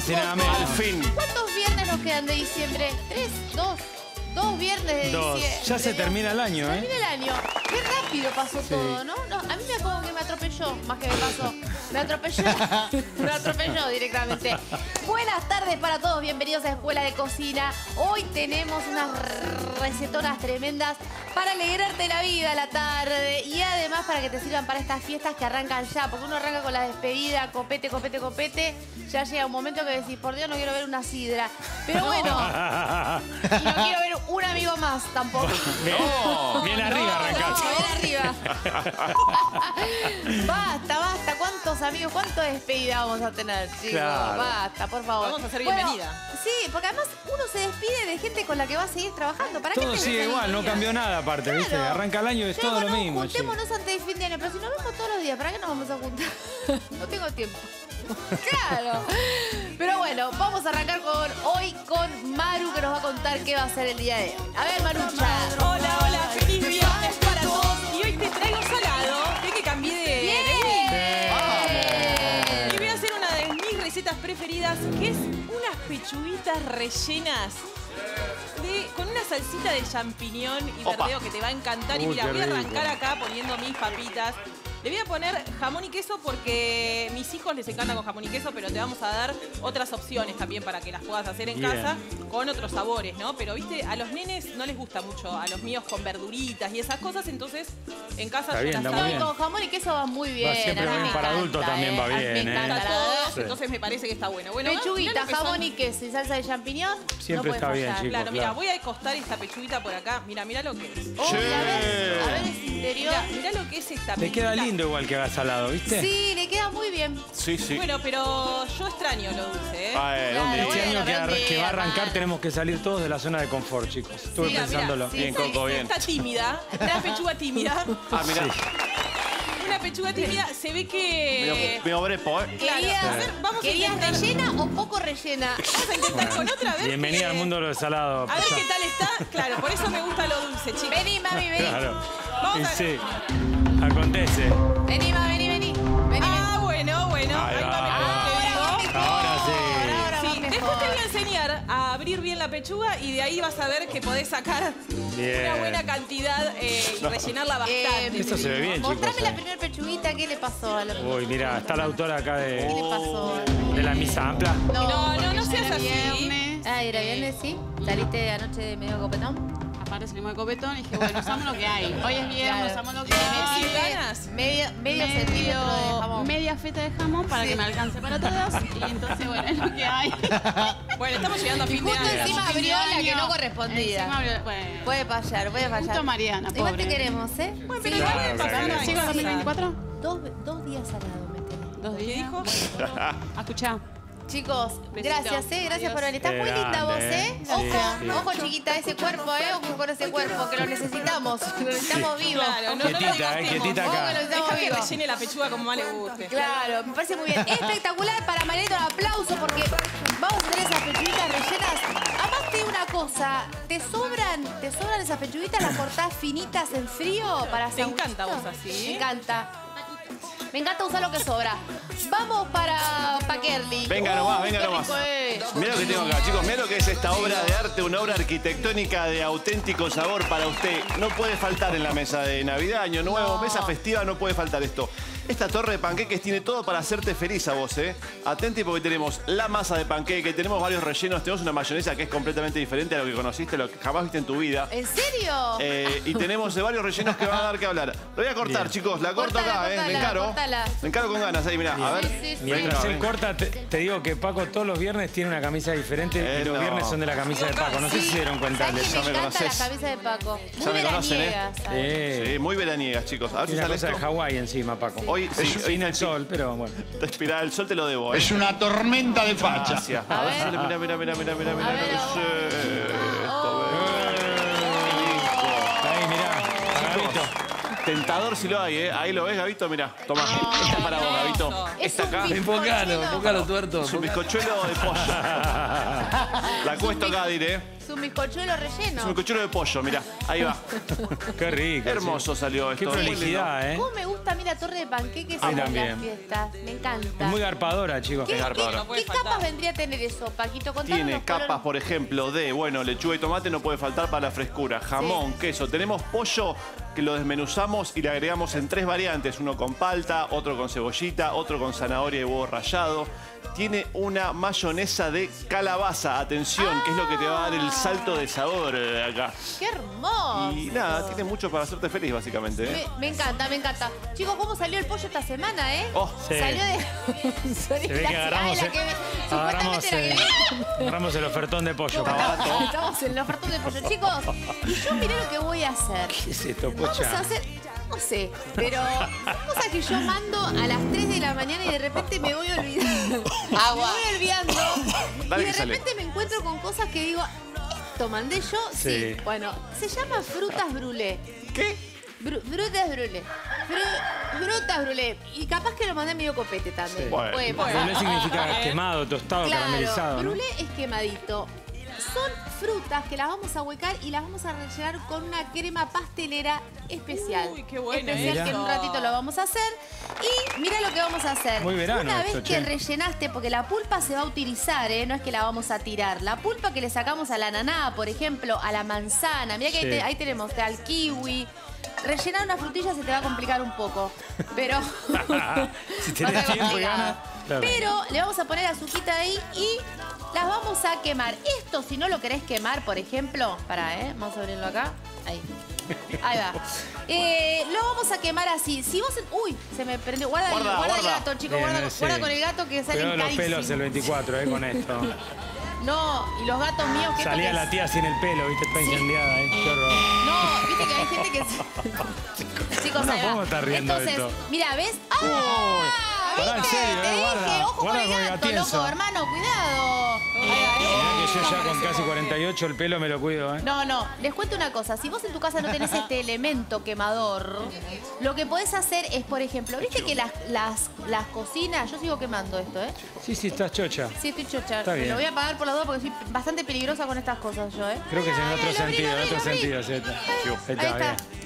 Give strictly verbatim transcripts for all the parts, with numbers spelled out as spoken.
más y nada menos. Al fin. ¿Cuántos viernes nos quedan de diciembre? ¿Tres? ¿Dos? Dos viernes de Dos. diciembre. Ya se termina el año, Se ¿eh? termina el año. Qué rápido pasó Sí. todo, ¿no? No, a mí me como que me atropelló, más que me pasó. Me atropelló. Me atropelló directamente. Buenas tardes para todos. Bienvenidos a Escuela de Cocina. Hoy tenemos unas recetonas tremendas para alegrarte la vida a la tarde y además para que te sirvan para estas fiestas que arrancan ya. Porque uno arranca con la despedida, copete, copete, copete. Ya llega un momento que decís, por Dios, no quiero ver una sidra. Pero bueno, y no quiero ver un amigo más tampoco. No. Bien arriba arrancaste. No, bien arriba. Basta, basta. ¿Cuántos amigos, cuánto despedida vamos a tener, chicos? Claro. Basta, por favor. Vamos a hacer Bueno, bienvenida. sí, porque además uno se despide de gente con la que va a seguir trabajando. ¿Para qué Todo te sigue ves igual, no día? cambió nada aparte, ¿viste? Claro. Arranca el año y es Yo todo digo, lo no, mismo. che. juntémonos antes de fin de año, pero si nos vemos todos los días, ¿para qué nos vamos a juntar? No tengo tiempo. Claro. Pero bueno, vamos a arrancar con hoy con Maru, que nos va a contar qué va a hacer el día de hoy. A ver, Marucha. Hola, hola, feliz viernes para todos. Y hoy te traigo salado. ¿Ves que cambié de, Bien. de wing? Y voy a hacer una de mis recetas preferidas, que es unas pechuguitas rellenas de, con una salsita de champiñón y Opa. verdeo que te va a encantar. Y Uy, mira, qué voy a rico. arrancar acá poniendo mis papitas. Le voy a poner jamón y queso porque mis hijos les encanta con jamón y queso, pero te vamos a dar otras opciones también para que las puedas hacer en Bien. casa con otros sabores, ¿no? Pero, viste, a los nenes no les gusta mucho, a los míos con verduritas y esas cosas, entonces en casa Está yo bien, las está hago. muy No, y bien. con jamón y queso va muy bien. Va siempre a mí bien me para encanta, adultos también va A mí bien, me ¿eh? encanta, Para la todos, verdad. entonces me parece que está bueno. Bueno, mirá Pechuguita, lo que jamón son. y queso y salsa de champiñón. Siempre no puede está bien, fallar. chicos. Claro, mira, claro. voy a costar esta pechuguita por acá. Mira, mira lo que es. Oh, a ver, a ver ese interior. Mira, mira lo que es esta Le queda pechuguita. lindo igual que haga salado, ¿viste? Sí, le queda muy bien. Sí, sí. Bueno, pero yo extraño lo dulce, ¿eh? A ver, Claro, ¿dónde? Este bueno, año que, pero ar- un que va a día, arrancar mano. tenemos que salir todos de la zona de confort, chicos. Estuve Mira, mira, pensándolo. sí. Bien, Coco, bien. Está tímida, la pechuga tímida. Ah, mirá. Una pechuga tímida, se ve que... Me, me obrepo, ¿eh? Claro, ¿Querías, a ver, vamos a ¿querías intentar- rellena o poco rellena? Vamos a intentar con otra, a ver Bienvenida qué- al mundo de lo salado. A ver qué tal está. Claro, por eso me gusta lo dulce, chicos. Vení, mami, vení. Claro. Vamos Y a- sí, acontece. Vení, mami, vení, vení. Vení, Ah, bueno, bueno. Ahí Ahí va. va mejor, te digo. Ahora sí. Ahora va Sí, mejor. después te voy a enseñar a abrir bien la pechuga y de ahí vas a ver que podés sacar Bien. una buena cantidad eh, y rellenarla bastante. Eh, Esto se ve bien, chicos. Mostrame la eh. primera pechuguita, ¿qué le pasó a la Uy, mira, está la autora acá ¿Qué de, le pasó? de la misa ampla. No, no, no porque seas ya era así. viernes. Ah, era viernes, sí. ¿Saliste anoche de medio copetón? Aparte salimos de copetón y dije, bueno, usamos lo que hay. Hoy es viernes, Claro. usamos lo que ¿Sin hay. ganas? Medio, medio, centímetro de jamón. media feta de jamón para Sí. que me alcance para todas. Y entonces, bueno, es lo que hay. Bueno, estamos llegando a Y fin de justo año. encima Fin de abrió la que año. no correspondía. Encima abrió- bueno. Puede fallar, puede fallar. Justo Mariana, Igual pobre. te queremos, ¿eh? Bueno, Sí. pero igual Claro, no pasa claro. nada. ¿Sigo en dos mil veinticuatro? Dos, dos días al lado me tenés. Dos ¿Qué días. dijo? Escuchá. Chicos, Besito. gracias, ¿eh? Gracias Adiós. por venir. Estás Qué muy linda vos, grande, ¿eh? ¿eh? Ojo, Sí, sí. ojo, chiquita, ese cuerpo, ¿eh? Ojo con ese cuerpo, que lo necesitamos. Lo necesitamos vivo. Claro, no, no lo Quietita, eh, desgastemos. quietita Ojo acá. que lo necesitamos Deja que vivo. rellene la pechuga como más le guste. Claro, me parece muy bien. Espectacular para Marieta, un aplauso porque vamos a tener esas pechuguitas rellenas. Además te digo una cosa, ¿te sobran, te sobran esas pechuguitas? ¿Las cortás finitas en frío para Te encanta sanguchito? vos así. Me encanta. Me encanta usar lo que sobra. Vamos para Paquerli. Venga nomás, venga qué nomás. rico es. Mirá lo que tengo acá, chicos. Mirá lo que es esta obra de arte, una obra arquitectónica de auténtico sabor para usted. No puede faltar en la mesa de Navidad, Año Nuevo, No. mesa festiva, no puede faltar esto. Esta torre de panqueques tiene todo para hacerte feliz a vos, ¿eh? Atenti porque tenemos la masa de panqueque, tenemos varios rellenos, tenemos una mayonesa que es completamente diferente a lo que conociste, lo que jamás viste en tu vida. ¿En serio? Eh, y tenemos eh, varios rellenos que van a dar que hablar. Lo voy a cortar, Bien. chicos. La corto Cortala, acá, ¿eh? Me cortala, encaro. cortala. Me encaro con ganas. Ahí, mirá. A ver. Sí, sí, sí. Mientras Venga, él venga. corta, te, te digo que Paco todos los viernes tiene una camisa diferente Eh, y los no. viernes son de la camisa de Paco. No sé si se dieron cuenta de ¿Sabes eso. que Ya me me encanta la conocés. camisa de Paco? Muy Ya me conocen, ¿eh? veraniega, ¿sabes? Eh, Sí, muy veraniegas, chicos. A ver si tiene una sale cosa de esto. Hawái encima, Paco. Hoy sí, hoy Sin el sol, pero bueno. Te inspirada el sol, te lo debo, ¿eh? Es una tormenta de facha. Gracias. A A ver ver. si sale. Mira, mira, mira, mira, mira, mira. A ver, ¿Qué es oh. esto, ve? Ahí, mirá. Agarrito. Tentador si lo hay, ¿eh? Ahí lo ves, Gabito, mirá. Tomá. Esta es para vos, Gabito. Es Esta un acá. bizcochuelo. Enfocalo, enfocalo, tuerto. Es un bizcochuelo de pollo. La cuesto acá, diré. Es un bizcochuelo relleno. Es un bizcochuelo de pollo, mirá. Ahí va. Qué rico. Hermoso salió Qué esto. Muy lindo. felicidad, ¿eh? ¿Cómo me gusta a mí la torre de panqueques A mí en las también. fiestas? Me encanta. Es muy garpadora, chicos. ¿Qué, Es qué- garpadora. No puede qué faltar. capas vendría a tener eso, Paquito? Contanos Tiene los capas, colores. por ejemplo, de, bueno, lechuga y tomate no puede faltar para la frescura. Jamón, queso. Tenemos pollo que lo desmenuzamos y le agregamos en tres variantes. Uno con palta, otro con cebollita, otro con zanahoria y huevo rallado. Tiene una mayonesa de calabaza, atención, que es lo que te va a dar el salto de sabor eh, acá. ¡Qué hermoso! Y nada, tiene mucho para hacerte feliz, básicamente. ¿eh? Me, me encanta, me encanta. Chicos, ¿cómo salió el pollo esta semana, eh? Oh, Sí. Salió de... Se ve que agarramos, Ay, la el, que me- agarramos, supuestamente la eh, que agarramos el ofertón de pollo. Está barato. Estamos en el ofertón de pollo. Chicos, y yo miré lo que voy a hacer. ¿Qué es esto, Vamos pocha? a hacer... No sé, pero... Cosa que yo mando a las tres de la mañana y de repente me voy olvidando. Agua. Me voy olvidando. Dale y de que sale. repente me encuentro con cosas que digo... ¿Esto mandé yo? Sí. Sí. Bueno, se llama frutas brûlée. ¿Qué? Bru- Frutas brûlée. Fru- frutas brûlée. Y capaz que lo mandé medio copete también. Sí. Bueno. Puede pasar. Brûlée significa quemado, tostado, Claro, caramelizado, ¿no? brûlée es quemadito. Son frutas que las vamos a huecar y las vamos a rellenar con una crema pastelera especial. Uy, qué bueno especial eso. que en un ratito lo vamos a hacer. Y mira lo que vamos a hacer. Muy verano Una esto, vez que che. rellenaste, porque la pulpa se va a utilizar, ¿eh? No es que la vamos a tirar. La pulpa que le sacamos al ananá, por ejemplo, a la manzana. Mira que ahí, Sí. te- ahí tenemos al kiwi. Rellenar una frutilla se te va a complicar un poco. Pero. Si Va a tenés ser tiempo y complicado. ganas. Claro. Pero le vamos a poner azuquita ahí y las vamos a quemar. Esto, si no lo querés quemar, por ejemplo, para, ¿eh? Vamos a abrirlo acá. Ahí. Ahí va. Eh, lo vamos a quemar así. Si vos... Uy, se me prendió. Guarda, Guarda, el, guarda el guarda. gato, chicos. Bien, Guarda, sí. guarda con el gato que sale Cuidado los carísimo. pelos el veinticuatro, eh, con esto. No, y los gatos míos que... Salía la tía sin el pelo, viste, está incendiada, eh. Qué horror. No, viste que hay gente que... Chicos, No ahí va. podemos estar riendo de Entonces, esto. mira, ¿ves? ¡Ah! Pará, en ¿Viste? serio, Te eh, dije, guarda. ojo con Guarda el con el gato, gatienzo. loco, hermano, cuidado. Ahí va, ahí va. Mirá que yo ya con casi cuarenta y ocho el pelo me lo cuido, eh. No, no, les cuento una cosa. Si vos en tu casa no tenés este elemento quemador, lo que podés hacer es, por ejemplo, viste que las, las, las cocinas, yo sigo quemando esto, ¿eh? Sí, sí, estás chocha. Sí, estoy chocha. Está Me bien. lo voy a apagar por las dos porque soy bastante peligrosa con estas cosas yo, ¿eh? Creo que es en Ay, otro ay, lo abrí, sentido, lo en abrí, otro lo abrí. sentido, sí. Está. Ahí Ahí está, está. bien.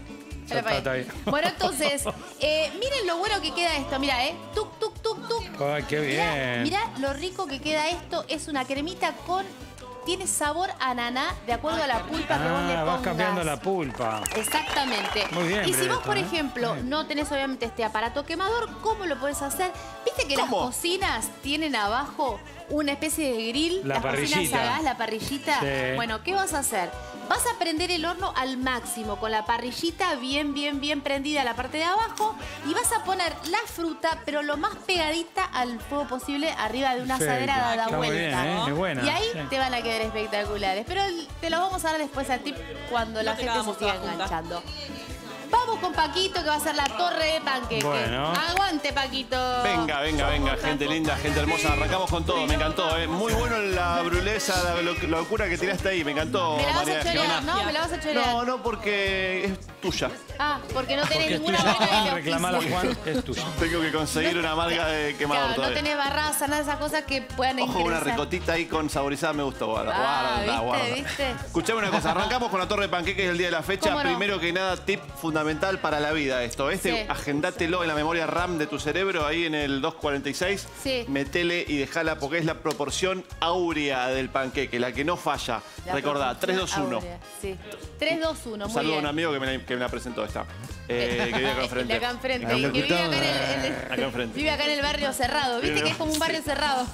Ya está, está bien. Bueno, entonces, eh, miren lo bueno que queda esto. Mira, ¿eh? Tuk, tuk, tuk, tuk. Ay, qué Mirá, bien. mirá lo rico que queda esto. Es una cremita con... Tiene sabor a ananá de acuerdo a la pulpa que vos le Ah, pongas. vas cambiando la pulpa. Exactamente. Muy bien, Y si vos, Breta, por ¿eh? ejemplo, Bien. no tenés obviamente este aparato quemador, ¿cómo lo podés hacer? Viste que ¿Cómo? las cocinas tienen abajo una especie de grill. La las cocinas parrillita. a gas, la parrillita. Sí. Bueno, ¿qué vas a hacer? Vas a prender el horno al máximo, con la parrillita bien, bien, bien prendida a la parte de abajo. Y vas a poner la fruta, pero lo más pegadita al fuego posible, arriba de una Perfecto. asadera dada Está muy vuelta. bien, ¿eh? Es buena. Y ahí Sí. te van a quedar espectaculares. Pero te los vamos a dar después al tip cuando la te gente se quedamos siga todas juntas. enganchando. Vamos con Paquito, que va a ser la torre de panqueque. Bueno. Aguante, Paquito. Venga, venga, venga, gente linda, gente hermosa. Arrancamos con todo, me encantó, ¿eh? Muy bueno la bruleza, la lo- locura que tiraste ahí, me encantó, ¿Me la vas María a chorear? Jimena. No, me la vas a chorear. No, no, porque es tuya. Ah, porque no tenés Porque es ninguna tuya, marca Juan, de reclamala, oficio. Juan, es tuya. Tengo que conseguir una marca de quemador Claro, no todavía. tenés barraza, nada de esas cosas que puedan Ojo, una ingresar. ricotita ahí con saborizada me gustó, guarda, Ah, guarda, ¿viste, guarda. viste? Escuchame una cosa, arrancamos con la torre de panqueques del día de la fecha. ¿Cómo no? Primero que nada, tip fundamental para la vida esto. Este, Sí. agendátelo en la memoria RAM de tu cerebro, ahí en el doscientos cuarenta y seis. Sí. Metele y dejala porque es la proporción áurea del panqueque, la que no falla. La Recordá, tres, dos, proporción uno. áurea. Sí. tres, dos, uno, Un muy saludo a bien. un amigo que me la, que me la presentó esta. Eh, que vive acá enfrente. De acá enfrente. La y que vive acá en el, locutora. en el- Acá enfrente. Vive acá en el barrio cerrado. Viste Pero- que es como un barrio sí. cerrado.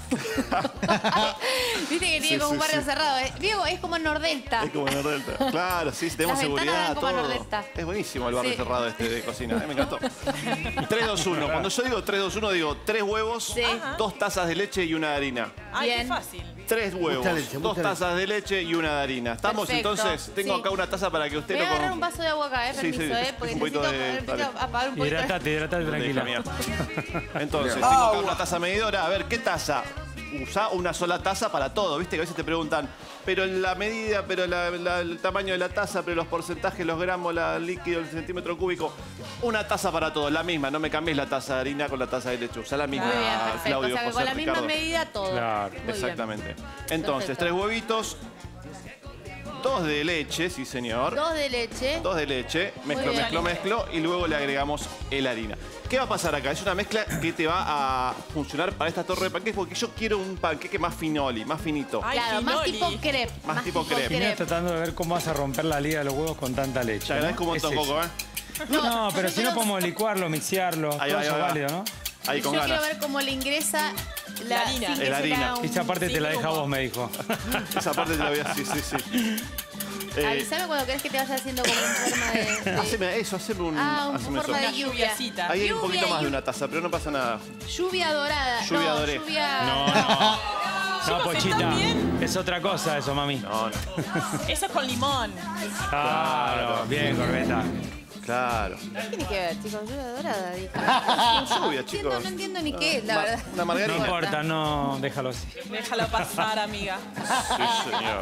Viste que tiene Sí, como un sí, barrio sí. cerrado. eh. Diego, es como en Nordelta. Es como en Nordelta. Claro, sí, tenemos Las ventanas seguridad, dan como en todo. Nordelta. Es buenísimo el barrio Sí. cerrado este de cocina, eh, me encantó. tres, dos, uno. Cuando yo digo tres, dos, uno, digo tres huevos, Sí. dos tazas de leche y una de harina. Ay, qué Bien. fácil. Tres huevos, Mucha leche, dos mucha tazas de leche y una de harina. ¿Estamos? Perfecto. Entonces, tengo Sí. acá una taza para que usted Voy a lo agarrar con- un vaso de agua acá, eh, Sí, permiso, sí, eh, porque un poquito necesito, de- necesito dale. apagar un poquito. Hidratate, hidratate Deja tranquila. mía. Entonces, tengo acá una taza medidora. A ver, ¿qué taza? usá una sola taza para todo. Viste que a veces te preguntan, pero la medida, pero la- la- el tamaño de la taza, pero los porcentajes, los gramos, el líquido, el centímetro cúbico. Una taza para todo, la misma. No me cambies la taza de harina con la taza de leche. Usá la misma, Muy bien, perfecto. Claudio, o sea que José, con la misma Ricardo. medida todo. Claro, Muy bien. Exactamente. Entonces, Perfecto. tres huevitos, dos de leche, sí señor. Dos de leche. Dos de leche, mezclo, bien. mezclo, mezclo y luego le agregamos el harina. ¿Qué va a pasar acá? Es una mezcla que te va a funcionar para esta torre de panqueques porque yo quiero un panqueque más finoli, más finito. Ay, Claro, más finoli. tipo crepe. Más tipo crepe. Venía tratando de ver cómo vas a romper la liga de los huevos con tanta leche. Te agradezco un ¿no? montón, Es eso. Coco, ¿eh? No, pero si no podemos licuarlo, mixearlo. Ahí Todo va, ahí eso es va. válido, ¿no? Ahí con Yo quiero ganas. ver cómo le ingresa la, La harina. sin que El se harina. le haga un- Esa parte te la deja humo. vos, me dijo. Esa parte te la voy a... Sí, sí, sí. Eh, Avísame cuando querés que te vaya haciendo como en forma de... de- haceme eso, haceme un... Ah, un haceme forma eso. de lluvia. lluviacita. Ahí hay un Lluvia, poquito más de lluvia. una taza, pero no pasa nada. Lluvia dorada. Lluvia no, doré. lluvia... No, no. No, Chicos, Pochita. ¿están bien? Es otra cosa eso, mami. No, no. Eso es con limón. Claro, bien, Corbeta. Claro. ¿Qué tiene que ver, chicos? Lluvia dorada, dijo. Lluvia, No entiendo, chicos. no entiendo ni qué es, la Ma- verdad. Una No margarita. importa, no, déjalo así. Déjalo pasar, amiga. Sí, señor.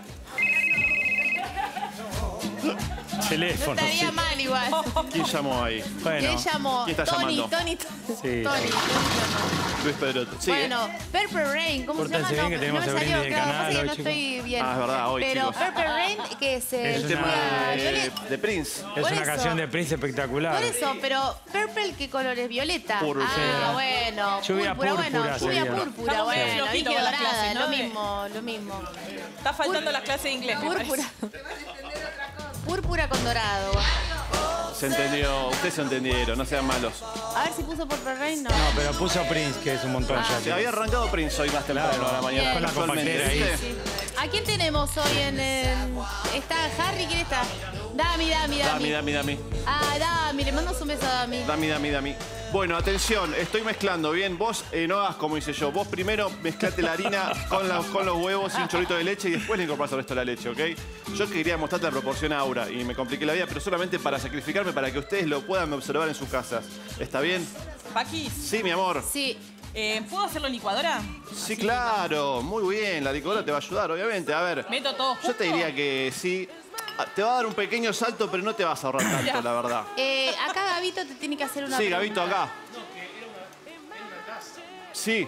No Teléfono. estaría sí. mal igual. ¿Quién llamó ahí? Y Bueno, él llamó ¿Quién está Tony, llamando? Tony, Tony, Sí. Tony, Tony llamó. Luis Pedroto. Sí, Bueno, Purple Rain, ¿cómo Pórtense se llama? bien, que tenemos no el me brindis salió, de claro, canal pasa que hoy, no chicos. estoy bien. Ah, es verdad, hoy, Pero chicos. Purple Rain, que es eh, Es el tema lluvia de, violeta. de Prince. es por una eso. canción de Prince espectacular. Por eso, pero Purple, ¿qué color es? Violeta. Púrpura. Ah, Sí. bueno. Lluvia púrpura, bueno. púrpura Lluvia sería. púrpura, Estamos medio bueno. flojitos Dije con las dorada, clases, ¿no? lo De- mismo, lo mismo. Está faltando las clases de inglés, me Púrpura. parece. Púrpura con dorado. Se entendió, ustedes se entendieron, no sean malos. A ver si puso Purple Rain, no. No, pero puso Prince, que es un montón Ah. ya. Se había arrancado Prince hoy más temprano Claro. a la mañana. Bien. Con la casualmente, compactera ahí. ¿viste? Sí. ¿A quién tenemos hoy en el... ¿Está Harry? ¿Quién está? Dami, Dami, Dami. Dami, dami, dami. Ah, Dami, le mando un beso a Dami. Dami, dami, dami. Bueno, atención, estoy mezclando, ¿bien? Vos eh, no hagas como hice yo. Vos primero mezclate la harina con, la- con los huevos y un chorrito de leche y después le incorporás el resto de la leche, ¿ok? Yo quería mostrarte la proporción Aura y me compliqué la vida, pero solamente para sacrificarme para que ustedes lo puedan observar en sus casas. ¿Está bien? Paquis, Sí, mi amor. Sí. eh, ¿puedo hacerlo en licuadora? Sí, claro. Muy bien. La licuadora te va a ayudar, obviamente. A ver, Meto todo junto. yo te diría que sí. Ah, te va a dar un pequeño salto, pero no te vas a ahorrar tanto, Ya. la verdad. Eh, acá Gabito te tiene que hacer una Sí, pregunta. Gabito, acá. Sí.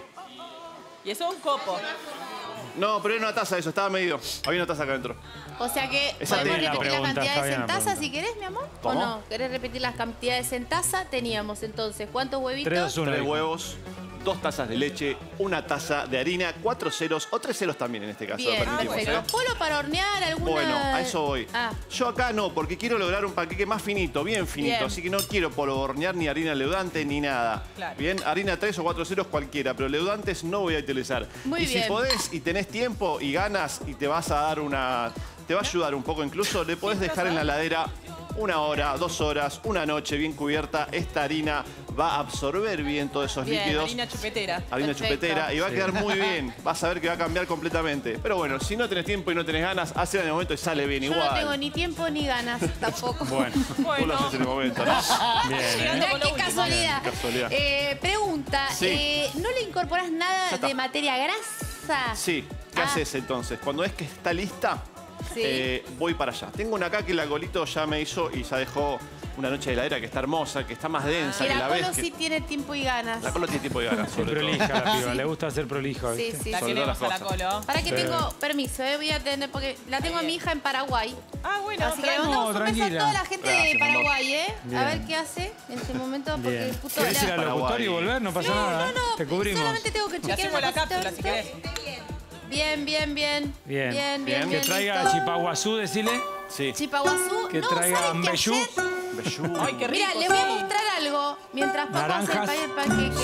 Y eso es un copo. No, pero era una taza eso, estaba medido. Había una taza acá adentro. O sea que Esa podemos te- la repetir las pregunta, está cantidades bien en la taza pregunta. si querés, mi amor. ¿Cómo? ¿O no? ¿Querés repetir las cantidades en taza? Teníamos entonces, ¿cuántos huevitos? tres, dos, uno. Tres huevos, dos tazas de leche, una taza de harina, cuatro ceros o tres ceros también en este caso. Bien, permitimos, perfecto. ¿eh? ¿Polo para hornear alguna...? Bueno, a eso voy. Ah, Yo acá no, porque quiero lograr un panqueque más finito, bien finito. Bien. Así que no quiero polvornear ni harina leudante ni nada. Claro. Bien, harina tres o cuatro ceros cualquiera, pero leudantes no voy a utilizar. Muy y bien. si podés y tenés tiempo y ganas y te vas a dar una... Te va a ayudar un poco incluso, le podés dejar en la heladera una hora, dos horas, una noche bien cubierta. Esta harina va a absorber bien todos esos Bien, líquidos. Harina chupetera. Harina Perfecto. chupetera y va a quedar muy bien. Vas a ver que va a cambiar completamente. Pero bueno, si no tenés tiempo y no tenés ganas, hacelo en el momento y sale bien yo igual. no tengo ni tiempo ni ganas tampoco. Bueno, Vos lo Bueno, haces en el momento, ¿no? bien. ¿eh? Llegando Mirá con lo qué último. casualidad. Bien, casualidad. Eh, pregunta, Sí. eh, ¿no le incorporás nada Ya está. de materia grasa? Sí, ¿qué Ah. haces entonces? Cuando es que está lista, Sí. eh, voy para allá. Tengo una acá que la Colito ya me hizo y ya dejó una noche de heladera que está hermosa, que está más densa, Que que la la ves. Colo que- sí tiene tiempo y ganas. La Colo tiene tipo de ganas, Es sobre todo. prolija la piba, le gusta ser prolijo, Sí, ¿viste? sí, La sí. Sobre queremos a todas la las colo. Para que Sí. tengo permiso, eh, voy a tener, porque la tengo a mi hija en Paraguay. Ah, bueno, Así que le tranqui. mandamos un beso a tranquila. toda la gente Gracias, de mi amor. Paraguay, ¿eh? A Bien. ver qué hace en este momento, porque Bien. justo ¿Querés ir la- al locutorio y volver? No pasa No, nada. no, ¿eh? no, Te cubrimos. solamente tengo que Le chequear hacemos la una cosita. cápsula si querés. Bien, bien, bien. Bien. Bien, bien, Bien. bien. Que traiga listo. chipaguazú, decile. Sí. Chipaguazú. Que no, traiga ¿saben qué ambeyú. hacer? Bellú. Ay, qué rico. Mira, les voy a sí. mostrar algo mientras Paco hace el Naranjas. pa- el panqueque.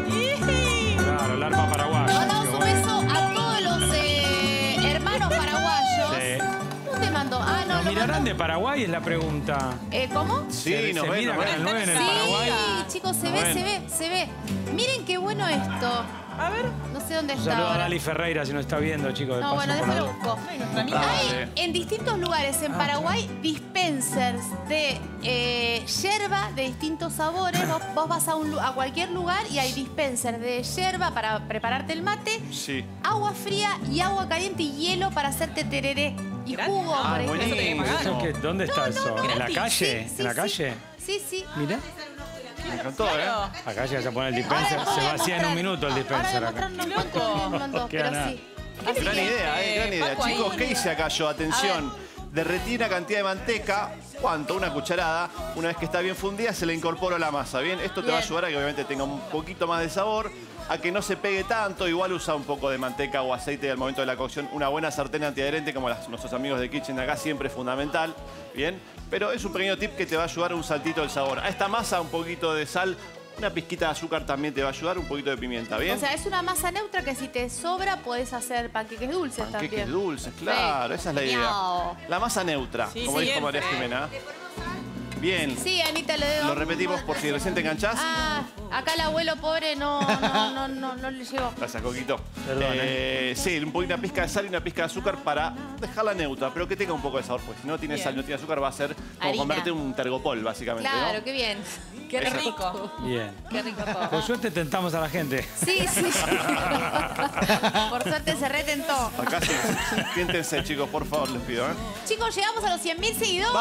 Sí. Claro, el arma paraguaya. Mandamos Qué un bueno. beso a todos los eh, hermanos paraguayos. Sí. ¿Dónde mandó? Ah, no, ¿Nos lo mirarán mandó. de Paraguay? Es la pregunta. Eh, ¿Cómo? Sí, Se- nos se ven, mira nos Canal ven. nueve en el Sí, Paraguay. chicos, se ve, Bueno. se ve, se ve. Miren qué bueno esto. A ver. No sé dónde Un está saludo a ahora. Dali Ferreira si nos está viendo, chicos. de No, paso bueno, por déjalo ahí. busco. Ay, nuestra amiga. Hay en distintos lugares en Paraguay dispensers de eh, yerba de distintos sabores. Vos, vos vas a, un lu- a cualquier lugar y hay dispensers de yerba para prepararte el mate, Sí. agua fría y agua caliente y hielo para hacerte tereré y Gratis. jugo, Ah, por ejemplo. buenísimo. ¿Eso qué? ¿Dónde está eso? ¿En la gratis. calle? Sí, sí, ¿En la sí. calle? Sí, sí. Mira. Me encantó, Claro. ¿eh? Acá ya se pone el Ahora dispenser. les Se voy a vacía en un mostrar. minuto el Ahora dispenser les acá. no Qué encuentro loco. bien dónde, No queda pero nada. sí. Gran idea, eh, gran idea. Paco, ahí. Chicos, ¿qué hice acá yo? Atención. Derretí una cantidad de manteca, ¿cuánto? Una cucharada. Una vez que está bien fundida, se le incorporo a la masa, ¿bien? Esto te va a Bien. ayudar a que obviamente tenga un poquito más de sabor, a que no se pegue tanto. Igual usa un poco de manteca o aceite al momento de la cocción. Una buena sartén antiadherente, como las- nuestros amigos de Kitchen de acá, siempre es fundamental, ¿bien? Pero es un pequeño tip que te va a ayudar a un saltito del sabor. A esta masa, un poquito de sal, una pizquita de azúcar también te va a ayudar, un poquito de pimienta, ¿bien? O sea, es una masa neutra que si te sobra podés hacer panqueques dulces Panqueques también. dulces, claro, esa es la idea. Miau. La masa neutra, Sí, como dijo siempre. María Jimena. Bien, Sí, Anita, le doy. lo repetimos por si recién te enganchás. Ah, acá el abuelo pobre no, no, no, no, no le llegó. Gracias, Coquito. Perdón, Eh, sí, un poquito, una pizca de sal y una pizca de azúcar para dejarla neutra, pero que tenga un poco de sabor, pues si no tiene Bien. sal, no tiene azúcar, va a ser como Harina. comerte un tergopol, básicamente, Claro, ¿no? qué bien. Qué Esa- rico. Bien. Qué rico todo. Por suerte tentamos a la gente. Sí, sí. Por suerte se retentó. Acá sí. Siéntense, chicos, por favor, les pido, ¿eh? Chicos, llegamos a los cien mil seguidores.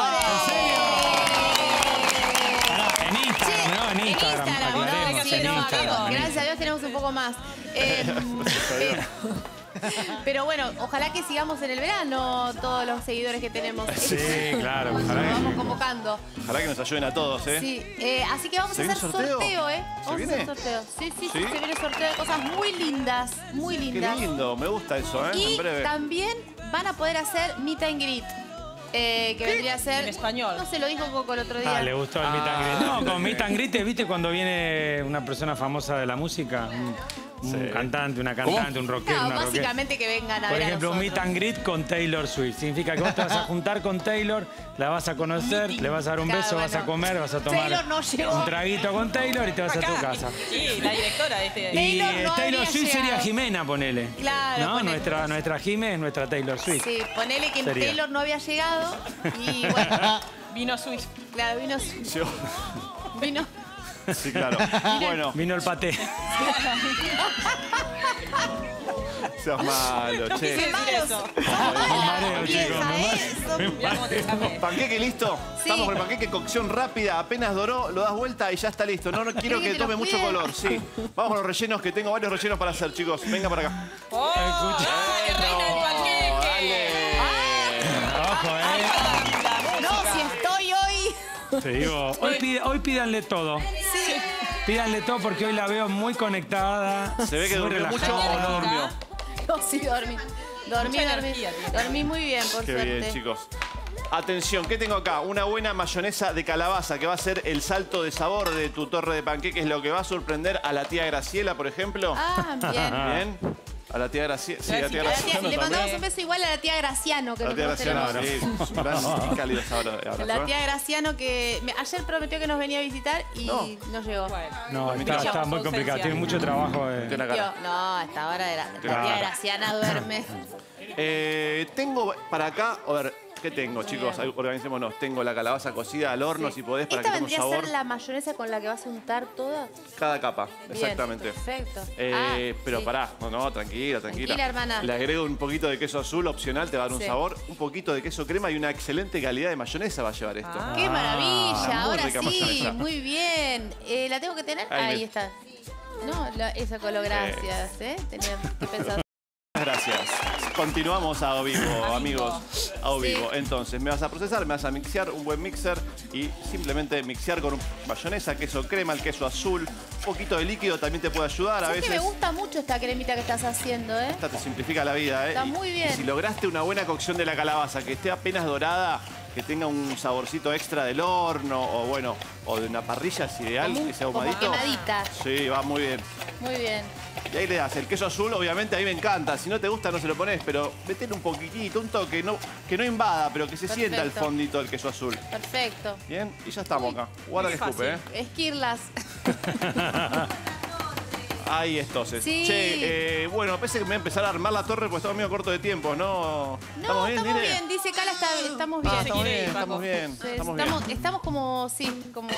Pará, en Instagram, no, en Instagram. Instagram, no, aclaremos, sí, en no, Instagram. gracias a Dios tenemos un poco más. Eh, pero, pero bueno, ojalá que sigamos en el verano todos los seguidores que tenemos. Sí, claro, Nos ojalá que vamos sí. convocando. Ojalá que nos ayuden a todos, ¿eh? Sí, eh, así que vamos ¿Se a viene hacer sorteo? sorteo, ¿eh? ¿Se Vamos a viene? hacer sorteo. Sí, sí, sí, ¿Sí? se viene sorteo de cosas muy lindas, muy Qué lindas. lindo, me gusta eso, ¿eh? Y En breve. también van a poder hacer meet and greet. eh, que vendría a ser... En español. No se lo dijo Coco el otro día. Ah, le gustó el meet and greet. No, con meet and greet, ¿viste cuando viene una persona famosa de la música? Un, un Sí. cantante, una cantante, un rockero, No, una rockera. básicamente que vengan a Por ver ejemplo, a un nosotros. meet and greet con Taylor Swift. Significa que vos te vas a juntar con Taylor, la vas a conocer, le vas a dar un Claro, beso, vas a bueno. comer, vas a tomar Taylor no llegó. un traguito con Taylor y te vas a tu Acá. casa. Sí, la directora de este. Y Taylor eh, no Taylor habría Swift sería llegado. Jimena, ponele. Claro, ¿No? ponele. Nuestra, nuestra Jime es nuestra Taylor Swift. Sí, ponele que Sería. Taylor no había llegado y bueno, Vino Swift. claro, vino... Yo- vino Sí, claro. Bueno, Vino el paté. seas malo, No che. quise decir malos. eso. Me mareo, Piensa, chicos, me ¿eh? Son- Mirá cómo te escapé. ¿Panqueque listo? Sí. Estamos con el panqueque, cocción rápida, apenas doró, lo das vuelta y ya está listo. No, no quiero que que te lo tome mucho cuide? color, sí. Vamos con los rellenos, que tengo varios rellenos para hacer, chicos. Venga para acá. ¡Oh! Escucha. ¡Ay, reina del panqueque! Ojo, eh. La No, música. si estoy hoy... Te digo, hoy, pide- hoy pídanle todo. Sí. Pídanle todo porque hoy la veo muy conectada. Se ve que muy durmió mucho relajada. o no durmió. No, sí, dormí. Dormí, Mucha dormí. energía tiene. Dormí muy bien, por Qué suerte. bien, chicos. Atención, ¿qué tengo acá? Una buena mayonesa de calabaza que va a ser el salto de sabor de tu torre de panqueques, lo que va a sorprender a la tía Graciela, por ejemplo. Ah, bien. Bien. A la tía Graciela. Sí, a la tía A la tía- Graciela. le mandamos también. un beso igual a la tía Graciano, que A la tía nosotros Graciela, tenemos. sí. Gran y cálido ahora. ahora, La ¿no? tía Graciano que me- ayer prometió que nos venía a visitar y No. no, llegó. Bueno. No, está, Pillamos está muy ausencia. complicado. Tiene mucho trabajo. eh. Tiene la Yo, cara. no, a esta hora de la, la Claro. tía Graciana duerme. Eh, tengo para acá, a ver, ¿qué tengo, chicos? Ahí, organicémonos. Tengo la calabaza cocida al horno, si podés, para ¿Esta que tome un vendría a sabor. ser la mayonesa con la que vas a untar toda? Cada capa, Bien, exactamente. perfecto. Eh, Ah, pero sí. pará, no, no, tranquila, tranquila. Tranquila, hermana. Le agrego un poquito de queso azul opcional, te va a dar un Sí. sabor. Un poquito de queso crema y una excelente calidad de mayonesa va a llevar esto. Ah. ¡Qué maravilla! muy Ahora rica sí, mayonesa. muy bien. Eh, ¿La tengo que tener? Ahí Ahí, me- está. No, la- esa color, gracias. ¿eh? Tenía que pensar. Gracias. Continuamos a o vivo, amigos. A o Sí. vivo. Entonces, me vas a procesar, me vas a mixear un buen mixer y simplemente mixear con mayonesa, queso crema, el queso azul. Un poquito de líquido también te puede ayudar a ¿Sabes que veces. me gusta mucho esta cremita que estás haciendo, eh? Esta te simplifica la vida, ¿eh? Está Y- muy bien. y si lograste una buena cocción de la calabaza, que esté apenas dorada, que tenga un saborcito extra del horno o bueno, o de una parrilla es ideal, Como un- que sea como ahumadito. quemadita. Sí, va muy bien. Muy bien. Y ahí le das el queso azul, obviamente a mí me encanta. Si no te gusta no se lo pones, pero metele un poquitito, un toque, no, que no invada, pero que se sienta el Perfecto. fondito del queso azul. Perfecto. Bien, y ya estamos acá. Guarda que muy escupe, ¿eh? fácil. Esquirlas. Ahí entonces. Sí. Che, eh, bueno, parece que me voy a empezar a armar la torre porque estamos medio corto de tiempo, ¿no? No, estamos Nire? bien, dice Cala, está- estamos bien. Ah, estamos quiere bien, ir, Paco. estamos bien, Sí, estamos estamos, bien. estamos como, sí, como...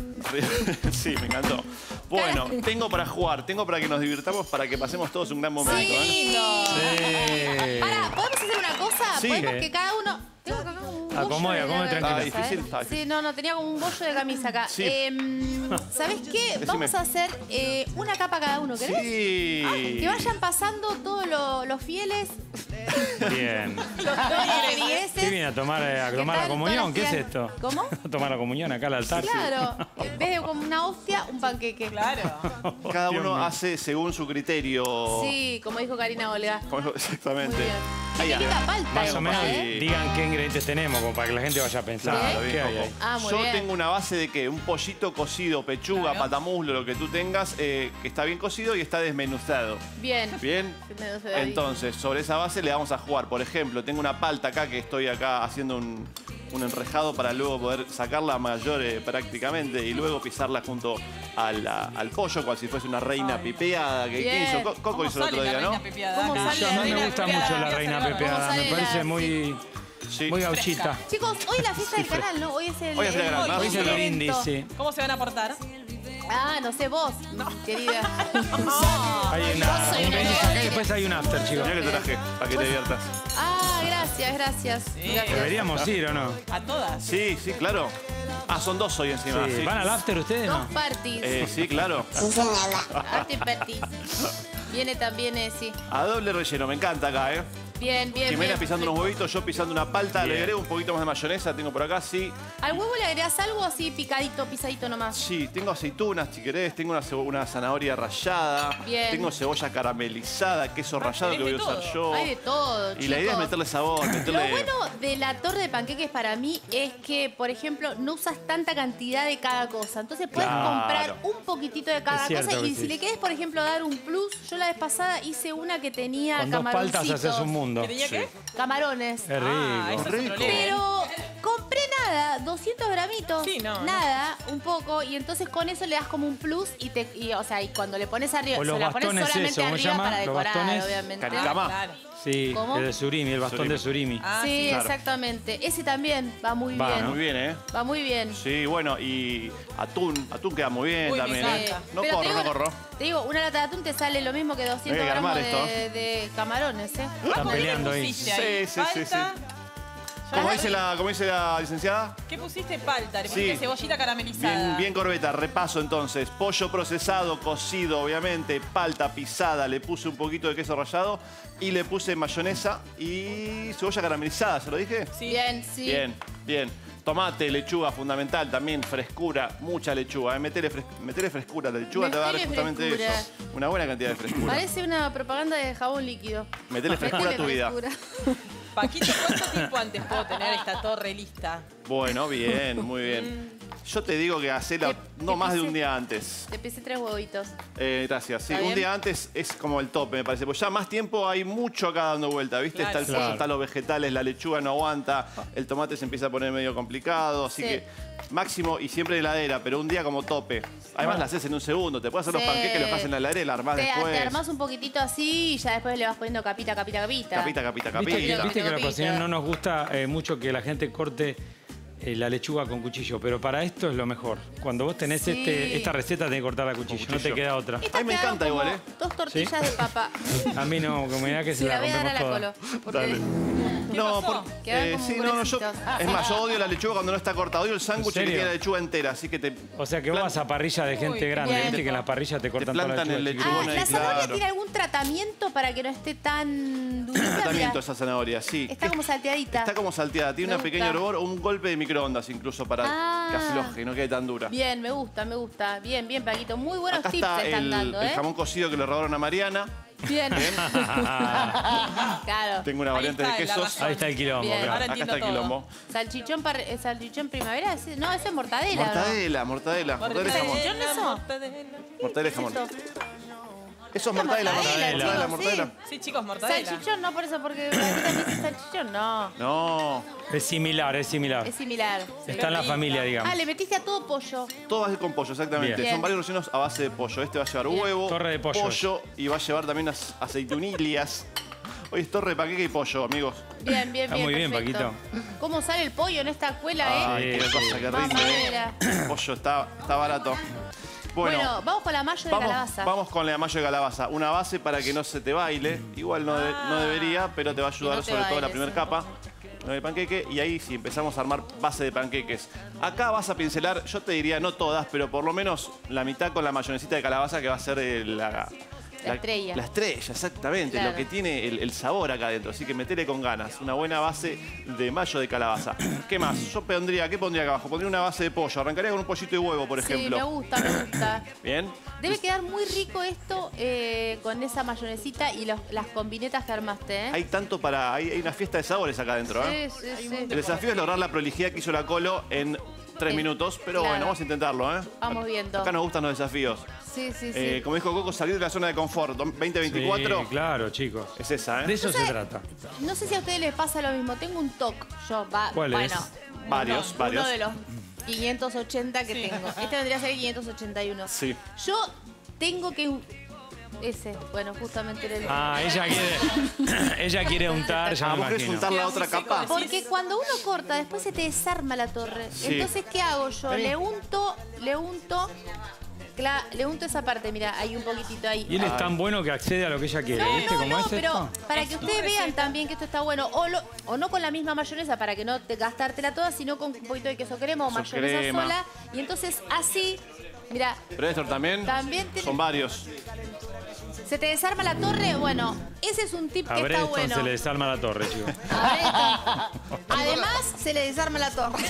Sí, me encantó. Bueno, tengo para jugar, tengo para que nos divirtamos, para que pasemos todos un gran momento, ¿eh? Sí. Sí. Pará, ¿podemos hacer una cosa? Sí. Podemos que cada uno... Tengo acá un bollo Acomode, de- acomode, de- tranquila. Ah, difícil, ¿sabes? está difícil. Sí, no, no, tenía como un bollo de camisa acá. Sí. Em, ¿Sabés qué? Vamos a hacer eh, una capa cada uno, ¿querés? Sí. Que vayan pasando todos lo- los fieles, Bien. los feligreses. ¿Qué viene a tomar, eh, a ¿Qué tomar la tal comunión? todas ¿Qué es las esto? días? ¿Cómo? A tomar la comunión acá al altar. Claro, en vez de como una hostia, un panqueque. Claro. Cada Dios uno mío. hace según su criterio. Sí, como dijo Karina Olga. Como- Exactamente. Muy bien. Ahí Qué ya. linda palta Más esta, o menos ¿eh? digan qué ingredientes tenemos, como para que la gente vaya a pensar. Claro, ¿Qué bien, hay Coco. ahí? Ah, muy Yo bien. tengo una base de qué? Un pollito cocido, pechuga, Claro. patamuslo, lo que tú tengas, eh, que está bien cocido y está desmenuzado. Bien. ¿Bien? Se me doce de ahí. Entonces, sobre esa base le vamos a jugar. Por ejemplo, tengo una palta acá que estoy acá haciendo un, un enrejado para luego poder sacarla mayor eh, prácticamente y luego pisarla junto a la- al pollo, cual si fuese una reina pipeada que Bien. hizo. Co- Coco ¿Cómo hizo el sale otro la día, reina ¿no? pepeada? ¿Cómo acá? sale Yo la no me reina gusta pepeada? mucho la reina ¿Cómo pepeada, sale me la- parece sí. muy, Sí. muy gauchita. Chicos, hoy es la fiesta del canal, ¿no? Hoy es el, Hoy es el gran- Hoy es el evento. brindis, sí. ¿Cómo se van a portar? Ah, no sé, vos, querida. Hay una, soy un una brindis acá y después hay un after, chicos. Mirá que te traje, para que te diviertas. Ah, gracias, gracias. Gracias. Deberíamos ir, ¿o no? A todas. Sí, sí, claro. Ah, son dos hoy encima. Sí. sí. ¿Van al after ustedes, Dos no? parties. Eh, sí, claro. Arte parties. Viene también, eh, sí. A doble relleno, me encanta acá, ¿eh? Bien, bien, Jimena bien. pisando unos huevitos, yo pisando una palta. Le Bien. agrego un poquito más de mayonesa, tengo por acá, sí. ¿Al huevo le agregás algo así picadito, pisadito nomás? Sí, tengo aceitunas, si querés, tengo una, cebo- una zanahoria rallada, Bien. tengo cebolla caramelizada, queso rallado que voy a tenés de usar todo. yo. Hay de todo, Y la idea es chicos. meterle sabor, meterle... Lo bueno de la torre de panqueques para mí es que, por ejemplo, no usas tanta cantidad de cada cosa. Entonces puedes Claro. comprar un poquitito de cada Es cierto cosa que y sí. si le querés, por ejemplo, dar un plus, yo la vez pasada hice una que tenía Con dos paltas camaroncitos. haces un mundo. ¿Qué tenía Sí. qué? Camarones. Es Ah, rico. eso es Rico. otro level. Pero compré nada, doscientos gramitos, Sí, no, no. nada, un poco, y entonces con eso le das como un plus y te, y, o sea, y cuando le pones arriba, O los se la pones bastones solamente eso, ¿cómo se arriba llama? para Los decorar, bastones. obviamente. Caricama. Claro. Sí, ¿Cómo? el de surimi, el bastón de surimi. Ah, sí, claro. exactamente. Ese también va muy Va, bien. ¿no? Muy bien, ¿eh? Va muy bien. Sí, bueno, y atún, atún queda muy bien Uy, me también, ¿eh? encanta. No Pero te corro, digo- no corro. Te digo, una lata de atún te sale lo mismo que doscientos Hay que gramos armar de, esto. de camarones, ¿eh? Están Paco, ¿qué peleando ahí. pusiste ahí? Sí, sí, sí, Palta. Como dice la, como dice la licenciada, ¿Qué pusiste? Palta. Le pusiste Sí. cebollita caramelizada. bien, bien corbeta. Repaso entonces. Pollo procesado, cocido, obviamente. Palta pisada, le puse un poquito de queso rallado y le puse mayonesa y cebolla caramelizada, ¿se lo dije? Sí. Bien, sí. Bien, bien. Tomate, lechuga, fundamental, también frescura, mucha lechuga. ¿eh? Metele, fres- metele frescura, la lechuga te va a dar Metele justamente frescura. eso. Una buena cantidad de frescura. Parece una propaganda de jabón líquido. Metele frescura a tu vida. frescura. Paquito, ¿cuánto tiempo antes puedo tener esta torre lista? Bueno, bien, muy bien. Yo te digo que hacela Te- no te más de pisé- un día antes. Te pisé tres huevitos. Eh, gracias. Sí, ¿Está un bien? día antes es como el tope, me parece. Pues ya más tiempo hay mucho acá dando vuelta, ¿viste? Claro. Está el pollo, Claro. están los vegetales, la lechuga no aguanta, el tomate se empieza a poner medio complicado, así Sí. que máximo y siempre en heladera, pero un día como tope. Además la haces en un segundo, te puedes hacer los Sí. panqueques, los haces en la heladera y la armás Te, después. te armás un poquitito así y ya después le vas poniendo capita, capita, capita. Capita, capita, Viste que, capita. viste que a la Capita. cocina no nos gusta eh, mucho que la gente corte eh, la lechuga con cuchillo, pero para esto es lo mejor. Cuando vos tenés Sí. este, esta receta, tenés que cortarla a cuchillo, no te cuchillo. queda otra. Estas Ay, me quedaron encanta como igual, ¿eh? Dos tortillas de papa. A mí no, como mirá que se Sí, la la voy a dar a rompemos la toda. colo. Porque Dale. No, pasó? por- Quedan eh, como sí, no, no, yo. gruesitos. Es más, yo odio la lechuga cuando no está cortada. Odio el sándwich que serio? tiene la lechuga entera, así que te. O sea que vos vas a parrilla de gente Uy, grande, bien. viste que en las parrillas te cortan toda la plantan el lechuga. lechugón Ah, ahí, ¿la zanahoria claro. tiene algún tratamiento para que no esté tan durita? Tratamiento Mirá, esa zanahoria, sí. está como salteadita. Está como salteada, tiene Me una pequeña gusta. hervor o un golpe de microondas incluso para Ah. que afloje y no quede tan dura. Bien, me gusta, me gusta. Bien, bien, Paquito. Muy buenos Acá tips está te están el, dando, el ¿eh? jamón cocido que le robaron a Mariana. Bien. claro. Tengo una Ahí variante de está la quesos. razón. Ahí está el quilombo. Bien. claro. Ahora Acá entiendo está el todo. quilombo. Salchichón, par- eh, salchichón primavera. ese- No, ese es mortadela. ¿no? Mortadela, mortadela. Mortadela y jamón. ¿Salchichón eso? mortadela. Mortadela y jamón. Eso es mortadela, mortadela, mortadela, chicos, mortadela. sí. Sí, chicos, mortadela. Salchichón, no por eso, porque también dice salchichón, no. No, Es similar, es similar. Es similar. Está en la familia, digamos. Ah, le metiste a todo pollo. todo va a ser con pollo, exactamente. Bien. Son varios rellenos a base de pollo. Este va a llevar Bien. huevo, Torre de pollo. y va a llevar también as- aceitunillas. Hoy es torre de panqueque y pollo, amigos. Bien, bien, Está bien. muy bien, perfecto. ¿Cómo sale el pollo en esta escuela, eh? Ay, qué Sí, cosa que Vamos rinde, a ¿eh? ver. El pollo está, está barato. Bueno, Bueno, vamos con la mayo de vamos, calabaza. vamos con la mayo de calabaza. Una base para que no se te baile. Igual no, de- no debería, pero te va a ayudar no te sobre todo la baile, primera sí. capa de panqueque. Y ahí sí empezamos a armar base de panqueques. Acá vas a pincelar, yo te diría no todas, pero por lo menos la mitad con la mayonesita de calabaza que va a ser eh, la... La estrella. La estrella, exactamente. Claro. Lo que tiene el, el sabor acá adentro. Así que metele con ganas. Una buena base de mayo de calabaza. ¿Qué más? Yo pondría, ¿qué pondría acá abajo? Pondría una base de pollo. Arrancaría con un pollito de huevo, por Sí, ejemplo. me gusta, me gusta. ¿Bien? Debe quedar muy rico esto eh, con esa mayonesita y los- las combinetas que armaste, ¿eh? Hay tanto para... Hay, hay una fiesta de sabores acá adentro, ¿eh? Sí, sí, sí. El desafío es lograr la prolijidad que hizo la Colo en tres Sí, minutos. Pero claro. bueno, vamos a intentarlo, ¿eh? Vamos viendo. Acá nos gustan los desafíos. Sí, sí, sí. Eh, como dijo Coco, salir de la zona de confort. veinte veinticuatro Sí, claro, chicos. es esa, De ¿eh? eso se trata. No sé si a ustedes les pasa lo mismo. Tengo un T O C yo. Va, ¿Cuál bueno, es? Varios, uno, varios. Uno de los quinientos ochenta que Sí. tengo. Este vendría a ser el quinientos ochenta y uno. Sí. Yo tengo que... Ese, bueno, justamente era el... Ah, ella quiere, ella quiere untar, ya Ah, me vos querés imagino. juntar la Queda otra muy seco, capa. decís. Porque cuando uno corta, después se te desarma la torre. Sí. Entonces, ¿qué hago yo? Vení. Le unto, le unto, cla- le unto esa parte, mira, hay un poquitito ahí. Y él es tan bueno que accede a lo que ella quiere, No, ¿viste no, cómo no, es pero esto? para que ustedes vean también que esto está bueno. O, lo- o no con la misma mayonesa para que no te gastártela toda, sino con un poquito de queso crema o Queso mayonesa crema. sola. Y entonces así, mira, Pero Néstor también. También tiene- Son varios. se te desarma la torre. Bueno, ese es un tip A que está Breston bueno. se le desarma la torre, chicos. A Breston. Además, se le desarma la torre.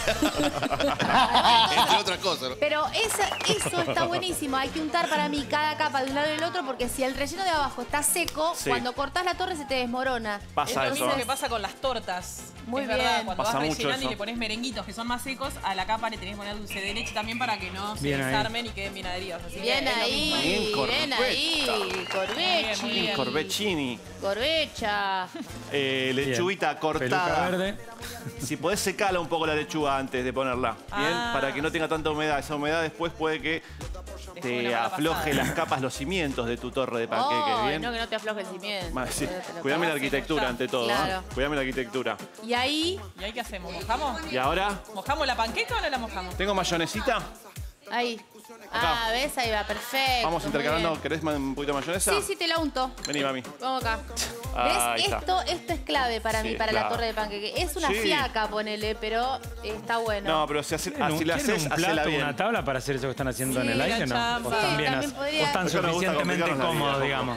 Entre otras cosas. ¿no? Pero esa- eso está buenísimo. Hay que untar para mí cada capa de un lado y del otro porque si el relleno de abajo está seco, Sí. cuando cortás la torre se te desmorona. Pasa Es lo eso. mismo ¿eh? que pasa con las tortas. Muy es bien. verdad, cuando Pasa vas mucho rellenando eso. y le pones merenguitos que son más secos, a la capa le tenés que poner dulce de leche también para que no se Bien ahí. desarmen y queden bien adheridos. Así que Bien es lo ahí, mismo. Bien, bien ahí. Muy bien, muy Corbechi, bien. Corvecini. corbecha. Eh, Bien. lechuguita Peluca cortada. verde. Si podés secala un poco la lechuga antes de ponerla. Bien, Ah. para que no tenga tanta humedad. Esa humedad después puede que Después te una mala afloje pasada. las capas, los cimientos de tu torre de panqueques. Ay, Bien. no, que no te afloje el cimiento. Ma- sí. Te lo Cuidame la clavas. arquitectura ante todo. ¿eh? Claro. Cuidame la arquitectura. Y ahí, ¿Y ahí qué hacemos? ¿Mojamos? Y ahora, ¿Mojamos la panqueca o no la mojamos? ¿tengo mayonesita? ahí. Ah, ¿ves? Ahí va, perfecto. Vamos muy intercalando. bien. ¿Querés ma- un poquito de mayonesa? Sí, sí, te la unto. Vení, mami. Vamos acá. Ahí ¿Ves? está. Esto, esto es clave para Sí, mí, es para la clave. torre de panqueque. Es una Sí. fiaca, ponele, pero está bueno. No, pero si hace- ¿Quieren un- así la quieren haces, un hacela plato, bien. una tabla para hacer eso que están haciendo en Sí, el aire, la ¿no? chapa. O están Sí, bien, también as- podría- o están Eso me gusta suficientemente complicarnos la cómodos, vida. digamos.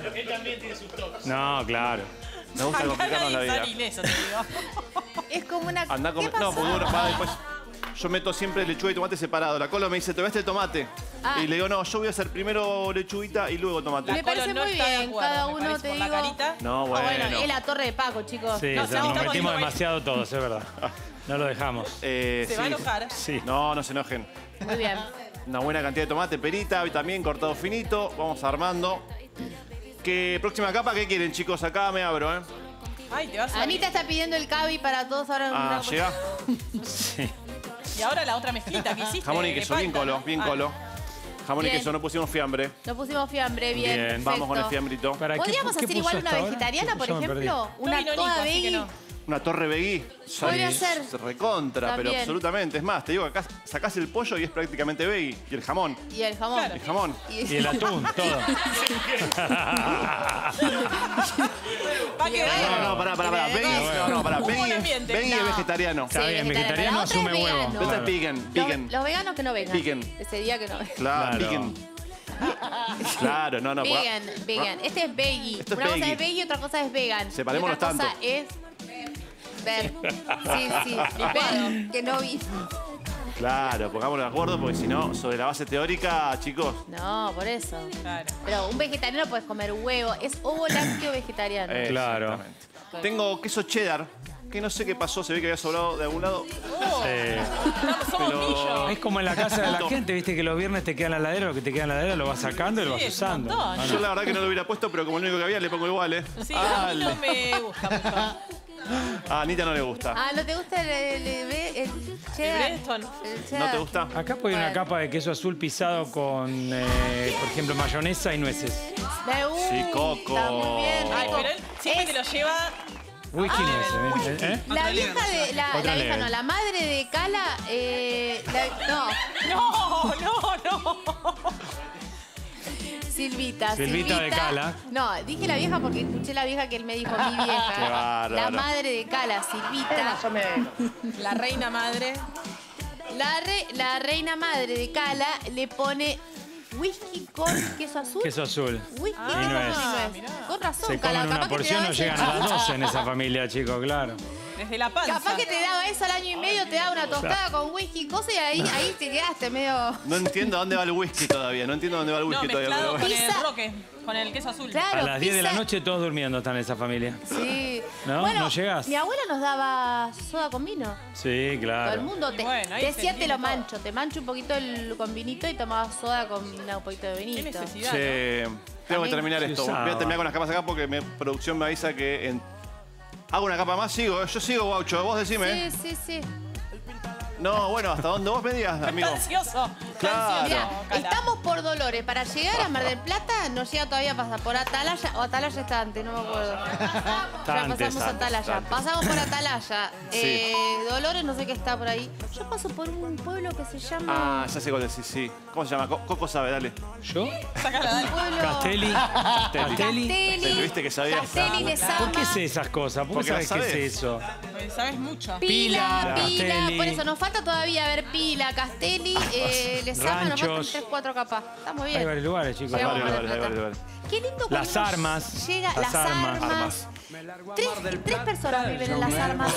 No, claro. Me gusta Acá complicarnos la nadie vida. sale ileso, te digo. Es como una... Anda a ¿Qué comer. pasó? No, porque uno va después. Yo meto siempre lechuga y tomate separado. La Colo me dice, ¿te ves el tomate? Ah. Y le digo, no, yo voy a hacer primero lechuguita y luego tomate. Me La Colo parece no muy está de bien, acuerdo, cada me uno parece, te por la digo... carita. No, Ah, bueno. bueno, es la torre de Paco, chicos. Sí, No, o sea, no, nos estamos metimos diciendo- demasiado todos, es verdad. No lo dejamos. Eh, Se sí. va a enojar. Sí. No, no se enojen. Muy bien. Una buena cantidad de tomate, perita, y también cortado finito. Vamos armando. ¿Qué próxima capa qué quieren, chicos? Acá me abro, ¿eh? Ay, te vas a Anita está pidiendo el cabi para todos ahora. en Ah, una- llega. Sí. Y ahora la otra mezclita que hiciste. Jamón y de queso, bien palta, colo, ¿no? bien Ah, colo. Jamón y Bien. queso, no pusimos fiambre. Nos pusimos fiambre, bien. Bien. perfecto. Vamos con el fiambrito. ¿Para qué- ¿Podríamos qué hacer puso igual una hasta ahora? vegetariana, por Ya me perdí. ejemplo? No Una vino toda Nico, así que veggie. no. Una torre veggie. Podría Sí, ser. se recontra, pero También. absolutamente. Es más, te digo, acá sacás el pollo y es prácticamente veggie. Y el jamón. Y el jamón. Claro. El jamón. Y el atún, todo. Va que No, no, pará, pará, pará. Bien. Veggie, no, no, pará. Un buen Veggie, ambiente. veggie es No. vegetariano. Está bien, vegetariano La otra es asume huevo. vegano. Esta es Claro. vegan, Los, vegan. los veganos que no vengan. Vegan. Ese día que no vengan. Claro, Claro. vegan. Claro, no, no. por- Vegan, vegan. Este es veggie. Esto es Una cosa veggie. es veggie y otra cosa es vegan. Separémonos Y otra cosa tanto. es ver. Sí, sí. Ver que no vi. Claro, pongámonos de acuerdo porque si no, sobre la base teórica, chicos, No, por eso. Claro. Pero un vegetariano puedes comer huevo. Es ovo lácteo vegetariano. Eh, Claro. exactamente. Tengo queso cheddar. que no sé qué pasó, se ve que había sobrado de algún lado. Eh, Somos Pero- millos. es como en la casa de la Punto. gente, viste que los viernes te quedan en la heladera, lo que te queda en la heladera lo vas sacando y lo vas Sí, es un usando. montón. Ah, Yo no. la verdad que no lo hubiera puesto, pero como el único que había, le pongo igual, ¿eh? Sí, a mí Ale. no me gusta mucho. A Anita no le gusta. Ah, ¿no te gusta el, el, el, el cheddar? Bredeston. El ¿No cheddar. te gusta? Acá puede una Bueno. capa de queso azul pisado con, eh, por ejemplo, mayonesa y nueces. La- uh, Sí, coco. Está muy bien. Ay, pero él siempre Es- te lo lleva. Whisky Ah, nueces, ¿eh? La vieja de. La, Otra la vieja level. no, la madre de Cala. Eh, la- no, No, no, no. Silvita. Silvita de Cala. No, dije la vieja porque escuché la vieja que él me dijo, mi vieja. Qué bárbaro. La madre de Cala, Silvita. La reina madre. La, re- la reina madre de Cala le pone whisky con queso azul. Queso azul. Whisky Y con nuez. nuez. Con razón, Se Cala. comen Capaz una que te porción, daba no ese- llegan a las doce en esa familia, chicos, claro. Desde la panza. Capaz que te daba eso al año y medio, te daba una tostada con whisky y cosas y ahí, ahí te quedaste medio... No entiendo a dónde va el whisky todavía. No entiendo a dónde va el No, whisky todavía. mezclado pero- con el Pizza. roque, con el queso azul. Claro, A las diez de la pizza- noche todos durmiendo están en esa familia. Sí. ¿No? Bueno, ¿No llegás? mi abuela nos daba soda con vino. Sí, Todo el claro. mundo te, Y bueno, ahí te se decía te lo entiende todo. mancho, te mancho un poquito el, con vinito y tomabas soda con un poquito de Qué vinito. necesidad. Che, tengo que También terminar se esto. usaba. Voy a terminar con las capas acá porque mi producción me avisa que en- hago una capa más, sigo. Yo sigo, Guaucho. Vos decime. Sí, sí, sí. No, bueno, hasta donde vos me digas, ¿No? amigo. Está ansioso. Claro. Mira, Cala. estamos por Dolores. Para llegar a Mar del Plata nos llega todavía a pasar por Atalaya o Atalaya está antes, no me acuerdo. Ya Antes, pasamos antes, Atalaya. antes. Pasamos por Atalaya. Sí. Eh, Dolores no sé qué está por ahí. Yo paso por un pueblo que se llama... Ah, ya sé cuál es, sí, sí. ¿Cómo se llama? Co- Coco sabe, dale. ¿Yo? Sácala, dale. pueblo... Castelli. Castelli. Castelli. ¿Viste que sabías? Castelli, Lezama. ¿Por qué sé esas cosas? ¿Por qué Porque sabes las qué es eso? Porque sabes mucho. Pila, Pila, Pila, Castelli. por eso nos falta todavía ver Pila, Castelli, eh, Lezama, nos faltan Ranchos. tres, cuatro capas. Estamos bien. Hay varios lugares, chicos. Llegamos Vale, a Mar vale, del vale, Plata. vale, vale. Qué lindo Las cuando armas, Llega, las las, armas. armas. Armas. Tres, tres personas viven en las armas.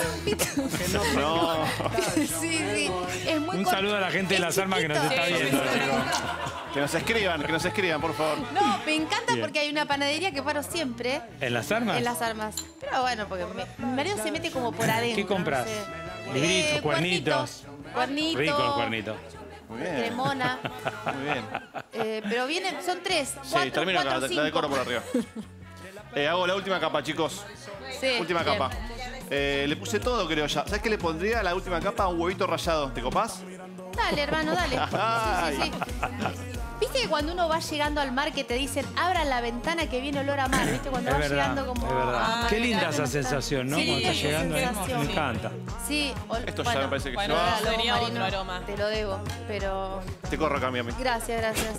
No. sí, sí. Es muy Un cor- saludo a la gente de es las armas que nos chiquito. está Sí, viendo, sí, sí. chicos. Que nos escriban, que nos escriban, por favor. No, me encanta Bien. porque hay una panadería que paro siempre ¿En las armas? en las armas. Pero bueno, porque me- mi marido se mete como por adentro. ¿Qué compras? no sé. Libritos, Eh, cuernitos. Cuernitos. Ricos los cuernitos. Muy bien. Cremona. Muy bien. Eh, pero vienen, son tres. Sí, cuatro, termino acá, cuatro, la cinco. decoro por arriba. Eh, hago la última capa, chicos. Sí, Última bien. capa. Eh, le puse todo, creo ya. ¿Sabes qué le pondría a la última capa? Un huevito rallado. ¿Te copás? Dale, hermano, dale. Sí, sí, sí. ¿Viste que cuando uno va llegando al mar que te dicen abran la ventana que viene olor a mar? ¿Viste? Cuando Es va verdad, llegando como. es verdad. a- Qué a- linda a- esa a- sensación, ¿no? Sí, Cuando estás esa llegando, ¿eh? sensación. Me encanta. Sí, ol- Esto ya bueno, me parece que bueno, se va. ahora lo sería Marino, otro aroma. Te lo debo, pero. Te corro acá, mi amigo. Gracias, gracias.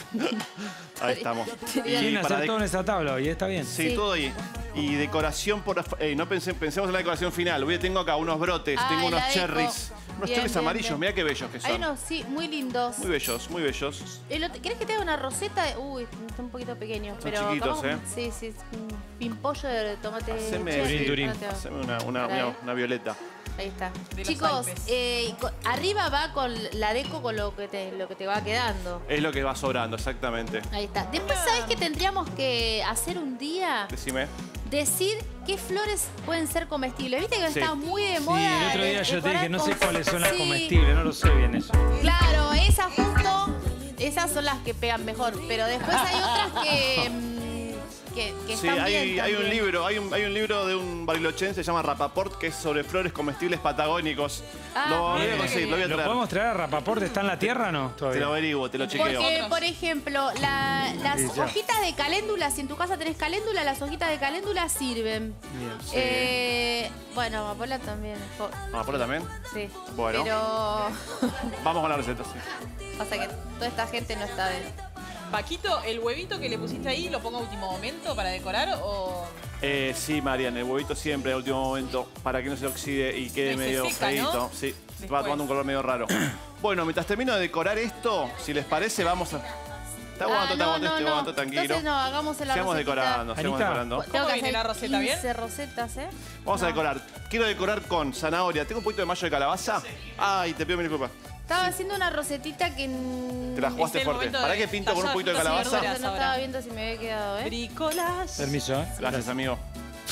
Ahí estamos. Quieren para hacer de- todo en esa tabla hoy, está bien. Sí, Sí. todo ahí. Y decoración por... eh, no pense- pensemos en la decoración final. Hoy tengo acá unos brotes, Ay, tengo unos la deco. cherries. Unos Bien, cherries bien, amarillos, bien. mirá qué bellos que Hay son. unos, sí, muy lindos. Muy bellos, muy bellos. El otro- ¿Querés que te haga una roseta? de- Uy, está un poquito pequeño. Son pero chiquitos, capaz- ¿eh? Sí, sí, es un pimpollo de tomate. Haceme, cherry. Turín, turín. No te hago. haceme una, una, Para una- ahí. una violeta. Ahí está. De los Chicos, Alpes. eh, y co- arriba va con la deco con lo que te, lo que te va quedando. Es lo que va sobrando, exactamente. Ahí está. Después, ¿sabes qué tendríamos que hacer un día? Decime. Decir qué flores pueden ser comestibles. Viste que Sí. está muy de Sí, moda. el otro día de- yo te decorar dije, no sé con- cuáles son las Sí, comestibles, no lo sé bien eso. Claro, esas justo, esas son las que pegan mejor. Pero después hay otras que, mm, que, que Sí, están hay, bien hay un también. libro, hay un, hay un libro de un barilochense, se llama Rapaport, que es sobre flores comestibles patagónicos. Ah, lo voy bien. a conseguir, lo voy a ¿Lo traer. podemos traer a Rapaport? ¿Está en la tierra o no? Te Todavía. lo averiguo, te lo chequeo. Porque, por ejemplo, la- las Sí, ya. hojitas de caléndula, si en tu casa tenés caléndula, las hojitas de caléndula sirven. Bien. Sí. Eh, bueno, amapola también. jo- ¿Amapola también? Sí. Bueno. Pero Vamos con la receta, sí. pasa que toda esta gente no está bien. Paquito, ¿el huevito que le pusiste ahí lo pongo a último momento para decorar o...? Eh, sí, Marian, el huevito siempre, al último momento, para que no se oxide y quede Y se medio seca, feíto. ¿no? Sí, Después. va tomando un color medio raro. Bueno, mientras termino de decorar esto, si les parece, vamos a... Te aguanto, Ah, te aguanto, te aguanto, tranquilo. Entonces no, hagamos la Sigamos roseta. decorando, sigamos Anita. decorando. Tengo ¿Cómo que viene hacer la roseta, bien? quince rosetas, ¿eh? Vamos a No. decorar. Quiero decorar con zanahoria. ¿Tengo un poquito de mayo de calabaza? Ay, te pido mil disculpas. Estaba haciendo una rosetita que... n- Te la jugaste el fuerte. momento de ¿Para qué pinto con un tallar poquito de frutas y calabaza? verduras. No ahora. estaba viendo si me había quedado, ¿eh? Bricolas. Permiso, ¿eh? Gracias, amigo.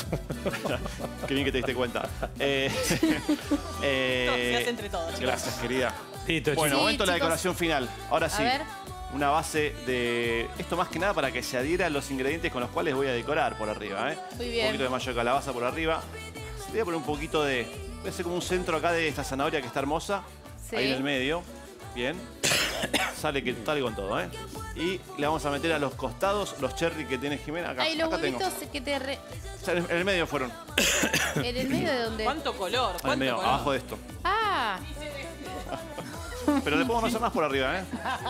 Qué bien que te diste cuenta. Eh, eh, Todo se hace entre todos, chicos. Gracias, querida. Listo, Bueno, Sí, momento de la chicos. decoración final. Ahora A sí. ver. Una base de... Esto más que nada para que se adhiera a los ingredientes con los cuales voy a decorar por arriba, ¿eh? Muy bien. Un poquito de mayo de calabaza por arriba. Le voy a poner un poquito de... Voy a hacer como un centro acá de esta zanahoria que está hermosa. Sí. Ahí en el medio. Bien. Sale que sale con todo, ¿eh? Y le vamos a meter a los costados los cherry que tiene Jimena. Acá, Ay, los acá tengo. huevitos que te... Re... O sea, en el medio fueron. ¿En el medio de dónde? ¿Cuánto color? En el ¿Cuánto medio, color? abajo de esto. Ah, Pero le podemos hacer más por arriba, ¿eh?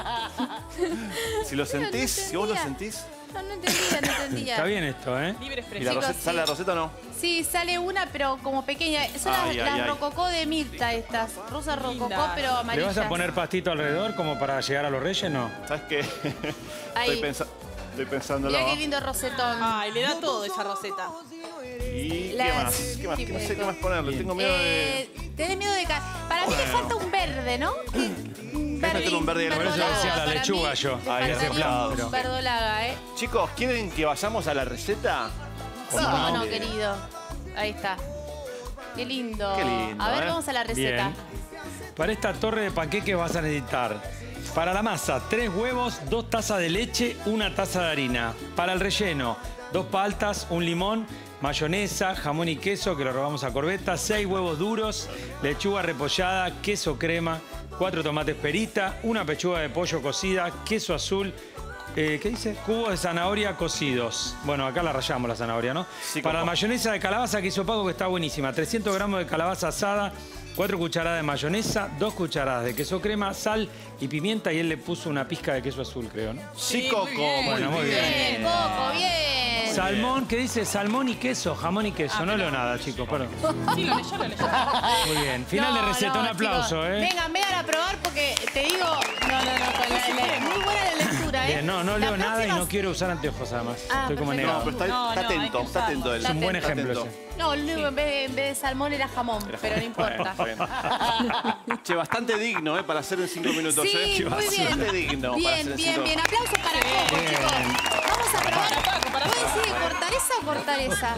Si lo sentís, si vos lo entendía. sentís. no, no entendía, no entendía. Está bien esto, ¿eh? Libre ¿Y expresión. la Chicos, roseta, sí. sale la roseta o no? Sí, sale una, pero como pequeña. Son las, Ay, ay, las ay. rococó de Mirta estas. Rusas rococó, Linda. pero ¿Le amarillas. vas a poner pastito alrededor como para llegar a los reyes? No. ¿Sabes qué? Ahí. Estoy, pensa estoy pensándolo. Mirá qué lindo rosetón. Ay, le da todo esa roseta. ¿Y qué Las- más? ¿Qué más? qué No sé qué rico. más ponerle. Tengo miedo de... Eh, tenés miedo de... ca- Para mí le falta un verde, ¿no? Que- Un meter un verde ahí, por eso verdolaga. decía la Para lechuga mí yo. le Ahí, faltaría aceptado. un verdolaga, ¿eh? Chicos, ¿quieren que vayamos a la receta? ¿Cómo no? no, querido? Ahí está. Qué lindo. Qué lindo, A ver, ¿eh? vamos a la receta. Bien. Para esta torre de panqueques vas a necesitar, para la masa, tres huevos, dos tazas de leche, una taza de harina. Para el relleno, dos paltas, un limón, mayonesa, jamón y queso, que lo robamos a Corbeta, seis huevos duros, lechuga repollada, queso crema, cuatro tomates perita, una pechuga de pollo cocida, queso azul, eh, ¿qué dice? Cubos de zanahoria cocidos. Bueno, acá la rallamos la zanahoria, ¿no? Sí, Para la como. mayonesa de calabaza que hizo Paco, que está buenísima, trescientos gramos de calabaza asada, cuatro cucharadas de mayonesa, dos cucharadas de queso crema, sal y pimienta, y él le puso una pizca de queso azul, creo, ¿no? Sí, Sí, Coco. muy bien. Bueno, muy bien. Bien, Coco, bien. Salmón, ¿qué dice? Salmón y queso, jamón y queso. No leo nada, chicos, perdón. Sí, lo leyó, lo leyó. Muy bien. Final de No, receta, no, un aplauso, chicos. ¿eh? Vengan, vengan a probar porque te digo... No, no, no, con la, la- muy buena la lectura, ¿eh? Bien, no, no La leo nada y próxima- no quiero usar anteojos, además. Ah, Estoy como perfecto. No, negado. pero está, No, está no, hay atento, que está atento él. Es un buen Está ejemplo atento. ese. No, luego en vez, de, en vez de salmón era jamón, pero no importa. Bueno, bueno. Che, bastante digno, ¿eh? Para hacer en cinco minutos, Sí, ¿eh? muy bien. Bastante digno para hacer Bien, en bien, cinco- bien. Aplausos para Coco, Bien. chicos. Vamos a probar. Para Paco, para ¿Puede Paco. decir fortaleza o fortaleza?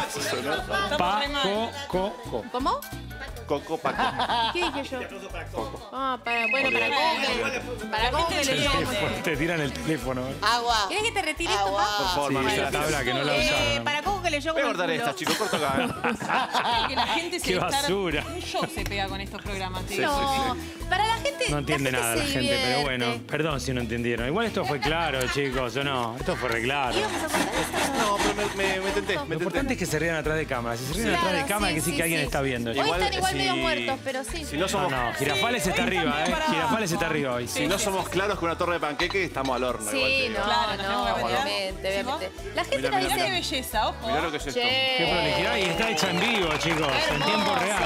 Estamos re mal. Paco, co, co. ¿Cómo? Coco Paco. ¿Qué dije yo? Ah, para, bueno, para Coco. que- Para Coco que le gente digo. entiende. Te tiran el teléfono. ¿eh? Agua. ¿Querés que te retire esto, Agua. Paco? Por favor, Sí, mami, la gracias. tabla que no la Eh, usaron. para Coco que le yo Voy a como el cortar culo. esta, chicos. Corto acá, ¿eh? Que la gente se Qué debe estar- basura. Un show se pega con estos programas, te Sí, digo. No, para la gente. No entiende la nada la se gente, pero divierte. bueno, perdón si no entendieron. Igual esto fue claro, chicos, ¿o no? Esto fue re claro. ¿Íbamos a contar eso? No, pero me, me, me tenté, me Lo tenté. importante es que se rían atrás de cámara. Si se ríen Claro, atrás de cámara, sí, que sí sí, que alguien sí. está viendo. Hoy chicos. están igual si- medio muertos, pero sí. Si no No, somos, no, Girafales está hoy arriba, están ¿eh? para Girafales está abajo. arriba hoy. si no somos claros con una torre de panqueque, estamos al horno. Sí, igual, te no, digo. Claro, nos no, tenemos que meter. obviamente, ¿Sí, vos? obviamente. La gente Mira, nos mira, Mirá qué dice... belleza, ojo. Mirá lo que es esto. Che, Qué prolijidad, y está hecha en vivo, chicos, en hermoso. tiempo real.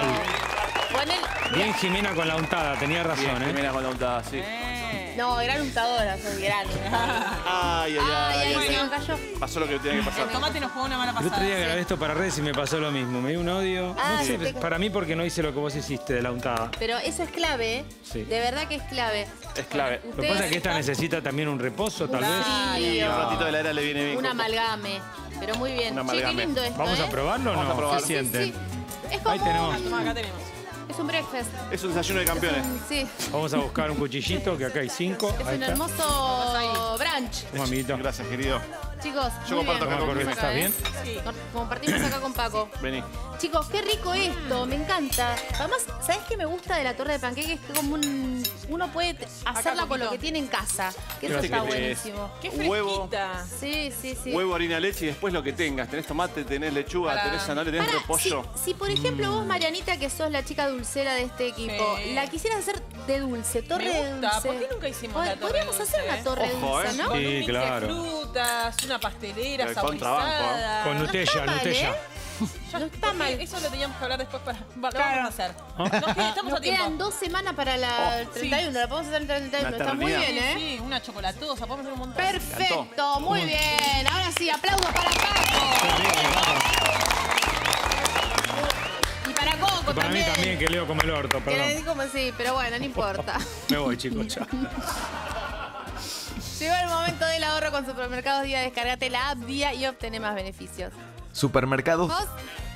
Pon el- Bien Jimena con la untada, tenía Bien, razón, ¿eh? Jimena con la untada, sí. Eh. No, gran untadora, soy gran. Ay, ay, Ay, ay. ay, se ay. me cayó. Pasó lo que tenía que pasar. El tomate nos jugó una mala El pasada. otro día grabé esto para redes y me pasó lo mismo. Me dio un odio. Ah, No sé, te- para mí porque no hice lo que vos hiciste de la untada. Pero eso es clave, ¿eh? Sí. De verdad que es clave. Es clave. Lo que pasa es que esta necesita también un reposo, tal vez. Y un ratito de la era le viene bien. Un Coco. amalgame. Pero muy bien. Un Che, qué amalgame. lindo esto, ¿Vamos ¿eh? a probarlo o Vamos no? a probar. ¿Qué sienten? Sí, Es como... Ahí tenemos. Toma, acá tenemos. Es un breakfast. Es un desayuno de campeones. Sí. Vamos a buscar un cuchillito, que acá hay cinco. Es Ahí un está. hermoso brunch. Toma, amiguito. Gracias, querido. Chicos, Yo muy comparto bien. acá con Compartimos Corbe. ¿Estás acá, bien? ¿eh? Sí. Con- Compartimos acá con Paco. Vení. Chicos, qué rico esto, me encanta. Además, ¿sabes qué me gusta de la torre de panqueques? Que como un, uno puede t- hacerla con lo que tiene en casa. Que eso Así está que tenés buenísimo. Qué Huevo. fresquita. Sí, sí, sí. Huevo, harina, leche y después lo que tengas. Tenés tomate, tenés lechuga, Para- tenés zanahoria, tenés Pará, repollo. si, si, por ejemplo vos, Marianita, que sos la chica dulcera de este equipo, Sí. la quisieras hacer de dulce, torre Me de gusta. dulce. ¿Por qué nunca hicimos Pod- la torre Podríamos dulce, hacer una eh? torre Ojo, dulce, ¿eh? ¿no? Con Sí, un mix claro. de frutas, una pastelera El contrabanco, saborizada. Con No Nutella, está mal, Nutella. ¿eh? Ya No está porque mal. Eso lo teníamos que hablar después para. Lo vamos a hacer. Nos queda- estamos Nos a tiempo. quedan dos semanas para la el treinta y uno, la podemos hacer el treinta y uno. Una Está muy eternidad. bien, ¿eh? Sí, una chocolatosa, podemos hacer un montón. Perfecto, muy bien. Ahora sí, aplausos para Paco. Y para Coco Para mí también. también, que leo como el orto, Que le perdón. di como sí, pero bueno, no importa. Me voy, chicos, chao. Llegó el momento del ahorro con Supermercados Día. Descargate la app Día y obtené más beneficios. supermercados. ¿Vos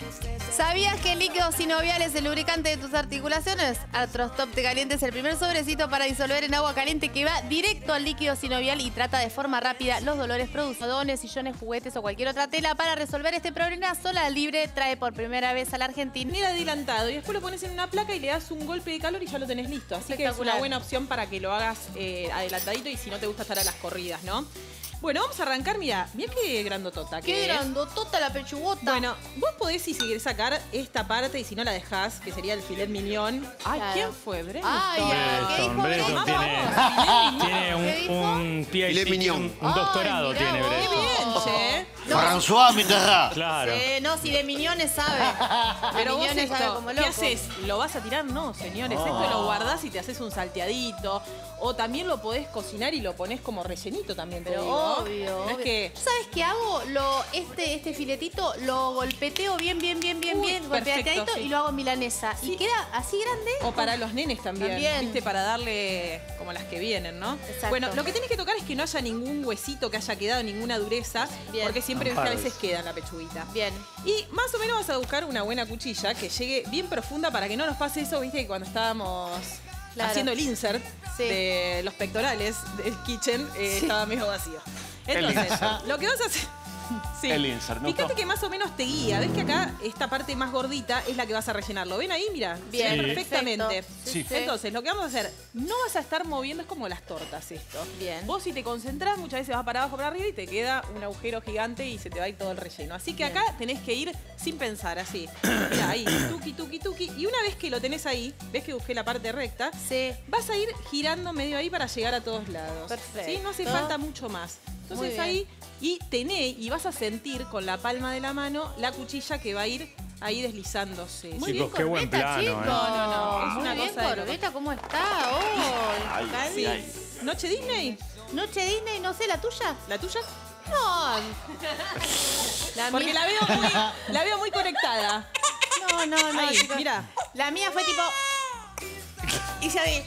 sabías que el líquido sinovial es el lubricante de tus articulaciones? Arthrostop Te Caliente es el primer sobrecito para disolver en agua caliente que va directo al líquido sinovial y trata de forma rápida los dolores producidos. Almohadones, sillones, juguetes o cualquier otra tela para resolver este problema. Sola Libre trae por primera vez a la Argentina. Era adelantado y después lo pones en una placa y le das un golpe de calor y ya lo tenés listo. Así que es una buena opción para que lo hagas eh, adelantadito y si no te gusta estar a las corridas, ¿no? Bueno, vamos a arrancar, mira, mira qué grandotota. Qué que grandotota la pechugota. Bueno, vos podés, si querés sacar esta parte y si no la dejás, que sería el filet mignon. Ay, Claro. ¿quién fue? Brenton. Ay, ay, ¿qué dijo Brenton, Brenton? tiene, tiene ¿Qué dijo? un, un P H D, Filet mignon. un, un doctorado Ay, mirá tiene vos. Qué Brenton. bien, che. François Mitterrand. Claro. Sí, no, si de millones sabe. Pero De vos millones sabe esto, como ¿qué loco. haces? ¿Lo vas a tirar? No, señores. Esto lo guardás y te haces un salteadito. O también lo podés cocinar y lo ponés como rellenito también, te Pero digo. obvio, No es obvio. que... ¿Sabes qué hago? Lo, este, este filetito lo golpeteo bien, bien, bien, bien, Uy, bien, perfecto, golpeadito sí. y lo hago milanesa. Sí. Y queda así grande. O para los nenes también, También. ¿viste? Para darle como las que vienen, ¿no? Exacto. Bueno, lo que tenés que tocar es que no haya ningún huesito que haya quedado, ninguna dureza, Bien. porque siempre ¿viste? a Amparos. veces queda en la pechuguita. Bien. Y más o menos vas a buscar una buena cuchilla que llegue bien profunda para que no nos pase eso, viste, que cuando estábamos Claro. haciendo el insert Sí. de los pectorales del kitchen, eh, estaba medio vacío. Entonces, lo que vas a hacer... Sí. El insert, ¿no? Fíjate que más o menos te guía. ¿Ves que acá esta parte más gordita es la que vas a rellenarlo? ¿Ven ahí? Mira, Bien, se ve Sí. perfectamente. perfecto. Sí, sí. Entonces, lo que vamos a hacer, no vas a estar moviendo, es como las tortas esto. Bien. Vos si te concentrás, muchas veces vas para abajo, para arriba y te queda un agujero gigante y se te va a ir todo el relleno. Así que Bien. acá tenés que ir sin pensar, así. Mira, ahí, tuki, tuki, tuki. Y una vez que lo tenés ahí, ves que busqué la parte recta, Sí. vas a ir girando medio ahí para llegar a todos lados. Perfecto. ¿Sí? No hace falta mucho más. Muy Entonces bien. ahí, y tené, y vas a sentir con la palma de la mano la cuchilla que va a ir ahí deslizándose. Muy ¿sí? bien, Chicos, qué buen Corbeta, plano, chicos. ¿eh? No, no, no, es Muy una bien, cosa de loco. Corbeta, ¿cómo está? Oh, Ay, Cali. ay. ¿Noche Disney? Noche Disney, no sé, ¿la tuya? ¿La tuya? No. La Porque mía- la veo muy, la veo muy conectada. No, no, no. Ahí, chicos. mira. La mía fue tipo... Hice así.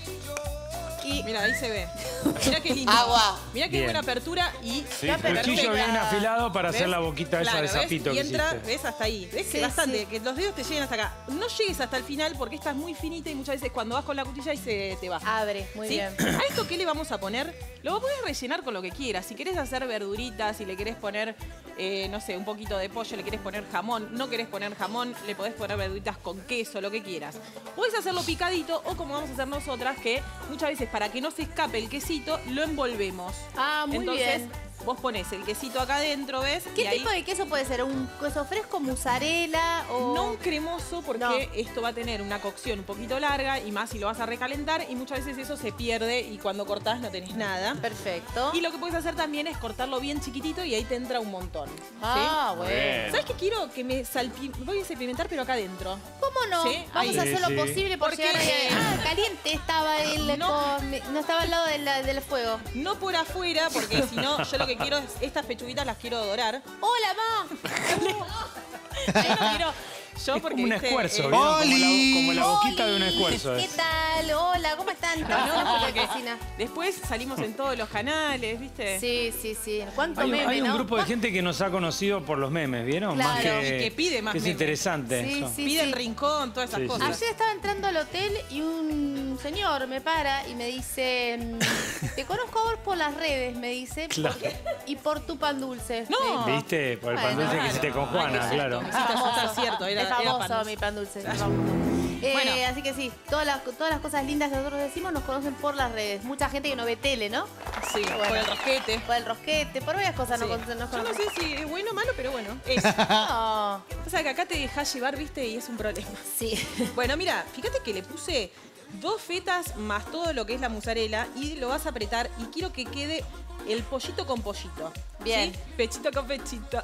Y... Mira, ahí se ve. Mira qué lindo. Agua. Mira qué Bien. buena apertura y Sí, La El cuchillo perfecta. bien afilado para ¿ves? hacer la boquita esa Claro, de ¿ves? sapito y que entra, hiciste. ves hasta ahí. ¿Ves? Sí, que bastante, sí. que los dedos te lleguen hasta acá. No llegues hasta el final porque esta es muy finita y muchas veces cuando vas con la cuchilla y se te va. Abre, muy ¿Sí? bien. ¿A esto qué le vamos a poner? Lo podés rellenar con lo que quieras. Si querés hacer verduritas, si le querés poner, eh, no sé, un poquito de pollo, le querés poner jamón, no querés poner jamón, le podés poner verduritas con queso, lo que quieras. Podés hacerlo picadito o como vamos a hacer nosotras, que muchas veces para que no se escape el quesito, lo envolvemos. Ah, muy Entonces, bien. vos pones el quesito acá adentro, ¿ves? ¿Qué Y ahí- tipo de queso puede ser? ¿Un queso fresco, mozzarella o...? No un cremoso porque No. esto va a tener una cocción un poquito larga y más si lo vas a recalentar y muchas veces eso se pierde y cuando cortás no tenés nada. Perfecto. Y lo que puedes hacer también es cortarlo bien chiquitito y ahí te entra un montón. ¿sí? Ah, bueno. Bien. ¿Sabes qué quiero? Que me salpi... Voy a salpimentar pero acá adentro. ¿Cómo no? Sí, Vamos ahí. a hacer lo Sí, sí. posible por Porque- llegar ahí. Ah, caliente estaba el... No. con- no estaba al lado del, del fuego. No por afuera porque si no, yo lo que quiero es estas pechuguitas las quiero dorar. ¡Hola, ma! Yo no quiero... Yo Es porque, como un viste, esfuerzo, eh, ¿vieron? Como la, ¡Oli! como la boquita de un Oli, esfuerzo. ¿Qué es. tal? Hola, ¿cómo están? No, Estamos en porque la cocina. después salimos en todos los canales, ¿viste? Sí, sí, sí. ¿Cuánto Hay, un- meme, hay un no? grupo de gente que nos ha conocido por los memes, ¿vieron? Más Claro. que, Y que pide más Es memes. interesante Sí, eso. sí, Piden sí. rincón, todas esas Sí, sí. cosas. Ayer estaba entrando al hotel y un señor me para y me dice, mm, te conozco a vos por las redes, me dice, Claro. porque- y por tu pan dulce. No. Me dijo. ¿Viste? Por el pan Bueno, dulce que claro. hiciste con Ay, Juana, qué claro. susto. Sí, está- está cierto, era- es era famoso pan dulce. mi pan dulce. es famoso. Eh, Bueno. Así que sí, todas las, todas las cosas lindas que nosotros decimos nos conocen por las redes. Mucha gente que no ve tele, ¿no? Sí, Bueno. por el rosquete. Por el rosquete, por varias cosas Sí. nos, con- nos Yo no conocen. sé si es bueno o malo, pero bueno. Es. No, O sea, que acá te dejas llevar, viste, y es un problema. sí. Bueno, mira, fíjate que le puse dos fetas más todo lo que es la mozzarella y lo vas a apretar y quiero que quede el pollito con pollito. Bien. ¿Sí? Pechito con pechito.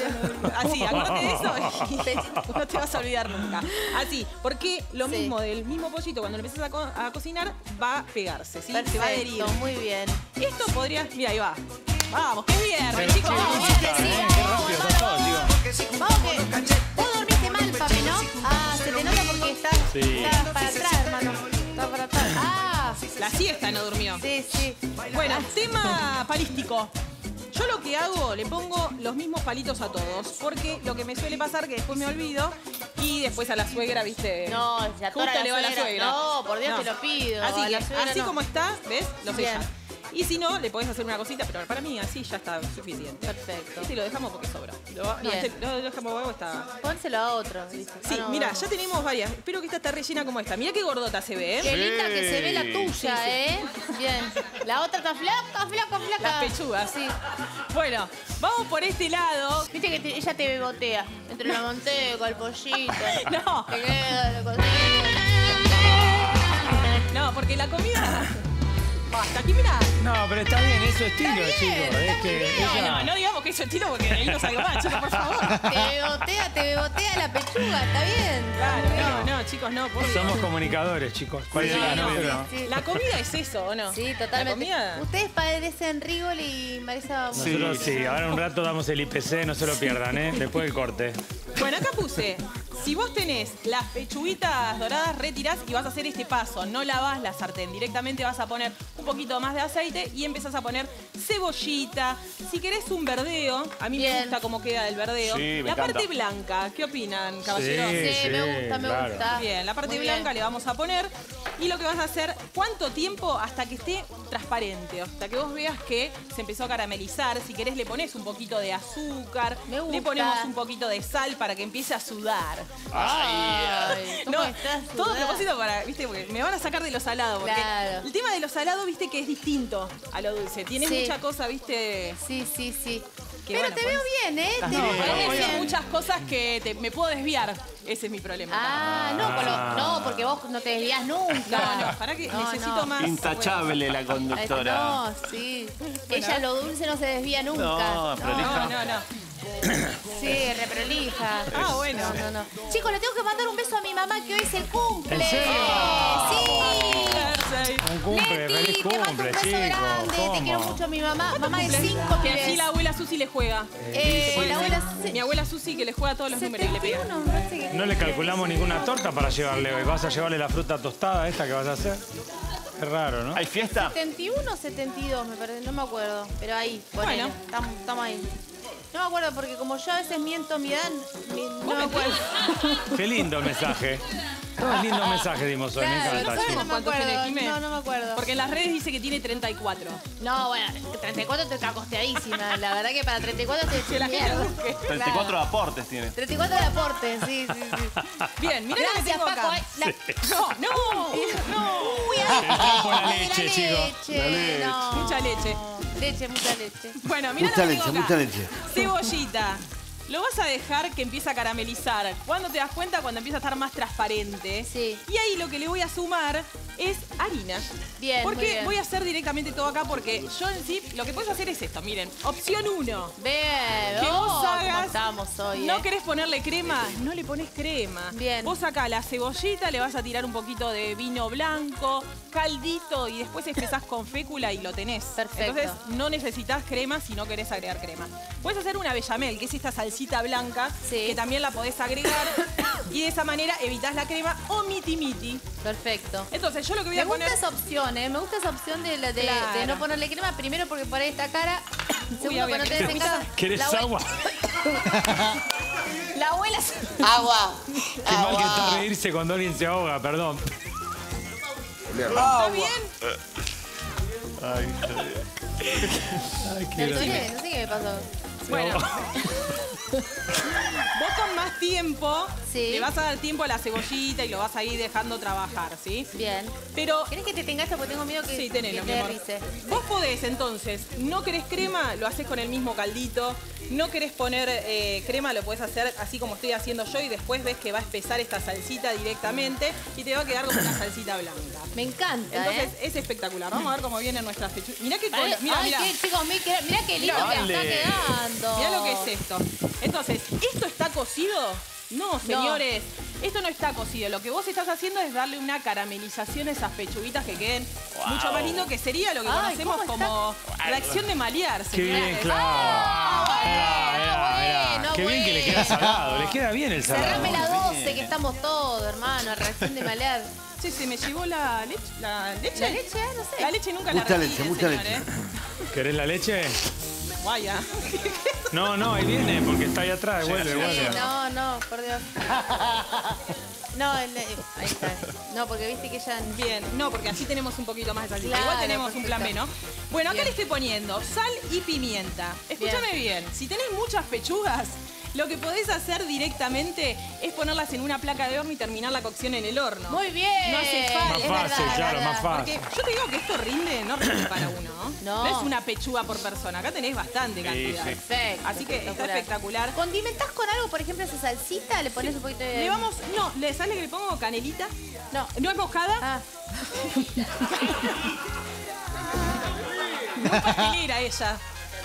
Así, acuérdate de eso y no te vas a olvidar nunca. Así, porque lo Sí. mismo del mismo pollito cuando lo empiezas a, co- a cocinar va a pegarse, ¿sí? Se va a adherir. Perfecto, muy bien. Esto podría... Mira, ahí va. Vamos, qué viernes, Pero, chicos. che, Vamos, ¿cómo que está, sí, eh? vamos, Qué rápido está todo, tío. Vamos que vos dormiste mal, papi, ¿no? Ah, se te nota porque estás, Sí. estás para atrás, hermano. Estás para atrás. Ah, La siesta no durmió. sí, sí. Bueno, tema palístico. Yo lo que hago, le pongo los mismos palitos a todos, porque lo que me suele pasar que después me olvido y después a la suegra, ¿viste? No, se atora Justo la le va la suegra. suegra. No, por Dios te lo pido. Así A que, la suegra así no. como está, ¿ves? Lo Bien. sellas. Y si no, le podés hacer una cosita, pero para mí así ya está suficiente. Perfecto. Este lo dejamos porque sobra. Lo, no, Bien. este lo dejamos huevo, está... Pónselo a otro. listo. Sí, Ah, no, mira, no. ya tenemos varias. Espero que esta esté rellena como esta. Mira qué gordota se ve, ¿eh? Qué linda que se ve la Sí. tuya, Sí, sí. ¿eh? Bien. La otra está flaca, flaca, flaca. Las pechugas. Sí. Bueno, vamos por este lado. Viste que te- ella te bebotea. Entre la manteca, el pollito. No. Te queda la cosita. No, porque la comida... Basta, aquí mira. No, pero está bien, es su estilo, bien, chicos. está Es muy que bien. No, ella- no, no digamos que es su estilo porque ahí no salgo más, chicos, por favor. Te bebotea, te bebotea la pechuga. Está bien. Claro, no, no, chicos, no, por Dios. Somos comunicadores, chicos. Parece Sí, que no, no, pero sí, no. sí. La comida es eso, ¿o no? Sí, La totalmente. comida... Ustedes parecen Rigol y Marisa. Nosotros sí, ahora un rato damos el I P C, no se lo pierdan, ¿eh? Después del corte. Bueno, acá puse, si vos tenés las pechuguitas doradas, retirás y vas a hacer este paso. No lavás la sartén, directamente vas a poner un poquito más de aceite y empezás a poner cebollita. Si querés un verdeo, a mí Bien. me gusta cómo queda el verdeo. Sí, me la encanta. parte blanca, ¿qué opinan, caballeros? Sí, Sí, me gusta, me claro. gusta. Bien, la parte Muy blanca bien. le vamos a poner. Y lo que vas a hacer, ¿cuánto tiempo hasta que esté transparente? Hasta que vos veas que se empezó a caramelizar. Si querés le pones un poquito de azúcar. Me gusta. Le ponemos un poquito de sal para que empiece a sudar. Ay, ¿cómo No, estás? todo a sudada? propósito para, viste, porque me van a sacar de lo salado. Porque Claro. el tema de lo salado, viste, que es distinto a lo dulce. Tiene Sí. mucha cosa, viste. Sí, sí, sí. Que Pero bueno, te pues- veo bien, ¿eh? Te bien. veo Podés decir bien. muchas cosas que te- me puedo desviar. Ese es mi problema. Ah, no, con lo- no, porque vos no te desvías nunca. No, no, para que No, necesito no. más. Intachable la Ay, conductora. No, sí. Ella lo dulce no se desvía nunca. No, prolija. No, no, no. Sí, reprolija. Ah, bueno. No, no, no. Chicos, le tengo que mandar un beso a mi mamá que hoy es el cumple. ¿En serio? Sí. Un cumple, Leti, feliz te mando un cumple, beso chicos. grande. ¿Cómo? Te quiero mucho, mi mamá. Mamá de cinco Que así pibes. la abuela Susi le juega. Eh, la abuela Mi abuela Susi que le juega todos los números y le pega. setenta y uno, no sé qué. No le calculamos ninguna torta para llevarle hoy. ¿Vas a llevarle la fruta tostada esta que vas a hacer? Es raro, ¿no? ¿Hay fiesta? setenta y uno o setenta y dos, me parece, no me acuerdo. Pero ahí, ponele, Bueno. estamos, estamos ahí. No me acuerdo porque como yo a veces miento mi edad, mi- no me acuerdo. Qué lindo mensaje. Todo lindo mensaje dimos hoy, me Claro, encanta, no, chicos. no me ¿Cuántos tiene, acuerdo. Jimé? No, no me acuerdo. Porque en las redes dice que tiene treinta y cuatro. No, bueno, treinta y cuatro te está costeadísima. La verdad que para treinta y cuatro te Que la gente mierda. busque. treinta y cuatro aportes tiene. treinta y cuatro de aporte, sí, sí, sí. Bien, mira lo que Gracias, tengo Paco. acá. Ay, la- No, no, no. Uy, ay, trapo de la de leche, chicos. leche, no. Mucha leche. Leche, mucha leche. Bueno, mira Mucha lo que leche, tengo acá. mucha leche. Cebollita. Lo vas a dejar que empiece a caramelizar. ¿Cuándo te das cuenta? Cuando empieza a estar más transparente. Sí. Y ahí lo que le voy a sumar es harina. Bien, muy Porque bien. voy a hacer directamente todo acá porque yo en sí lo que puedes hacer es esto. Miren, opción uno. Bien, Que oh, vos cómo hagas. estamos hoy, No eh. querés ponerle crema, no le pones crema. Bien. Vos acá la cebollita, le vas a tirar un poquito de vino blanco, caldito y después empezás con fécula y lo tenés. Perfecto. Entonces no necesitas crema si no querés agregar crema. Puedes hacer una bechamel, que es esta salsita blanca, Sí. que también la podés agregar y de esa manera evitás la crema o miti miti. Perfecto. Entonces yo lo que voy Me a gusta poner... esa opción, ¿eh? Me gusta esa opción de, la- de, Claro. de no ponerle crema. Primero porque por ahí está cara. Segundo, obvio, porque no ¿querés tenés en casa. ¿Querés La abue- agua? La abuela. Agua. Qué mal que está reírse cuando alguien se ahoga, perdón. ¿Está bien? Ay, qué No gracioso. sé, no sé qué me pasó. Bueno. Vos con más tiempo Sí. le vas a dar tiempo a la cebollita y lo vas a ir dejando trabajar, ¿sí? Bien. Pero ¿Querés que te tenga esto? Porque tengo miedo que, sí, que tenelo, mi te amor. derrice. Vos podés, entonces, no querés crema, lo haces con el mismo caldito. No querés poner eh, crema, lo podés hacer así como estoy haciendo yo y después ves que va a espesar esta salsita directamente y te va a quedar como una salsita blanca. Me encanta, Entonces ¿eh? es espectacular. Vamos a ver cómo vienen nuestras pechugas. Mirá qué Vale. color. Mirá, Ay, mirá. qué, chicos, mi- que- mirá qué lindo Mirá, que está vale. quedando. Mirá lo que es esto. Entonces, ¿esto está cocido? No, señores, esto no está cocido. Lo que vos estás haciendo es darle una caramelización a esas pechuguitas que queden mucho más lindo, que sería lo que Ay, conocemos ¿cómo como reacción de malear, Qué bien, señores. claro. Ah, Mirá, mirá, mirá. bueno, Qué bien que le bueno. queda salado. Le queda bien el salado. Cerrame la doce, que estamos todos, hermano. Reacción de malear. Che, se me llevó la leche. ¿La leche? ¿La leche? Ah, no sé. La leche nunca Mucha la leche, retiren, mucha señores. ¿Querés la leche? Vaya. No, no, ahí viene, porque está ahí atrás. Vuelve, Sí, vuelve. no, no, por Dios. No, el- ahí está. No, porque viste que ella... Bien, no, porque así tenemos un poquito más de salsita. Claro, Igual tenemos un plan B, ¿no? Bueno, acá Bien. le estoy poniendo sal y pimienta. Escúchame bien. Si tenés muchas pechugas, lo que podés hacer directamente es ponerlas en una placa de horno y terminar la cocción en el horno. Muy bien. No hace falta. Más Es fácil, verdad, es claro, verdad. más fácil. Porque yo te digo que esto rinde, no rinde para uno, ¿no? No. No es una pechuga por persona. Acá tenés bastante cantidad. sí. Perfecto. Así que está espectacular. ¿Condimentás con algo, por ejemplo, esa salsita? ¿Le pones un poquito de...? Le vamos, no, ¿le sale que le pongo canelita? No. ¿No es moscada? Ah, No pastelera ella.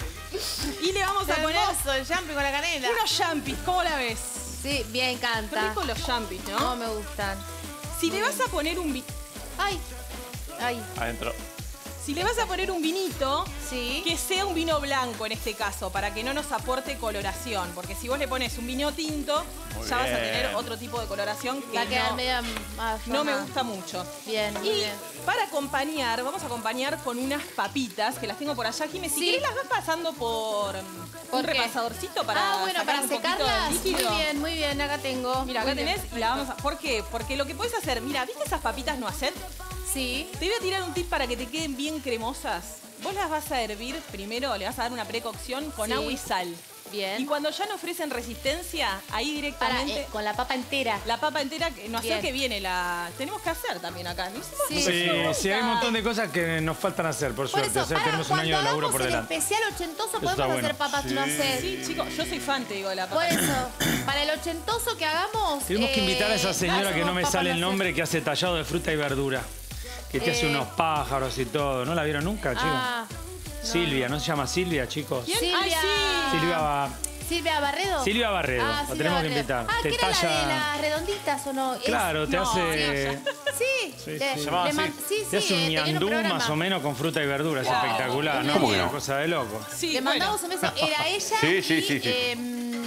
Y le vamos a poner hermoso el jumping con la canela. unos champis, ¿cómo la ves? Sí, bien, Qué canta. rico los champis, No ¿no? me gustan. Si le vas a poner un vi- Ay, ay, Adentro. si le vas a poner un vinito, sí. que sea un vino blanco en este caso, para que no nos aporte coloración. Porque si vos le pones un vino tinto, Muy ya vas a bien. tener otro tipo de coloración que Va a quedar no, media más... no me ajá. gusta mucho. Bien, muy Y bien. para acompañar, vamos a acompañar con unas papitas, que las tengo por allá. Jiménez, si Sí. querés las vas pasando por, ¿Por un qué? repasadorcito para Ah, bueno, sacar para un poquito del secarlas. Muy líquido. bien, muy bien, acá tengo. Mira, acá Muy bien. tenés y la vamos a... ¿Por qué? Porque lo que puedes hacer, mira, ¿viste esas papitas no hacer? Sí. Te voy a tirar un tip para que te queden bien cremosas. Vos las vas a hervir primero, le vas a dar una precocción con Sí. agua y sal. Bien. Y cuando ya no ofrecen resistencia, ahí Para, directamente... eh, con la papa entera. La papa entera, que no sé Bien. que viene, la tenemos que hacer también acá. ¿No hicimos? Sí. Sí, me sí, hay un gusta. montón de cosas que nos faltan hacer, por Por suerte. eso, O sea, para tenemos un cuando año de laburo hagamos por el delante. especial ochentoso Eso podemos está hacer bueno. papas no sé. Sí, chicos, yo soy fan, te digo, de la Por papa. eso, para el ochentoso que hagamos... Tenemos que invitar a esa eh, señora que no me hacemos sale el papas nombre, que hace tallado de fruta y verdura. Que te hace Eh. unos pájaros y todo. ¿No la vieron nunca, chicos? Ah, Silvia, ¿no se llama Silvia, chicos? ¿Quién? Silvia. Ay, sí. Silvia va... Silvia Barredo. Silvia Barredo, Ah, la Silvia tenemos que Barredo. invitar. Ah, Te que era la talla- de las redonditas, ¿o no? Es- Claro, te No, hace... Sí, Sí, le- sí. le Llamaba man- así. sí, sí, Te hace un eh, tenía ñandú programa. más o menos con fruta y verdura. Es Wow. espectacular, ¿no? ¿Cómo que no? Una cosa de loco. Sí, Le bueno. mandamos un beso. Era ella Sí, sí, y, sí, sí. eh,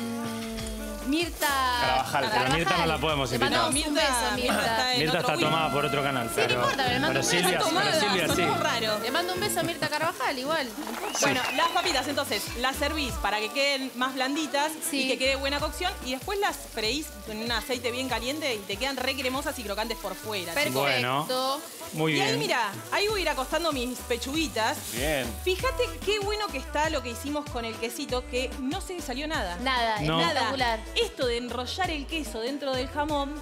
Mirta Carabajal. Pero a Mirta no la podemos Le invitar. mandamos No, un Mirta- beso, Mirta Mirta. está en Mirta otro está wing. tomada por otro canal. no pero, importa, pero le mando pero un beso. Silvia, Está pero tomada, Silvia sí. sonó raro. Le mando un beso a Mirta Carvajal, igual. Bueno, las papitas entonces las servís para que queden más blanditas Sí. y que quede buena cocción y después las freís en un aceite bien caliente y te quedan re cremosas y crocantes por fuera. Perfecto. Bueno. Muy Y ahí bien. mira, ahí voy a ir acostando mis pechuguitas. Bien. Fíjate qué bueno que está lo que hicimos con el quesito, que no se salió nada. Nada, No. espectacular. Esto de enrollar el queso dentro del jamón.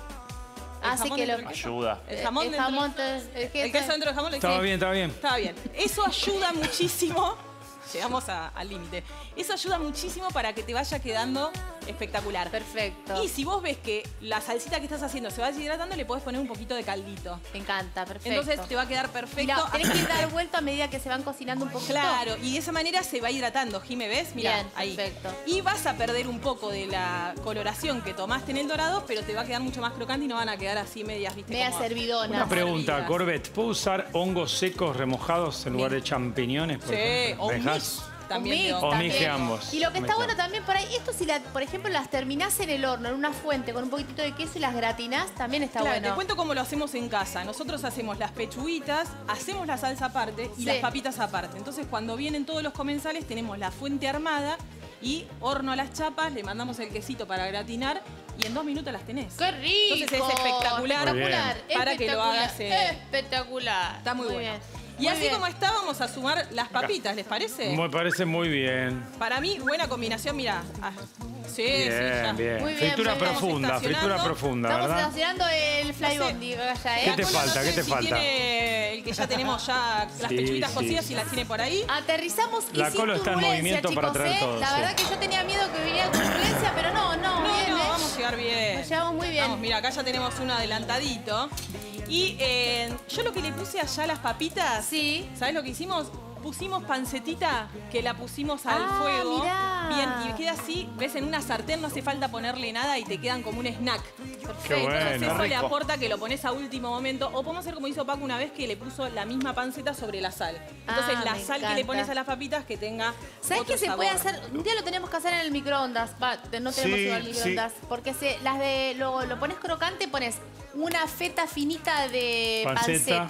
el Hace jamón que dentro lo- del queso. Ayuda. El jamón el dentro del- jamón, te- el El queso. queso dentro del jamón. Estaba sí. bien, estaba bien. Estaba bien. Eso ayuda muchísimo. Llegamos a- al límite. Eso ayuda muchísimo para que te vaya quedando espectacular. Perfecto. Y si vos ves que la salsita que estás haciendo se va deshidratando, le podés poner un poquito de caldito. Me encanta, perfecto. Entonces te va a quedar Y perfecto. la- tenés que ir dar vuelta a medida que se van cocinando un poquito. Claro, y de esa manera se va hidratando, Jime, ¿ves? Mira, Bien, ahí. perfecto. Y vas a perder un poco de la coloración que tomaste en el dorado, pero te va a quedar mucho más crocante y no van a quedar así medias, ¿viste? Media como- servidona. Una pregunta, servidas. Corbett. ¿Puedo usar hongos secos remojados en lugar de champiñones? por Sí, ejemplo? o ¿Dejás? mix también. Un de mix onda. O también. mix de ambos. Y lo que está Mix de bueno ambos. también por ahí, esto si, la, por ejemplo, las terminás en el horno, en una fuente, con un poquitito de queso y las gratinás, también está Claro, bueno. te cuento cómo lo hacemos en casa. Nosotros hacemos las pechuguitas, hacemos la salsa aparte y Sí. las papitas aparte. Entonces, cuando vienen todos los comensales, tenemos la fuente armada y horno a las chapas, le mandamos el quesito para gratinar y en dos minutos las tenés. ¡Qué rico! Entonces es espectacular. Muy bien. Espectacular. Para que lo espectacular, hagas, eh, Espectacular. Está muy, bueno. bien. Y Muy así bien. como está, vamos a sumar las papitas, ¿les parece? Me parece muy bien. Para mí, buena combinación, mira. Ah, sí, sí, Bien, ya. bien. Muy bien, Fritura muy bien. profunda, Estamos fritura estacionando. profunda, Estamos ¿verdad? estacionando el flybondi allá, ¿eh? ¿Qué te Colo, falta? no sé ¿Qué te si falta? Tiene el que ya tenemos ya las Sí, pechuguitas sí, cocidas, sí. si las tiene por ahí. Aterrizamos y La sin Colo está en turbulencia, movimiento para chicos, traer ¿eh? todo, La sí. verdad que yo tenía miedo que viniera turbulencia, pero no, no, No, bien, no, ¿eh? vamos a llegar bien. Nos llevamos muy bien. Vamos, mira, acá ya tenemos uno adelantadito. Y eh, yo lo que le puse allá a las papitas, Sí. ¿sabes lo que hicimos? Pusimos pancetita, que la pusimos al Ah, fuego. mirá. Bien, y queda así, ves, en una sartén no hace falta ponerle nada y te quedan como un snack. Qué bueno. Entonces eso le rico. aporta que lo pones a último momento. O podemos hacer como hizo Paco una vez, que le puso la misma panceta sobre la sal. Entonces Ah, la me sal que le encanta. pones a las papitas que tenga ¿Sabes otro qué se sabor. puede hacer? Un día lo tenemos que hacer en el microondas. Va, te- no tenemos Sí, igual microondas. Porque se, las de. Luego lo pones crocante, pones una feta finita de Panceta. panceta.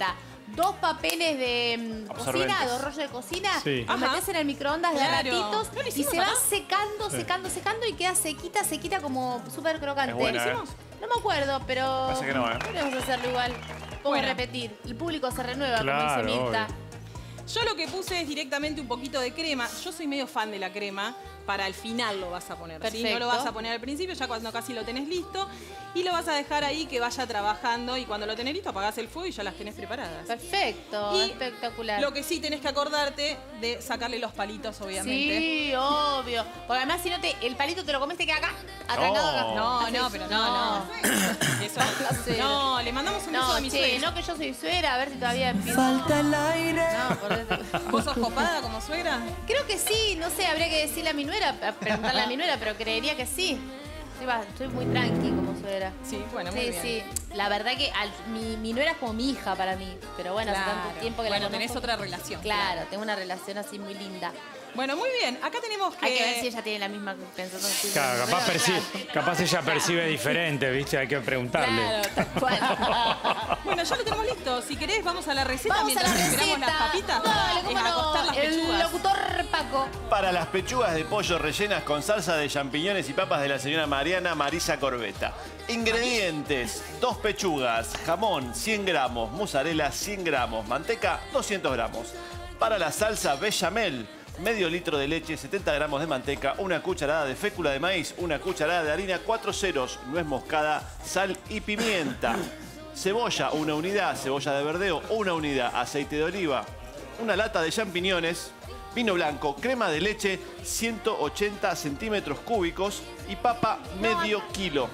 dos papeles de mm, cocina, Absorbentes. dos rollos de cocina, Sí. los Ajá. metés en el microondas de Claro. ratitos ¿No lo y hicimos se va acá? secando, secando, secando y queda sequita, sequita como súper crocante. Es buena, ¿Lo ¿eh? hicimos? No me acuerdo, pero Parece que no, ¿eh? podemos hacerlo igual. Puedo Bueno. repetir. El público se renueva, Claro, como dice Mirta. Yo lo que puse es directamente un poquito de crema. Yo soy medio fan de la crema. Para el final lo vas a poner, ¿sí? Perfecto. No lo vas a poner al principio, ya cuando casi lo tenés listo. Y lo vas a dejar ahí que vaya trabajando. Y cuando lo tenés listo, apagás el fuego y ya las tenés preparadas. Perfecto, Y espectacular. Lo que sí tenés que acordarte de sacarle los palitos, obviamente. Sí, obvio. Porque además, si no te, el palito te lo comes, te queda acá, atrancado acá. No, Haces- no, pero no, no. Eso, no, le mandamos un beso No, a mi che, suegra. no que yo soy suegra, a ver si todavía empiezo. Falta el aire. No, por eso. ¿Vos sos copada como suegra? Creo que sí, no sé, habría que decirle a mi nuera, a preguntarle a mi nuera, pero creería que sí. Estoy, ba- estoy muy tranqui como suegra. Sí, bueno, muy Sí, bien. sí. La verdad que al- mi, mi nuera es como mi hija para mí. Pero bueno, hace Claro. tanto tiempo que Bueno, la tenés conozco. otra relación. Claro, tengo una relación así muy linda. Bueno, muy bien. Acá tenemos que... Hay que ver si ella tiene la misma pensamiento. Claro, capaz, percibe, capaz ella percibe diferente, ¿viste? Hay que preguntarle. Claro, tal cual. Bueno, ya lo tenemos listo. Si querés, vamos a la receta Vamos a la mientras receta. esperamos las papitas. Dale, cómo Es acostar las no. El pechugas. locutor Paco. Para las pechugas de pollo rellenas con salsa de champiñones y papas de la señora Mariana Marisa Corbeta. Ingredientes: dos pechugas, jamón cien gramos, mozzarella cien gramos, manteca doscientos gramos. Para la salsa bechamel, medio litro de leche, setenta gramos de manteca, una cucharada de fécula de maíz, una cucharada de harina, cuatro ceros, nuez moscada, sal y pimienta. Cebolla, una unidad, cebolla de verdeo, una unidad, aceite de oliva, una lata de champiñones, vino blanco, crema de leche, ciento ochenta centímetros cúbicos y papa medio kilo.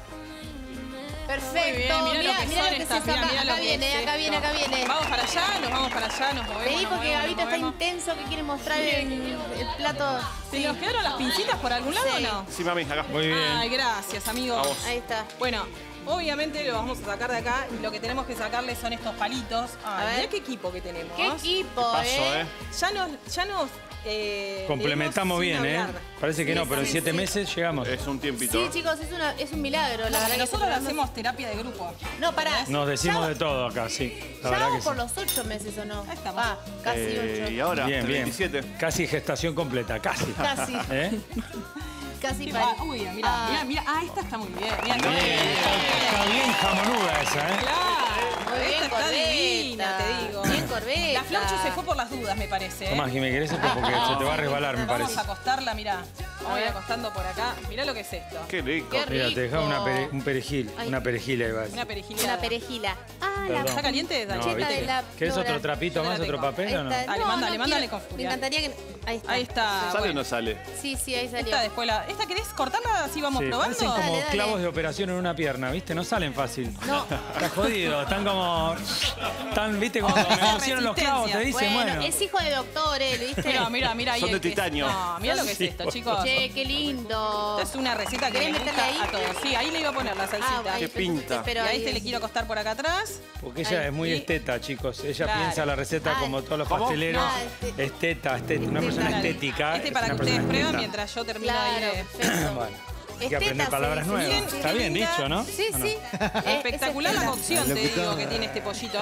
Perfecto. Muy bien, mirá, Mirá, lo que mirá son lo que estas, es mirá, eso. mirá Acá, lo acá que viene, es acá viene, esto. acá viene. Vamos para allá, nos vamos para allá, nos movemos. Vení nos porque movemos, Gabito nos está movemos. intenso que quiere mostrar el, el plato. ¿Se nos quedaron las pincitas por algún lado Sí. o no? Sí, mami, acá. Muy bien. Ay, gracias, amigo. Vamos. Ahí está. Bueno, obviamente lo vamos a sacar de acá y lo que tenemos que sacarle son estos palitos. Ay, A ver. mirá qué equipo que tenemos. ¿Qué equipo, Paso, eh? ¿eh? Ya nos, ya nos eh, Complementamos leemos bien, sin ¿eh? hablar. Parece que Sí, no, pero en sí, siete sí. meses llegamos. Es un tiempito. Sí, chicos, es, una, es un milagro. La verdad que Nosotros este programa- hacemos terapia de grupo. No, pará. Nos decimos Ya- de todo acá, sí. La Ya verdad que vamos sí. por los ocho meses, ¿o no? Ahí estamos. Ah, casi Eh, ocho. y ahora, Bien, bien. veintisiete. Casi gestación completa, casi. Casi. ¿Eh? Casi Qué para. va- Uy, mira, Ah. mira, mira. Ah, esta está muy bien. Mira, Bien, está bien jamonuda esa, ¿eh? Claro, Muy bien, esta está Corbeta. divina, te digo. Bien, Corbeta. La flaucho se fue por las dudas, me parece. ¿eh? Tomás, Jimé, ¿querés esto? Porque se te va a resbalar, me Vamos parece. a acostarla, mirá. Vamos a ir acostando por acá. Mirá lo que es esto. Qué rico. Qué Mira, te dejaba una pere- rico. un perejil, Ay. una perejila iba a decir. Una perejilada. Una perejila. Ah, Perdón. ¿Está caliente? Dale. No, Cheta ¿viste de que- la ¿Querés flora. otro trapito Yo la más, otro tengo. papel o no? Dale, No, mándale, no mándale quiero- con furia. Me encantaría que. Ahí está. Ahí está. ¿Sale bueno. o no sale? Sí, sí, ahí salió. Esta después la. ¿Esta querés cortarla así vamos Sí, probando? parecen como Dale, dale. clavos de operación en una pierna, ¿viste? No salen fácil. No. Está jodido, están como... Están, ¿viste? Como Ojo, me pusieron los clavos, te resistencia. dicen, Bueno, bueno. es hijo de doctor, ¿eh? ¿Lo viste? Mira, mira, mira. ahí Son de el que- titanio. No, mira lo que es Sí, esto, boludo. chicos. Che, qué lindo. Esta es una receta que ¿Querés le gusta meterle ahí? a todos. Sí, ahí le iba a poner la salsita. Ah, ahí, Qué pinta. pero y a este le quiero acostar por acá atrás. Porque ella Ay, es muy y- esteta, chicos. Ella Claro. piensa la receta Ay. como todos los ¿Cómo? pasteleros. Ah, este- Esteta, esteta, una persona Dale. estética. Este es para una que persona ustedes prueben esteta. mientras yo termino Claro, ahí de... perfecto. Bueno, hay que Esteta aprender se palabras dice. nuevas. Miren, Está qué bien linda. dicho, ¿no? Sí, ¿O no? sí. Espectacular la Es cocción, te digo, que tiene este pollito.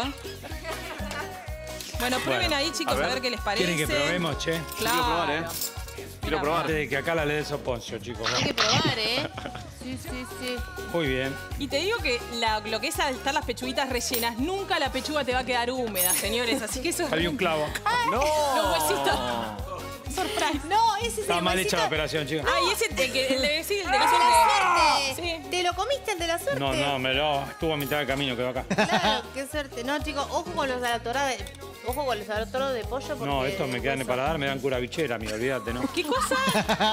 Bueno, prueben Bueno, ahí, chicos, a a ver. ver, qué les parece. ¿Quieren que probemos, che? Claro. Quiero probar, ¿eh? Quiero Mirá, probar. Antes de que acá la le dé soponcio, chicos. Hay que probar, ¿eh? Sí, sí, sí. Muy bien. Y te digo que la- lo que es al estar las pechuguitas rellenas, nunca la pechuga te va a quedar húmeda, señores. Así que eso es Había un clavo. ¡No! los huesitos. Surprise. No, ese es Estaba el mal huesito. hecha la operación, chicos. Ah, y ese el, que, el de sí, el de la ¡El de suerte. la suerte! Sí. ¿Te lo comiste el de la suerte? No, no, me lo estuvo a mitad del camino, quedó acá. Claro, qué suerte. No, chicos, ojo con los atorados de... Ojo con los atorados de pollo porque... No, estos me quedan de eso- paladar, me dan curavichera, amigo, olvídate, ¿no? ¿Qué cosa?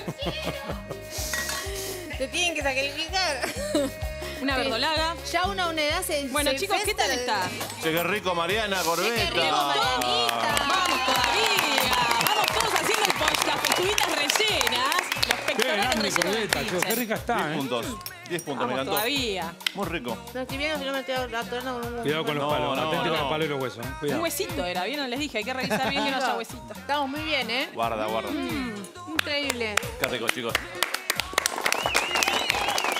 Te tienen que sacrificar. Una verdolaga. Ya una unidad se... Bueno, se chicos, ¿qué tal infesta está? de- Che, qué rico, Mariana Corbeta. Qué rico, Marianita. Vamos todavía. Vamos todos haciendo el po- las pechuguitas rellenas. Los Qué pectorales grande, rellenos de Corbeta, chicos, qué pilsen. rica está, diez ¿eh? puntos. diez puntos, me Vamos encantó. todavía. Muy rico. No estoy viendo si no me estoy atorando con un... Cuidado con los No, palos, no, atento no. con los palos y los huesos, ¿eh? Un Cuidado. huesito era, ¿vieron? Les dije, hay que revisar bien que no haya huesito. Estamos muy bien, ¿eh? Guarda, guarda. Increíble. Qué rico, chicos.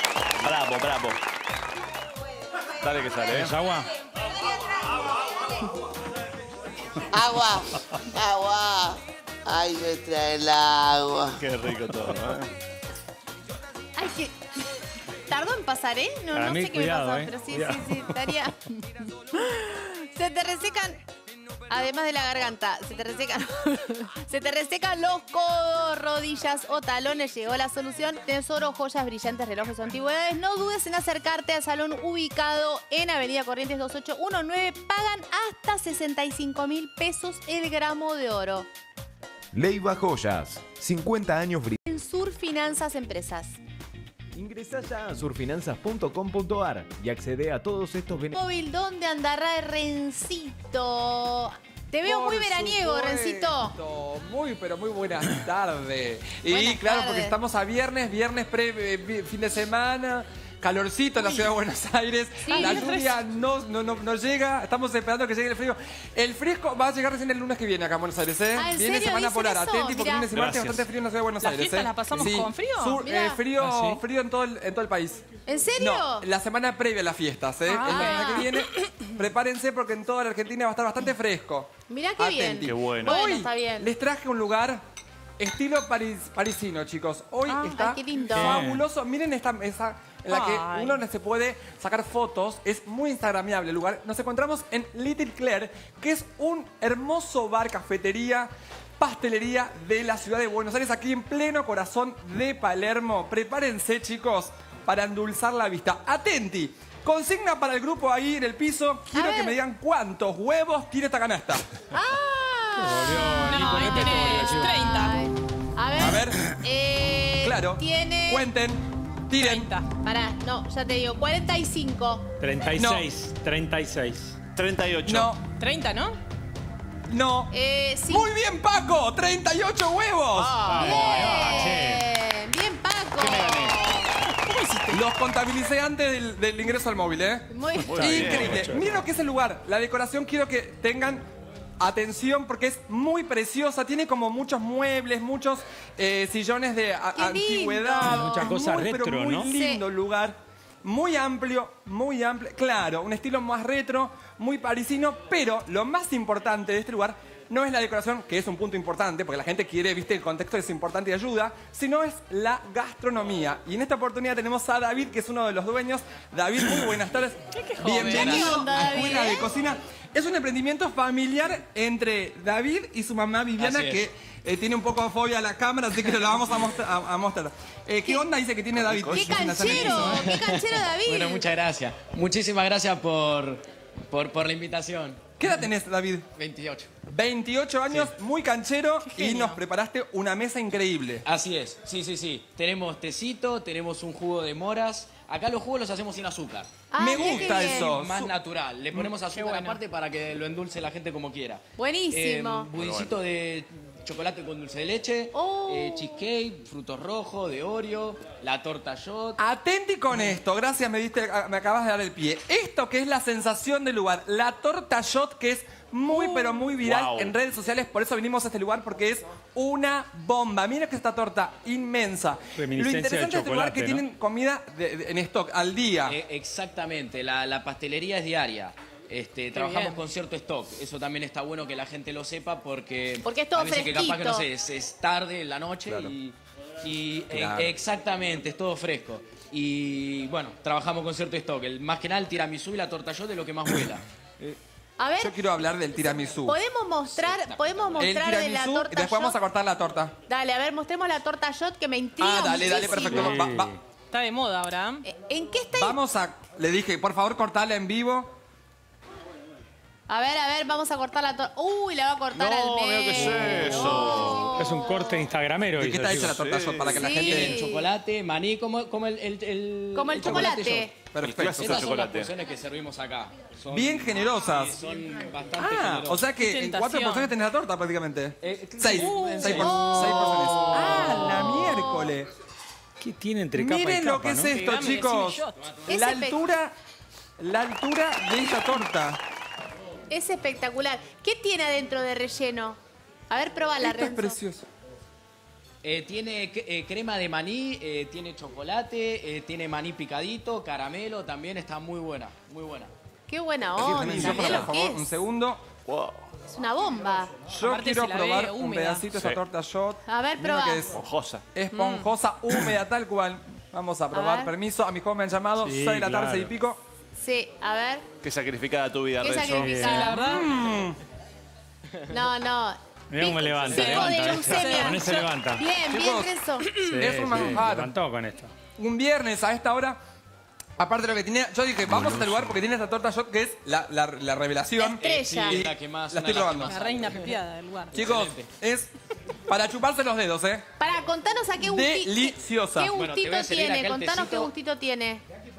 Bravo, bravo. Dale que sale, ¿eh? ¿Es agua? Agua, agua. Ay, me trae el agua. Qué rico todo, ¿no? Ay, que... ¿Tardó en pasar, eh? No, Para no mí, sé qué cuidado, me pasó, eh. pero sí, Cuidado. sí, sí, estaría... Se te resecan, además de la garganta, se te resecan... se te resecan los codos, rodillas o talones. Llegó la solución. Tesoro, joyas, brillantes, relojes o antigüedades. No dudes en acercarte al salón ubicado en Avenida Corrientes dos ocho uno nueve. Pagan hasta sesenta y cinco mil pesos el gramo de oro. Leiva Joyas, cincuenta años brillando. En Sur Finanzas Empresas. Ingresá ya a surfinanzas punto com punto ar y accede a todos estos beneficios. Móvil, ¿dónde andará Rencito? Te veo Por muy veraniego, supuesto. Rencito. Muy, pero muy buenas tardes. Y Buenas claro, tardes. porque estamos a viernes, viernes pre, eh, vi- fin de semana, calorcito en la ciudad de Buenos Aires. Sí, la viernes. lluvia no, no, no, no llega, estamos esperando que llegue el frío. El fresco va a llegar recién el lunes que viene acá en Buenos Aires, ¿eh? Ah, ¿en viene serio? semana ¿Dicen polar, eso? atenti, porque Mirá. lunes y martes Gracias. bastante frío en la ciudad de Buenos ¿Las Aires. fiestas ¿eh? las pasamos Sí. con frío? Sur- Mirá. eh, frío, ¿Ah, sí? frío en todo, el, en todo el país. ¿En serio? No, la semana previa a las fiestas, ¿eh? Ah. Es la semana que viene. Prepárense porque en toda la Argentina va a estar bastante fresco. Mirá qué bien. Atenti. Qué bueno. Bueno, Hoy está bien. les traje un lugar estilo paris- parisino, chicos. Hoy Ah, está ay, qué lindo. fabuloso. Miren esta mesa en la que Ay. uno se puede sacar fotos. Es muy instagramiable el lugar. Nos encontramos en Little Claire, que es un hermoso bar, cafetería, pastelería de la ciudad de Buenos Aires, aquí en pleno corazón de Palermo. Prepárense, chicos, para endulzar la vista. Atenti. Consigna para el grupo ahí en el piso. Quiero ver. que me digan cuántos huevos tiene esta canasta. ¡Ah! No, ahí tenés treinta. Ay. A ver. A ver. Eh, Claro. Tiene... Cuenten. Tiren. treinta. Pará, no, ya te digo, cuarenta y cinco. treinta y seis, treinta y seis. treinta y ocho. No. treinta, ¿no? No. Eh, sí. Muy bien, Paco. treinta y ocho huevos. Bien, bien, Paco. ¿Qué me gané? Los contabilicé antes del, del ingreso al móvil, ¿eh? Muy Muy bien, Increíble. muchacho. Miren lo que es el lugar. La decoración quiero que tengan atención porque es muy preciosa. Tiene como muchos muebles, muchos eh, sillones de a- ¡Qué lindo! antigüedad. Mucha Es cosa muy, pero retro, muy ¿no? lindo Sí. el lugar. Muy amplio, muy amplio. Claro, un estilo más retro, muy parisino. Pero lo más importante de este lugar no es la decoración, que es un punto importante, porque la gente quiere, viste, el contexto es importante y ayuda, sino es la gastronomía. Y en esta oportunidad tenemos a David, que es uno de los dueños. David, muy buenas tardes. joven. Bienvenido ¿Qué onda, a David, Escuela de eh? Cocina. Es un emprendimiento familiar entre David y su mamá Viviana, Así es. que eh, tiene un poco de fobia a la cámara, así que lo vamos a, mostra- a- a mostrar. Eh, ¿Qué onda dice que tiene David? ¡Qué canchero! ¡Qué canchero, David! Bueno, muchas gracias. Muchísimas gracias por, por, por la invitación. ¿Qué edad tenés, David? veintiocho. veintiocho años, muy canchero, y genio. nos preparaste una mesa increíble. Así es, sí, sí, sí. Tenemos tecito, tenemos un jugo de moras. Acá los jugos los hacemos sin azúcar. Ah, Me mirá qué gusta bien. eso. Más Su- natural. Le ponemos azúcar bueno. aparte para que lo endulce la gente como quiera. Buenísimo. Eh, budicito de chocolate con dulce de leche, Oh. eh, cheesecake, frutos rojos, de Oreo, la torta shot. Atenti con esto, gracias, me, diste, me acabas de dar el pie. Esto que es la sensación del lugar, la torta shot, que es muy pero muy viral Wow. en redes sociales, por eso vinimos a este lugar, porque es una bomba. Mira que esta torta inmensa. Lo Reminiscencia interesante de de este lugar es que chocolate, ¿no? tienen comida de- de- en stock al día. Eh, exactamente, la, la pastelería es diaria. Este, trabajamos bien. con cierto stock. Eso también está bueno que la gente lo sepa porque... Porque es todo a veces que capaz que no fresquito. sé, es, es tarde en la noche Claro. y... y, eh, Claro. exactamente, es todo fresco. Y bueno, trabajamos con cierto stock. El, más que nada el tiramisú y la torta yo de lo que más vuela. A ver, Yo quiero hablar del tiramisú. podemos mostrar, podemos El mostrar de la tiramisú, torta y después vamos a shot? cortar la torta. Dale, a ver, mostremos la torta shot que me intriga Ah, dale, dale, muchísimo. perfecto. Va- va- Está de moda ahora. Eh, ¿En qué está? vamos a... Le dije, por favor, cortarla en vivo. A ver, a ver, vamos a cortar la torta. Uy, la va a cortar No, al mira medio. qué es eso. No. Es un corte instagramero. ¿De qué hizo, está hecha la chicos. torta shot? Para que la Sí. gente... Chocolate, maní, como, como el, el, el- Como el chocolate. shot. Perfecto. clásico. Estas son las chocolate. porciones que servimos acá. Son- Bien generosas. Sí, son bastante Ah, generosas. o sea que Qué en tentación. cuatro porciones tenés la torta prácticamente. Eh, seis. uh, seis, seis. por- seis porciones. Oh. Ah, la miércoles. ¿Qué tiene entre capa y Miren capa, lo que es no? esto, Pegame, chicos. decime Es La espe- altura, la altura de esta torta. Es espectacular. ¿Qué tiene adentro de relleno? A ver, probala, Esto es Renzo. precioso. Eh, tiene cre- eh, crema de maní, eh, tiene chocolate, eh, tiene maní picadito, caramelo, también está muy buena, muy buena. Qué buena Aquí onda. tenés, Mirá por lo que favor, es. un segundo. Wow. Es una bomba. Yo Aparte quiero se la ve probar un húmeda. pedacito de esa Sí. torta shot. A ver, Mira probá. que es Esponjosa. esponjosa, húmeda, tal cual. Vamos a probar. ver. Permiso, a mi joven me han llamado. Sí, seis de la tarde, claro. seis y pico. Sí, a ver. Qué sacrificada tu vida, Qué Renzo. sacrificada. La verdad. No, no. Mirá cómo levanta, Pico levanta. de ¿viste? leucemia. Con eso levanta. Bien, bien, Chicos, Renzo. Sí, Es un sí, manjar. levantó con esto. Un viernes a esta hora, aparte de lo que tenía, yo dije, vamos a este lugar porque tiene esta torta shot que es la, la, la revelación. La estrella. Sí, es la que más. La una estoy de las que probando. más La reina pepiada del lugar. Chicos, Excelente. es para chuparse los dedos, ¿eh? Para, contanos a qué gustito. Deliciosa. ¿Qué Bueno, te gustito voy a servir tiene? acá el Contanos qué tecito. gustito tiene.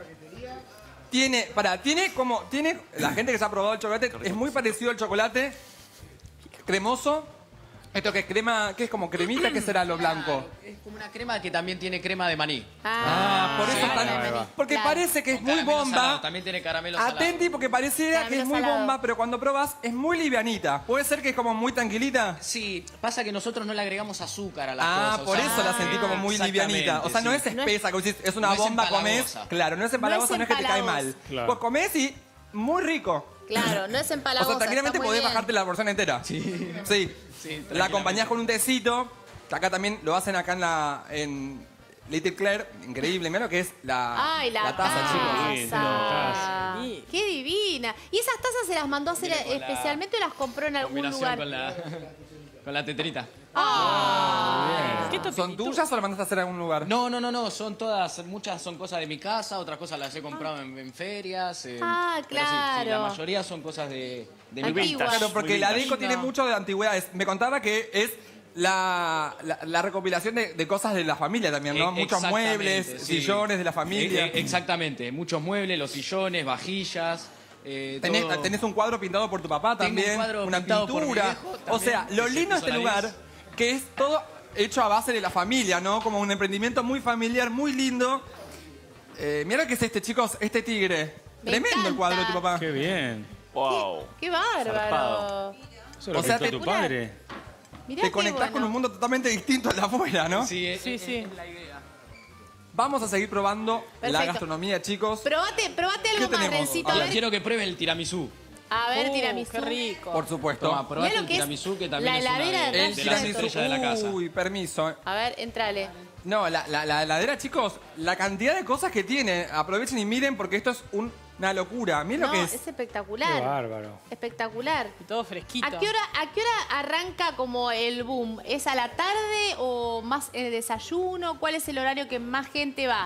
Tiene, para, tiene como, tiene, la gente que se ha probado el chocolate, es muy parecido al chocolate cremoso. Esto que es crema, que es como cremita, ¿qué será lo blanco? Es como una crema que también tiene crema de maní. Ah, por eso sí, están- ahí va. porque Claro. parece que es Con muy caramelo bomba. salado, también tiene caramelo salado. Atenti porque pareciera que es Caramelo muy salado. bomba, pero cuando probas es muy livianita. ¿Puede ser que es como muy tranquilita? Sí, pasa que nosotros no le agregamos azúcar a las Ah, cosas. por o sea, eso la sentí como muy exactamente, livianita. O sea, no sí. es espesa, como decís, es una No es bomba, comés. empalagosa. Claro, no es empalagosa, no es que te cae mal. empalagosa. Claro. Pues comés y muy rico. Claro, no es O empalagosa. sea, tranquilamente está muy podés bien. bajarte la porción entera. Sí. Sí. Sí, La acompañás con un tecito. Que acá también lo hacen acá en la en Little Claire. Increíble. Mira lo que es la, Ay, la, taza, chicos. chicos. taza. Sí. Qué divina. ¿Y esas tazas se las mandó a hacer Viene con la especialmente o las compró en algún Combinación lugar? con la, con la teterita. Ah. ¿Qué ¿Son topititud? tuyas o las mandaste a hacer a algún lugar? No, no, no, no, son todas, muchas son cosas de mi casa, otras cosas las he comprado en, en ferias. en- Ah, pero sí, sí, claro. la mayoría son cosas de, de mi Antiguas. vintage. Claro, porque Muy la vintage. deco tiene No. mucho de antigüedades. Me contaba que es la, la, la recopilación de, de cosas de la familia también, ¿no? Eh, Muchos exactamente, muebles, sí. sillones de la familia. Eh, eh, exactamente, muchos muebles, los sillones, vajillas. eh, Tenés, todo. tenés un cuadro pintado por tu papá Tengo un también, cuadro una pintado por mi pintura. viejo O también, sea, lo que se lindo de puso este la lugar, diez. que es todo hecho a base de la familia, ¿no? Como un emprendimiento muy familiar, muy lindo. Eh, mira lo que es este, chicos, este tigre. Me Tremendo el encanta. cuadro de tu papá. Qué bien. Wow. Qué bárbaro. Zarpado. Eso lo O sea, pintó te- tu padre. Mirá Te qué conectás bueno. con un mundo totalmente distinto al de afuera, ¿no? Sí, es, Sí, es- sí. es la idea. Vamos a seguir probando la Perfecto. gastronomía, chicos. Probate, probate algo ¿Qué más, tenemos? Rencito. A A ver, ver, Quiero que prueben el tiramisú. a ver Uh, tiramisú. Qué rico. Por supuesto. Toma, probate Mirá lo el que es tiramisú que también la es una heladera de, de El atrás de las de tiramisú. estrellas de la casa. Uy, permiso. A ver, entrale. No, la, la, la heladera, chicos, la cantidad de cosas que tiene. Aprovechen y miren porque esto es un- una locura. Miren No, lo que es, es. Qué espectacular. bárbaro. Espectacular. Y todo fresquito. ¿A qué, hora, ¿A qué hora arranca como el boom? ¿Es a la tarde o más en el desayuno? ¿Cuál es el horario que más gente va?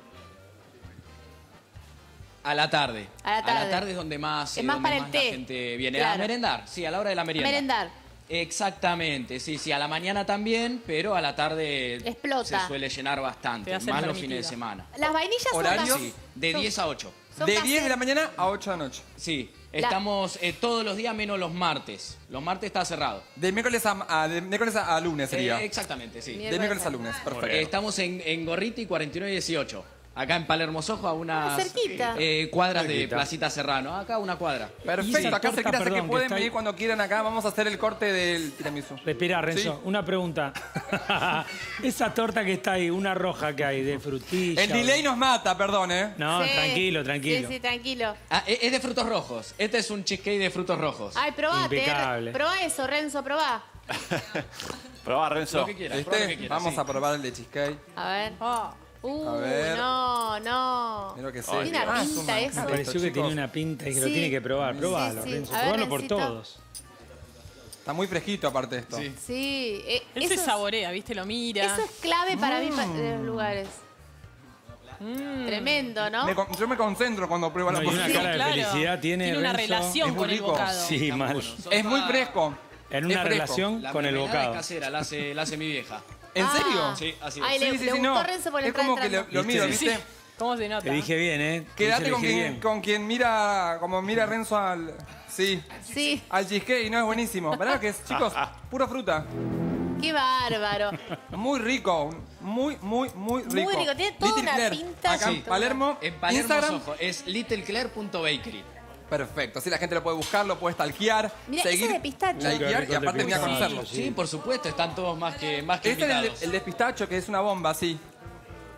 A la tarde. A la tarde. es donde más, Es eh, más donde para el más té. la gente viene. Claro. A merendar, sí, a la hora de la merienda. Merendar. Exactamente, sí, sí, a la mañana también, pero a la tarde Explota. se suele llenar Te bastante, va a ser más los permitida. fines de semana. Las vainillas son ¿Horarios? cas- Sí, de son- diez a ocho. son De caseras. diez de la mañana a ocho de la noche. Sí, La- estamos eh, todos los días menos los martes. Los martes está cerrado. De miércoles a, a- de miércoles a, a lunes sería. Eh, exactamente, sí. Bien. de miércoles a lunes, Eh, perfecto. estamos en, en Gorriti cuarenta y nueve dieciocho. Acá en Palermo Sojo, a unas Ah, cerquita. eh, cuadras de Cerquita. Placita Cerrano. Acá una cuadra. Y Perfecto, esa acá torta, cerquita, así perdón, que que pueden está ahí- venir cuando quieran acá. Vamos a hacer el corte del tiramisú. Respira, Renzo. Sí. Una pregunta. Esa torta que está ahí, una roja que hay, de frutilla. El delay nos mata, perdón, ¿eh? No, Sí. tranquilo, tranquilo. Sí, sí, tranquilo. Ah, es es de frutos rojos. Este es un cheesecake de frutos rojos. Ay, probate. Impecable. eh. Probá eso, Renzo, probá. Probá, Renzo. Lo que quieras, prueba lo que ¿Viste? quieras, Vamos sí. a probar el de cheesecake. A ver. Ah, Uh, A ver. no, no. Mira lo que sé. Tiene una Ah, es un pinta manjar eso. Me pareció que chicos. tenía una pinta y que lo Sí. tiene que probar. Sí, Probalo, sí. Renzo. A ver, Probalo por Rencito. todos. Está muy fresquito aparte esto. Sí. Sí. eh, él eso, se es, saborea, ¿viste? Lo mira. eso es clave para mí pa- de los lugares. Tremendo, ¿no? Me con- yo me concentro cuando pruebo la No, y una porción. cara de claro. felicidad tiene, Tiene una Renzo. relación Es muy con el rico. bocado. Sí, mal. Son Es muy todas- fresco. En Es una fresco. relación La con el mermelada bocado. es casera, la hace, la hace mi vieja. ¿En Ah. serio? Sí, así es. Ay, le, le gustó Renzo por es entrar como que lo, entrando. lo miro, ¿Viste? ¿viste? ¿Cómo se nota? Te dije bien, ¿eh? Te Quédate dije con quien, bien. con quien mira, como mira Renzo al... Sí, Sí, al cheesecake, no es buenísimo. ¿Verdad que es, chicos? Pura fruta. qué bárbaro. Muy rico, muy, muy, muy rico. Muy rico, tiene toda Little una Claire, pinta. Acá en Sí. Palermo, En Palermo Instagram. Soho es little punto bakery. Perfecto, así la gente lo puede buscar, lo puede stalkear, Mira, ese seguir, de pistacho. likear Qué y aparte rico venir a el conocerlo. pistacho. Sí, por supuesto, están todos más que, más que Este es el, invitados. de- el de pistacho, que es una bomba, sí.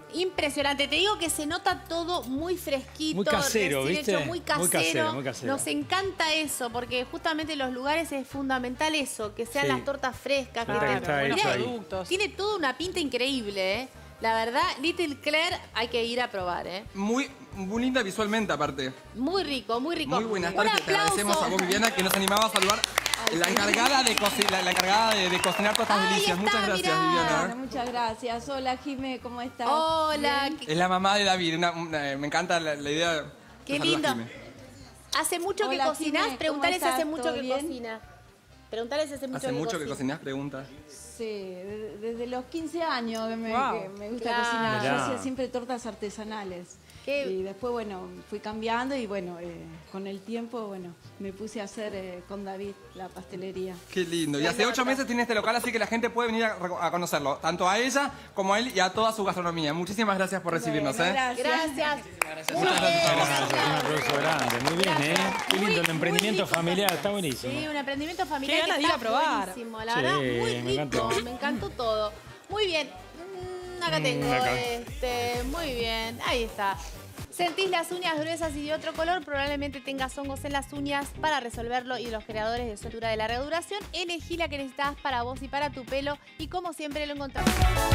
Impresionante, te digo que se nota todo muy fresquito, Muy casero, recién ¿viste? hecho, muy casero. Muy casero, muy casero. Nos encanta eso, porque justamente en los lugares es fundamental eso, que sean Sí. las tortas frescas. Claro, que está Mirá, hecho ahí. productos. tiene toda una pinta increíble, ¿eh? La verdad, Little Claire hay que ir a probar, ¿eh? Muy, muy linda visualmente, aparte. Muy rico, muy rico. Muy buenas Un tardes. Te agradecemos aplauso. a vos, Viviana, que nos animaba a saludar. La encargada de, coci- la, la encargada de, de cocinar todas estas Ahí delicias. está, Muchas gracias, mirá. Viviana. Muchas gracias. Hola, Jime, ¿cómo estás? Hola, Bien. qué, Es la mamá de David. una- una- me encanta la, la idea. de qué saludar a lindo. Jime. ¿Hace mucho Hola, que cocinás? Jime, Preguntale si ¿cómo hace estás? mucho ¿Todo que bien? cocina. Preguntale si hace mucho Hace que mucho que cocina. cocinás, pregunta. Sí, de- desde los quince años que me, Wow. que me gusta Claro. cocinar. Mirá. Yo hacía siempre tortas artesanales. Qué- Y después, bueno, fui cambiando y bueno, eh, con el tiempo, bueno, me puse a hacer eh, con David la pastelería. Qué lindo. Y hace ocho meses tiene este local, así que la gente puede venir a, reco- a conocerlo. Tanto a ella como a él y a toda su gastronomía. Muchísimas gracias por recibirnos, Bueno, ¿eh? gracias. Gracias. Muy Muchas bien. gracias, un aplauso grande. Muy bien, ¿eh? Qué Muy, lindo, el muy emprendimiento rico. familiar, está buenísimo. Sí, un emprendimiento familiar Qué ganas que de ir está a probar. buenísimo, la Sí, verdad, muy me rico, encantó. me encantó todo. Muy bien, Mm, acá Mm, tengo acá. este, muy bien, ahí está. Sentís las uñas gruesas y de otro color, probablemente tengas hongos en las uñas. Para resolverlo y los creadores de Soltura de larga duración, elegí la que necesitas para vos y para tu pelo y como siempre lo encontramos.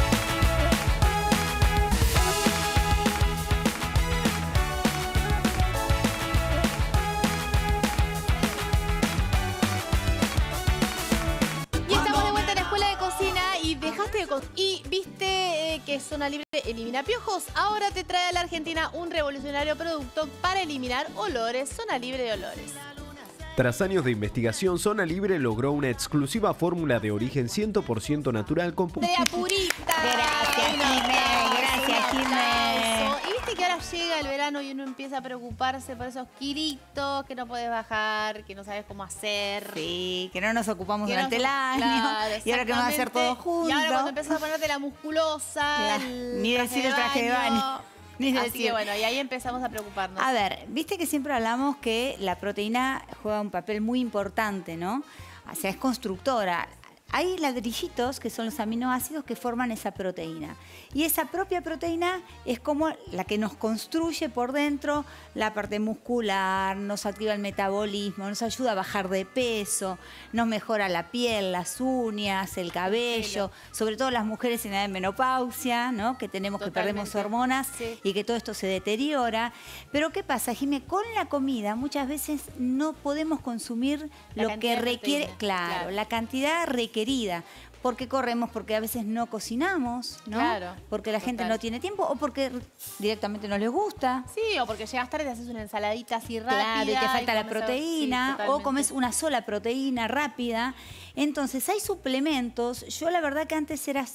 Y estamos de vuelta en la escuela de cocina y dejaste de co- y viste eh, que Zona Libre elimina piojos. Ahora te trae a la Argentina un revolucionario producto para eliminar olores. Zona Libre de olores. Tras años de investigación, Zona Libre logró una exclusiva fórmula de origen cien por ciento natural con... pu- De Apurita. Gracias, Un Jimé, aplauso, gracias, un Jimé. aplauso. Y viste que ahora llega el verano y uno empieza a preocuparse por esos kilitos que no podés bajar, que no sabes cómo hacer. Sí, que no nos ocupamos Que durante no- el año. Claro, y ahora que vamos a hacer todo exactamente. juntos. Y ahora cuando empiezas a ponerte la musculosa, Claro, el ni decir el traje de baño. Ni Así decir. que bueno, y ahí empezamos a preocuparnos. A ver, viste que siempre hablamos que la proteína juega un papel muy importante, ¿no? O sea, es constructora. Hay ladrillitos que son los aminoácidos que forman esa proteína. Y esa propia proteína es como la que nos construye por dentro la parte muscular, nos activa el metabolismo, nos ayuda a bajar de peso, nos mejora la piel, las uñas, el cabello, sobre todo las mujeres en edad de menopausia, ¿no? Que tenemos que perdemos Totalmente. hormonas Sí. y que todo esto se deteriora. Pero ¿qué pasa, Jimé? Con la comida muchas veces no podemos consumir La lo cantidad que de requiere, proteína, claro, claro. la cantidad requerida. Porque corremos, porque a veces no cocinamos, ¿no? Claro, porque la gente total. no tiene tiempo o porque directamente no les gusta. Sí, o porque llegas tarde y te haces una ensaladita así rápida. Claro, y te falta la comes- proteína, sí, o totalmente. comes una sola proteína rápida. Entonces, hay suplementos. Yo la verdad que antes era,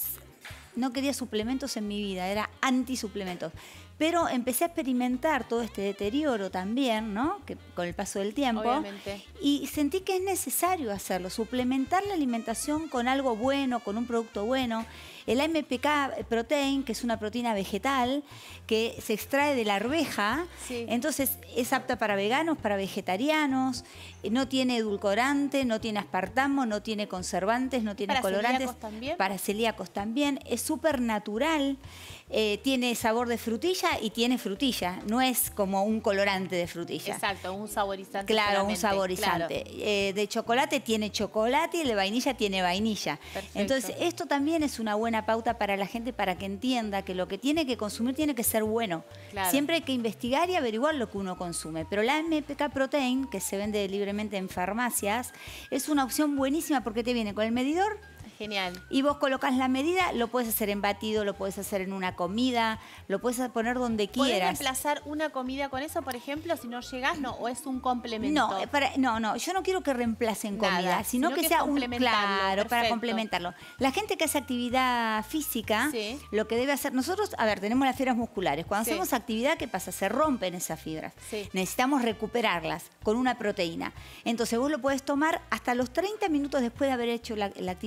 no quería suplementos en mi vida, era antisuplementos. Pero empecé a experimentar todo este deterioro también, ¿no? Que con el paso del tiempo. Obviamente. Y sentí que es necesario hacerlo, suplementar la alimentación con algo bueno, con un producto bueno. El A M P K Protein, que es una proteína vegetal que se extrae de la arveja, Sí. entonces es apta para veganos, para vegetarianos, eh, no tiene edulcorante, no tiene aspartamo, no tiene conservantes, no tiene ¿Para colorantes. celíacos también? Para celíacos también. Es súper natural, eh, tiene sabor de frutilla y tiene frutilla, no es como un colorante de frutilla. Exacto, un saborizante. Claro, un solamente, saborizante. claro. Eh, de chocolate tiene chocolate y de vainilla tiene vainilla. Perfecto. Entonces, esto también es una buena pauta para la gente para que entienda que lo que tiene que consumir tiene que ser bueno. Claro. Siempre hay que investigar y averiguar lo que uno consume. Pero la A M P K Protein, que se vende libremente en farmacias, es una opción buenísima porque te viene con el medidor. Genial. Y vos colocas la medida, lo puedes hacer en batido, lo puedes hacer en una comida, lo puedes poner donde ¿Podés quieras. reemplazar una comida con eso, por ejemplo, si no llegás, no? ¿O es un complemento? No, eh, para- no, no, yo no quiero que reemplacen Nada, comida, sino, sino que, que sea un complementarlo, claro, para perfecto. complementarlo. La gente que hace actividad física, Sí. lo que debe hacer, nosotros, a ver, tenemos las fibras musculares. Cuando Sí. hacemos actividad, ¿qué pasa? Se rompen esas fibras. Sí. Necesitamos recuperarlas con una proteína. Entonces vos lo podés tomar hasta los treinta minutos después de haber hecho la, la actividad física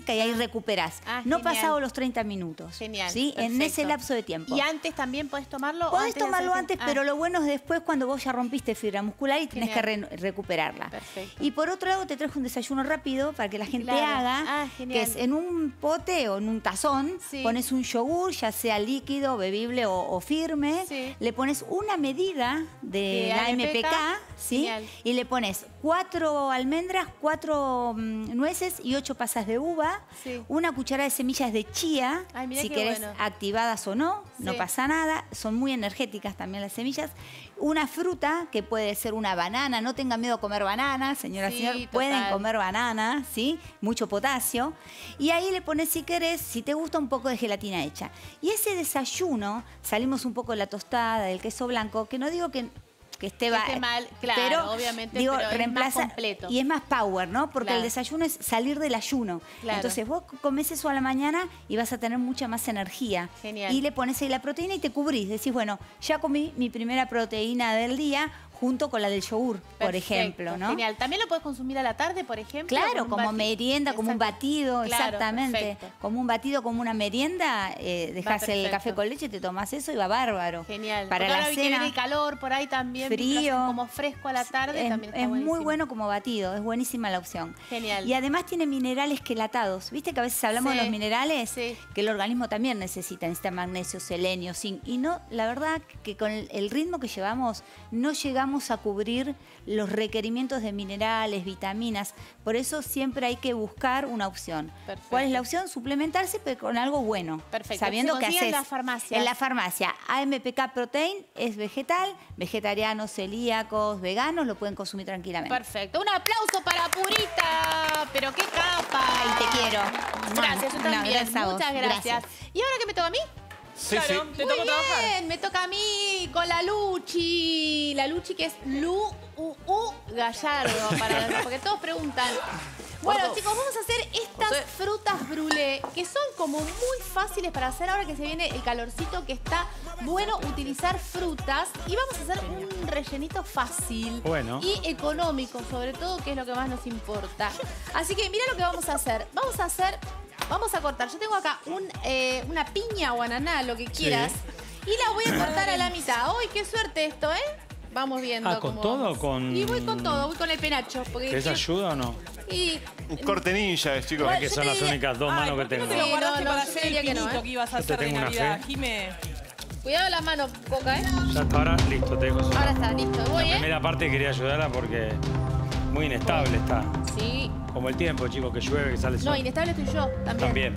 seca y ahí recuperás. Ah, no genial. pasado los treinta minutos. Genial, ¿sí? En perfecto. ese lapso de tiempo. ¿Y antes también podés tomarlo? Podés antes de tomarlo hacer- antes, Ah, pero lo bueno es después cuando vos ya rompiste fibra muscular y tenés Genial. que re- recuperarla. Perfecto. Y por otro lado te trajo un desayuno rápido para que la gente Claro. haga, Ah, que genial. es en un pote o en un tazón, Sí. pones un yogur, ya sea líquido, bebible o, o firme, Sí. le pones una medida de, De la A M P K, M P K, ¿sí? genial. Y le pones cuatro almendras, cuatro mm, nueces y ocho pasas de uva, Sí. una cucharada de semillas de chía, Ay, mirá si qué querés bueno. activadas o no, no Sí. pasa nada, son muy energéticas también las semillas. Una fruta, que puede ser una banana, no tengan miedo a comer banana, señora, Sí, señor, pueden total. comer banana, ¿sí? Mucho potasio. Y ahí le pones, si querés, si te gusta, un poco de gelatina hecha. Y ese desayuno, salimos un poco de la tostada, del queso blanco, que no digo que... que esté, Que va- esté mal, claro, pero, obviamente, digo, pero es más reemplaza completo. y es más power, ¿no? Porque Claro. el desayuno es salir del ayuno. Claro. Entonces vos comés eso a la mañana y vas a tener mucha más energía. Genial. Y le pones ahí la proteína y te cubrís. Decís, bueno, ya comí mi primera proteína del día junto con la del yogur, por Perfecto, ejemplo, ¿no? Genial. ¿También lo podés consumir a la tarde, por ejemplo? Claro, con un como bati- merienda, como un Exacto. batido, Claro, exactamente. perfecto. Como un batido, como una merienda, eh, dejás el perfecto. café con leche, te tomás eso y va bárbaro. Genial. Para Porque la ahora vi que viene cena, el calor por ahí también. frío. Como fresco a la tarde es, también está es muy buenísimo. bueno como batido, es buenísima la opción. Genial. Y además tiene minerales quelatados. ¿Viste que a veces hablamos Sí. de los minerales? Sí. Que el organismo también necesita, necesita magnesio, selenio, zinc. Y no, la verdad que con el, el ritmo que llevamos no llegamos a cubrir los requerimientos de minerales, vitaminas. Por eso siempre hay que buscar una opción. Perfecto. ¿Cuál es la opción? Suplementarse, pero con algo bueno. Perfecto. Sabiendo Se que consigue haces. en las farmacias. En la farmacia. A M P K Protein es vegetal, vegetarianos, celíacos, veganos lo pueden consumir tranquilamente. Perfecto. Un aplauso para Purita. Pero qué capa. Ay, te quiero. Gracias, yo Un también. abrazo a vos. Muchas gracias. Gracias. ¿Y ahora qué me toca a mí? Sí, Claro, sí. te Muy toca trabajar. bien, me toca a mí con la Luchi. La Luchi que es Lu U, U Gallardo, para, porque todos preguntan. Bueno, chicos, vamos a hacer estas frutas brûlée, que son como muy fáciles para hacer ahora que se viene el calorcito, que está bueno utilizar frutas. Y vamos a hacer un rellenito fácil Bueno. y económico, sobre todo, que es lo que más nos importa. Así que mira lo que vamos a hacer. Vamos a hacer, vamos a cortar. Yo tengo acá un, eh, una piña o ananá, lo que quieras. Y la voy a cortar a la mitad. ¡Uy, qué suerte esto, eh! Vamos viendo. Ah, ¿con cómo todo o vamos. con...? Y voy con todo, voy con el penacho. Porque ¿Querés quiero- ayuda o no? Y Un corte ninja, es, chicos. Bueno, Que yo son te las diría- únicas dos Ay, manos que ¿por qué no tengo. te lo Sí, guardaste no, no, para yo hacer el diría que no, pinito ¿eh? que ibas a Yo te hacer de tengo una Navidad? fe. Jime. cuidado la mano, Coca, ¿eh? Ya está, ahora listo, te dejo sola. Ahora está, listo. Voy, La ¿eh? primera parte quería ayudarla porque muy inestable está. Sí. Como el tiempo, chicos, que llueve, que sale el No, sol. inestable estoy yo también. También.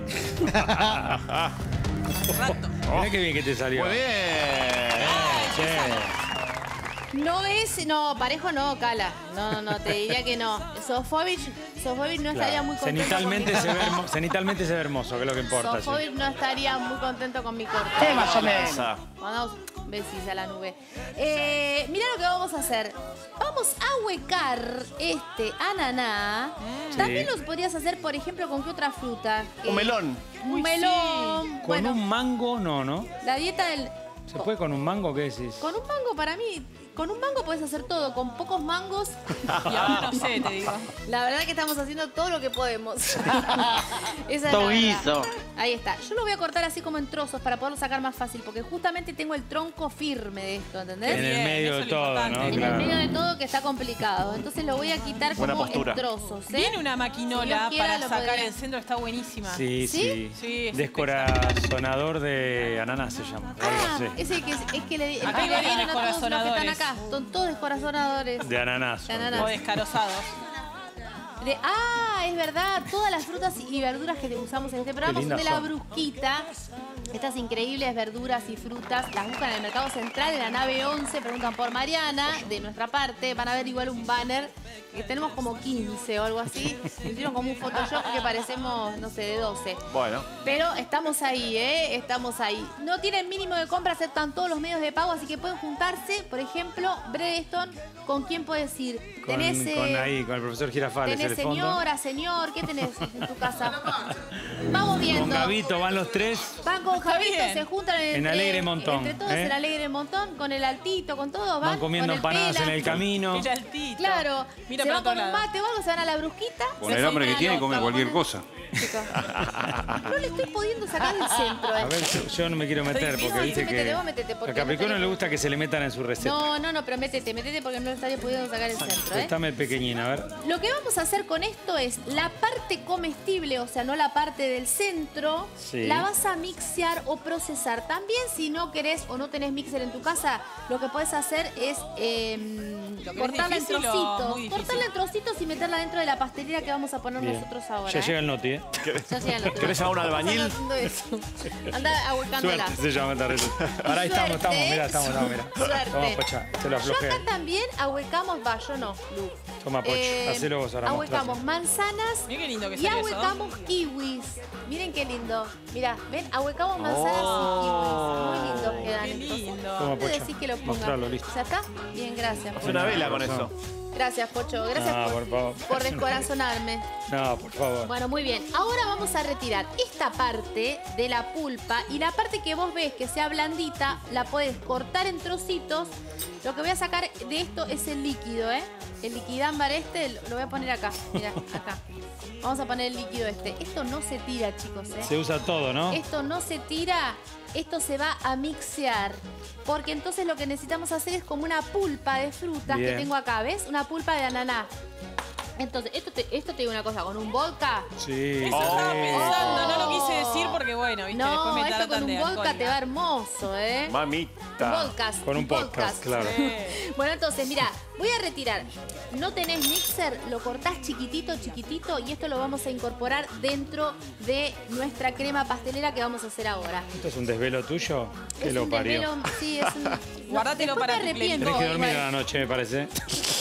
Mirá qué bien que te salió. Muy bien. Eh, che. No es, no, parejo no, Cala. No, no, no, te diría que no. Sofovich, Sofovich no estaría Claro. muy contento Cenitalmente con se, mi ve hermo- cenitalmente se ve hermoso, que es lo que importa. sí. Sofovich no estaría muy contento con mi corte. Sí, más o menos. Mandamos besis a la nube. Eh, mirá lo que vamos a hacer. Vamos a huecar este ananá. También Sí. los podrías hacer, por ejemplo, ¿con qué otra fruta? Un Eh, melón. Un melón. Con Bueno, un mango, no, ¿no? la dieta del... ¿Se puede con un mango? ¿Qué decís? Con un mango, para mí, con un mango puedes hacer todo. Con pocos mangos, Y ahora no sé, te digo. la verdad que estamos haciendo todo lo que podemos. Esa es la Todo verdad. guiso. Ahí está. Yo lo voy a cortar así como en trozos para poderlo sacar más fácil, porque justamente tengo el tronco firme de esto, ¿entendés? En el Bien, medio eso de es lo todo, importante. ¿no? En Claro. el medio de todo que está complicado. Entonces lo voy a quitar Buena como postura. en trozos, ¿eh? Viene una Si maquinola Dios quiera, para lo sacar podría- el centro, está buenísima. Sí, ¿Sí? sí. Sí, es Descorazonador de ananá se llama. o algo Ah, así. ese que es, es que le el Acá hay que le varios dieron a todos los que están descorazonadores. acá. Son todos descorazonadores. De ananá. De ananá. O descarozados. De- ah, es verdad, todas las frutas y verduras que usamos en este programa son lindas de la son. brusquita. Estas increíbles verduras y frutas las buscan en el mercado central, en la nave once, preguntan por Mariana, de nuestra parte, van a ver igual un banner, que tenemos como quince o algo así, hicieron como un Photoshop que parecemos, no sé, de doce. Bueno. Pero estamos ahí, ¿eh? Estamos ahí. No tienen mínimo de compra, aceptan todos los medios de pago, así que pueden juntarse, por ejemplo, Bredestone, ¿con quién puedes ir? Con, Tenés, eh, con ahí, con el profesor Girafales, tenés el fondo. señora, señor, ¿qué tenés en tu casa? Vamos viendo. Con Gabito van los tres. Van con Javito, bien. se juntan En entre, Alegre Montón, entre todos ¿eh? en Alegre Montón, con el altito, con todos. Van, Van comiendo con el empanadas pela. en el camino. Mira el tito. Claro, Mira se para van con otro un lado. mate o algo, se van a la brusquita. Con se el hambre que sientan tiene, al come otro. cualquier cosa. chicos. No le estoy pudiendo sacar del centro. ¿eh? A ver, yo, yo no me quiero meter porque No, dice métete, que vos métete, porque a Capricornio no le gusta que se le metan en su receta. No, no, no, pero métete, métete porque no le estaría pudiendo sacar el centro. ¿eh? Préstame pequeñina, a ver. Lo que vamos a hacer con esto es la parte comestible, o sea, no la parte del centro, Sí. la vas a mixear o procesar. También si no querés o no tenés mixer en tu casa, lo que podés hacer es eh, Lo que cortarla es en difícil o trocitos. muy difícil. Cortarla en trocitos y meterla dentro de la pastelera que vamos a poner Bien. nosotros ahora. Ya ¿eh? llega el noti, ¿eh? Ya llega el noti. ¿Querés a un albañil? Estamos haciendo eso. Anda ahuecándola. Suerte se llama esta receta. Ahora ahí estamos, estamos, mirá, estamos, estamos, mirá. Suerte. Toma, Pocha, te lo Yo aflojé. acá también ahuecamos, va, yo no, Lu. Toma, Pocho, Eh, hacelo vos ahora. Ahuecamos manzanas Mirá qué lindo que y sale eso. ahuecamos kiwis. Miren qué lindo. Mirá, ven, ahuecamos manzanas y kiwis. Muy lindos quedan. Qué entonces. lindo. Toma, ¿Dónde Pocha. decís que lo ponga? Mostralo, listo. ¿Ya está? Bien, gracias. Hace una vela con eso. Gracias, Pocho. Gracias No, por, por favor. por descorazonarme. No, por favor. Bueno, muy bien. Ahora vamos a retirar esta parte de la pulpa y la parte que vos ves que sea blandita, la podés cortar en trocitos. Lo que voy a sacar de esto es el líquido, ¿eh? El liquidámbar este lo voy a poner acá. Mirá, acá. Vamos a poner el líquido este. Esto no se tira, chicos, ¿eh? Se usa todo, ¿no? Esto no se tira, esto se va a mixear. Porque entonces lo que necesitamos hacer es como una pulpa de frutas Bien. que tengo acá, ¿ves? Una pulpa de ananá. Entonces, esto te, esto te digo una cosa, con un vodka. Sí. Eso estaba pensando, no lo quise decir porque bueno, viste, después No, me esto tratan con un de vodka te alcohólica. va hermoso, ¿eh? Mamita. Podcast. Con un podcast, claro. Bueno, entonces, mira, voy a retirar. No tenés mixer, lo cortás chiquitito, chiquitito y esto lo vamos a incorporar dentro de nuestra crema pastelera que vamos a hacer ahora. ¿Esto es un desvelo tuyo? ¿Qué Es lo un parió? desvelo, sí, es un... no, Guardátelo después para me tu arrepiento. Tenés que dormir igual. a la noche, me parece.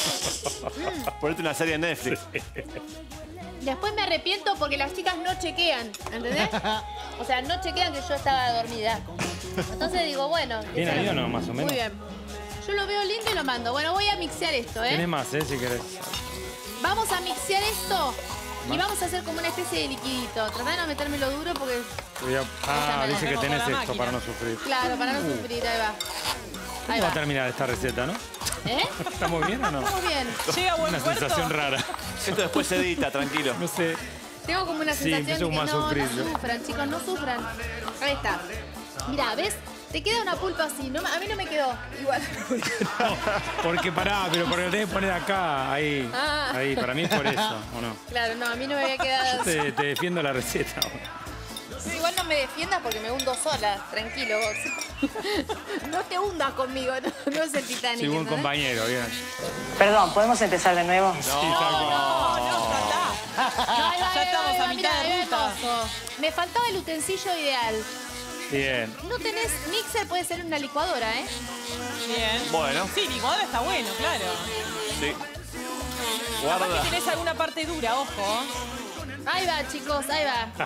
Ponete una serie en Netflix. Después me arrepiento porque las chicas no chequean, ¿entendés? O sea, no chequean que yo estaba dormida. Entonces digo, bueno... ¿Bien ahí o no, más o menos? Muy bien. Yo lo veo lindo y lo mando. Bueno, voy a mixear esto, ¿eh? Tienes más, ¿eh? Si querés. Vamos a mixear esto y Más. vamos a hacer como una especie de liquidito. Tratá de no metérmelo duro porque... Voy a- Ah, Déjame, dice que hacemos tenés con la esto máquina. para no sufrir. Claro, para no sufrir, ahí va. ¿Cómo Ahí va va. a terminar esta receta, no? ¿Eh? ¿Estamos bien o no? Estamos bien. Llega a buen Una puerto. sensación rara. Esto después se edita, tranquilo. No sé. Tengo como una Sí, sensación empiezo de como que a no, sufrir no yo. sufran, chicos, no sufran. Ahí está. Mirá, ¿ves? Te queda una pulpa así. No, a mí no me quedó igual. Porque pará, pero porque lo tenés que poner acá, ahí. Ah. Ahí, para mí es por eso, ¿o no? Claro, no, a mí no me había quedado... Yo te, te defiendo la receta. Sí, igual no me defiendas porque me hundo sola. Tranquilo vos. No te hundas conmigo, no, no es el Titanic. Soy buen ¿entendés? compañero, bien. Perdón, ¿podemos empezar de nuevo? Sí, tal cual. No, ahí va, Ya ahí va, estamos ahí a va, mitad mirá, de mirá, ruta. hermoso. Me faltaba el utensilio ideal. Bien. No tenés mixer, puede ser una licuadora, ¿eh? Bien. Bueno. Sí, licuadora está bueno, claro. Sí. Capaz Guarda. que tenés alguna parte dura, ojo. Ahí va, chicos, ahí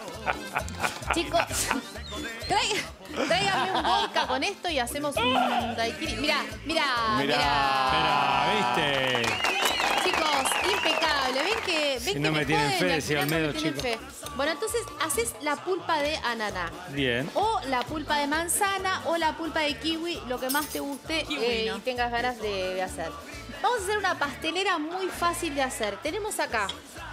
va. Chicos, trai- tráiganme un vodka con esto y hacemos un daiquiri. Mirá, mirá, mirá. Mirá, ¿viste? Chicos, impecable. Ven que, ven Si que no me tienen joden, fe, al decía final no me Almedo, tienen chicos. fe. Bueno, entonces haces la pulpa de ananá. Bien. O la pulpa de manzana o la pulpa de kiwi, lo que más te guste Kiwi, eh, ¿no? y tengas ganas de, de hacer. Vamos a hacer una pastelera muy fácil de hacer. Tenemos acá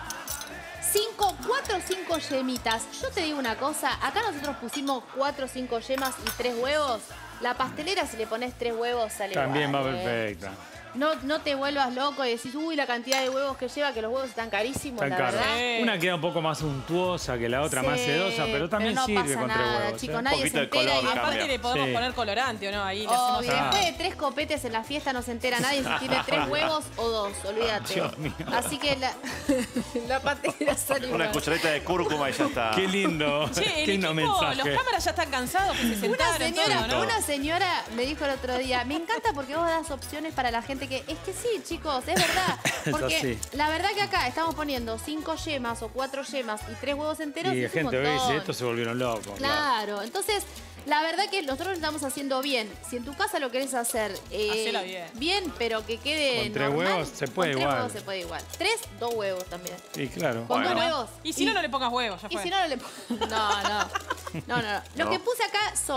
cinco, cuatro o cinco yemitas. Yo te digo una cosa, acá nosotros pusimos cuatro o cinco yemas y tres huevos. La pastelera, si le pones tres huevos, sale También va igual, ¿eh? perfecta. No, no te vuelvas loco y decís, uy, la cantidad de huevos que lleva, que los huevos están carísimos, Tan la caro. verdad. Una queda un poco más untuosa que la otra, Sí, más sedosa, pero también no sirve pasa con tres nada, huevos. chicos, ¿eh? nadie Un poquito se de entera. color y cambia. Aparte le podemos Sí. poner colorante, ¿o no? Ahí le Obvio, hacemos... Ah. después de tres copetes en la fiesta no se entera nadie si tiene tres huevos o dos, olvídate. Dios mío. Así que la, la pastelera sale Una igual. cucharadita de cúrcuma y ya está. Qué lindo. Che, el Qué lindo equipo, mensaje. los cámaras ya están cansados, que se Una sentaron señora, todo, ¿no? una señora me dijo el otro día, me encanta porque vos das opciones para la gente que... Es que sí, chicos, es verdad. Es Porque así. la verdad que acá estamos poniendo cinco yemas o cuatro yemas y tres huevos enteros. Y es un gente ve y montón. dice, estos se volvieron locos. Claro, entonces, la verdad que nosotros lo estamos haciendo bien. Si en tu casa lo querés hacer eh, Hacela bien. pero que quede Con tres normal, huevos se puede con igual. tres huevos se puede igual. Tres, dos huevos también. Y claro. Con Bueno. dos huevos. Y si no, no le pongas huevos, ya Y fue. si no, no le... No, no. No, no, no. Lo No. que puse acá son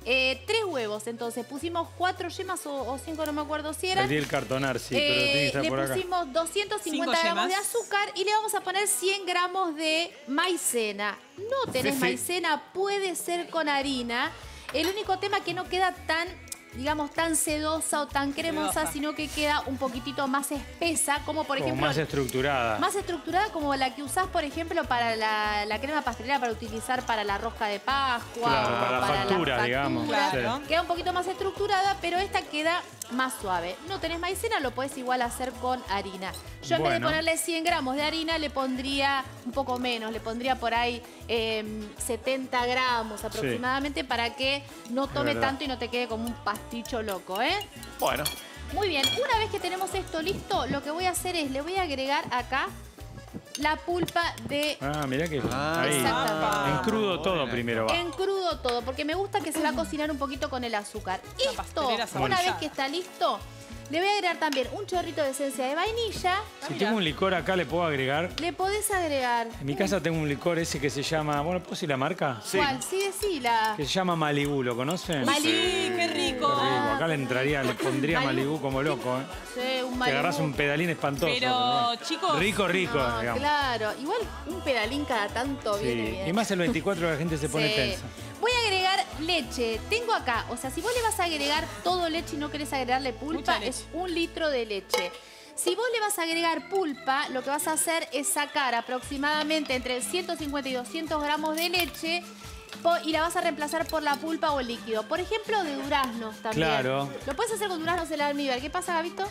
Eh, tres huevos, entonces pusimos cuatro yemas o, o cinco, no me acuerdo si eran. Perdí el cartonar, sí, pero tiene que estar le por acá. pusimos doscientos cincuenta Cinco gramos de yemas. azúcar y le vamos a poner cien gramos de maicena. No tenés Sí, sí. maicena, puede ser con harina. El único tema es que no queda tan, digamos, tan sedosa o tan cremosa, Sedosa. sino que queda un poquitito más espesa, como por Como ejemplo... más estructurada. Más estructurada como la que usás, por ejemplo, para la, la crema pastelera para utilizar para la rosca de Pascua. Claro, o para la factura, digamos. facturas. Sí. Queda un poquito más estructurada, pero esta queda más suave. No tenés maicena, lo podés igual hacer con harina. Yo en vez de Bueno. ponerle cien gramos de harina, le pondría un poco menos. Le pondría por ahí eh, setenta gramos aproximadamente para que no tome verdad. tanto y no te quede como un pasticho loco, ¿eh? Bueno. Muy bien, una vez que tenemos esto listo, lo que voy a hacer es, le voy a agregar acá la pulpa de... Ah, mirá que Ah, ahí. exactamente. En crudo todo primero va. En crudo todo, porque me gusta que se va a cocinar un poquito con el azúcar. Esto, pastelera una saborizada. vez que está listo, le voy a agregar también un chorrito de esencia de vainilla. Si tengo un licor acá, ¿le puedo agregar? Le podés agregar... En mi casa tengo un licor ese que se llama... Bueno, ¿puedo decir la marca? ¿Cuál? Sí, decila. Que se llama Malibú, ¿lo conocen? Malibú. Sí, qué rico. Qué rico. Acá le entraría, le pondría Malibú. Malibú como loco, ¿eh? Sí, un Te Malibú. agarrás un pedalín espantoso. Pero, bueno. chicos... Rico, rico, No, digamos. claro. Igual un pedalín cada tanto Sí. viene bien. Y más el veinticuatro la gente se pone Sí. tensa. Voy a agregar leche. Tengo acá, o sea, si vos le vas a agregar todo leche y no querés agregarle pulpa, Mucha leche. es un litro de leche. Si vos le vas a agregar pulpa, lo que vas a hacer es sacar aproximadamente entre ciento cincuenta y doscientos gramos de leche po- y la vas a reemplazar por la pulpa o el líquido. Por ejemplo, de duraznos también. Claro. Lo puedes hacer con duraznos en el almíbar. ¿Qué pasa, Gabito?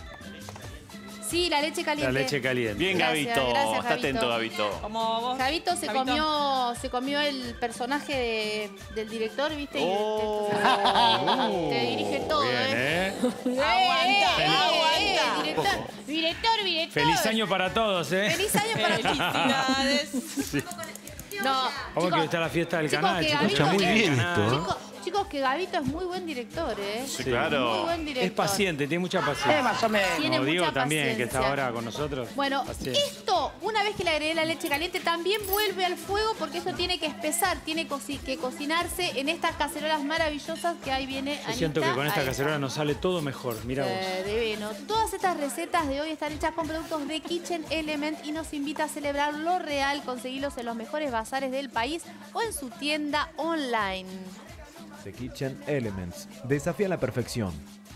Sí, la leche caliente. La leche caliente. Bien, Gracias, Gabito. gracias, Está Gabito. atento, Gabito. Como vos. Gabito se Gabito. comió se comió el personaje de- del director, ¿viste? Y Oh. te, te dirige todo, Bien, ¿eh? ¿eh? Aguanta, Eh, eh, aguanta. director, director, director. Feliz año para todos, ¿eh? Feliz año para Felicidades. No, Vamos chicos, que está la fiesta del chicos, canal, que chicos. Gabito Muy es- bien esto, ¿eh? Chicos, chicos, que Gabito es muy buen director, ¿eh? Sí, Muy claro. buen director. Es paciente, tiene mucha paciencia. más o menos. Tiene Como Diego mucha también, que está paciencia. ahora con nosotros. Bueno, Paciente. esto, una vez que le agregué la leche caliente, también vuelve al fuego porque esto tiene que espesar, tiene coci- que cocinarse en estas cacerolas maravillosas que ahí viene Yo Anita. siento que con esta Ahí cacerola está. nos sale todo mejor. Mira vos. Eh, divino. Todas estas recetas de hoy están hechas con productos de Kitchen Element y nos invita a celebrar lo real, conseguirlos en los mejores bazares del país o en su tienda online. The Kitchen Elements. Desafía la perfección.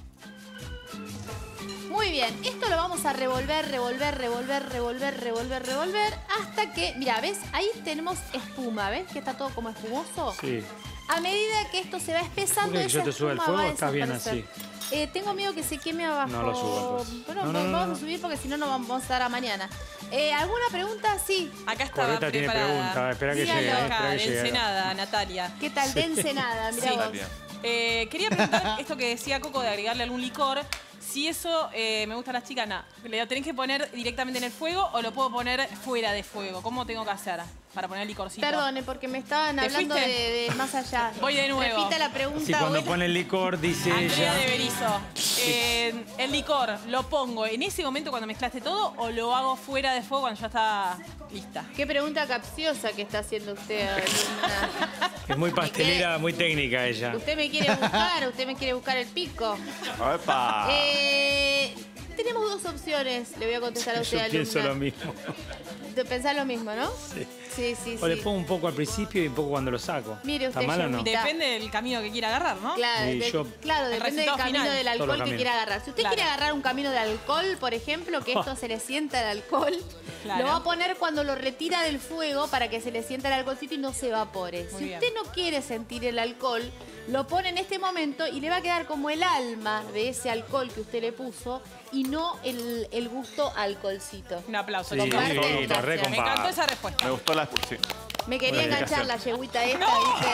Muy bien, esto lo vamos a revolver, revolver, revolver, revolver, revolver, revolver, hasta que, mira, ¿ves? Ahí tenemos espuma, ¿ves? Que está todo como espumoso. Sí. A medida que esto se va espesando, ¿Por qué? esa ¿Yo te subo el espuma fuego va o a estás bien desaparecer. Eh, tengo miedo que se queme abajo. No lo subo, entonces. Bueno, No, no, no, vamos no. a subir porque si no, no vamos a estar a mañana. Eh, ¿Alguna pregunta? Sí. Acá estaba Correcta tiene preparada. pregunta, espera que Dígalo llegue. acá, Espera que de llegue. Ensenada, Natalia. ¿Qué tal? De Ensenada, mirá Sí. vos. Natalia. Eh, quería preguntar esto que decía Coco de agregarle algún licor. Si eso eh, me gustan las chicas, nada. ¿Le lo tenés que poner directamente en el fuego o lo puedo poner fuera de fuego? ¿Cómo tengo que hacer para poner el licorcito? Perdone, porque me estaban ¿Te hablando fuiste? de, de más allá. Voy de nuevo. Repita la pregunta. Si cuando bueno. pone el licor dice Andrea ella. de Berizo. Eh, el licor, ¿lo pongo en ese momento cuando mezclaste todo o lo hago fuera de fuego cuando ya está lista? Qué pregunta capciosa que está haciendo usted, alumna. Es muy pastelera, muy técnica ella. Usted me quiere buscar, usted me quiere buscar el pico. ¡Epa! Eh, tenemos dos opciones, le voy a contestar a usted, Yo alumna. pienso lo mismo. De pensar lo mismo, ¿no? Sí. Sí, sí, O le sí. pongo un poco al principio y un poco cuando lo saco. Mire ¿Está usted, mal o no? Yomita. Depende del camino que quiera agarrar, ¿no? Claro, Y de- yo- claro, El depende del resultado camino final. del Todos alcohol los que caminos. quiera agarrar. Si usted Claro. quiere agarrar un camino de alcohol, por ejemplo, que esto se le sienta el alcohol, Claro. lo va a poner cuando lo retira del fuego para que se le sienta el alcoholcito y no se evapore. Muy Si bien. usted no quiere sentir el alcohol, lo pone en este momento y le va a quedar como el alma de ese alcohol que usted le puso y no el, el gusto a alcoholcito. Un aplauso. Sí, compadre. sí, bonito, re Me Me compadre. encantó esa respuesta. Me gustó la... Sí. Me quería Buena enganchar indicación. la yeguita esta, ¿viste?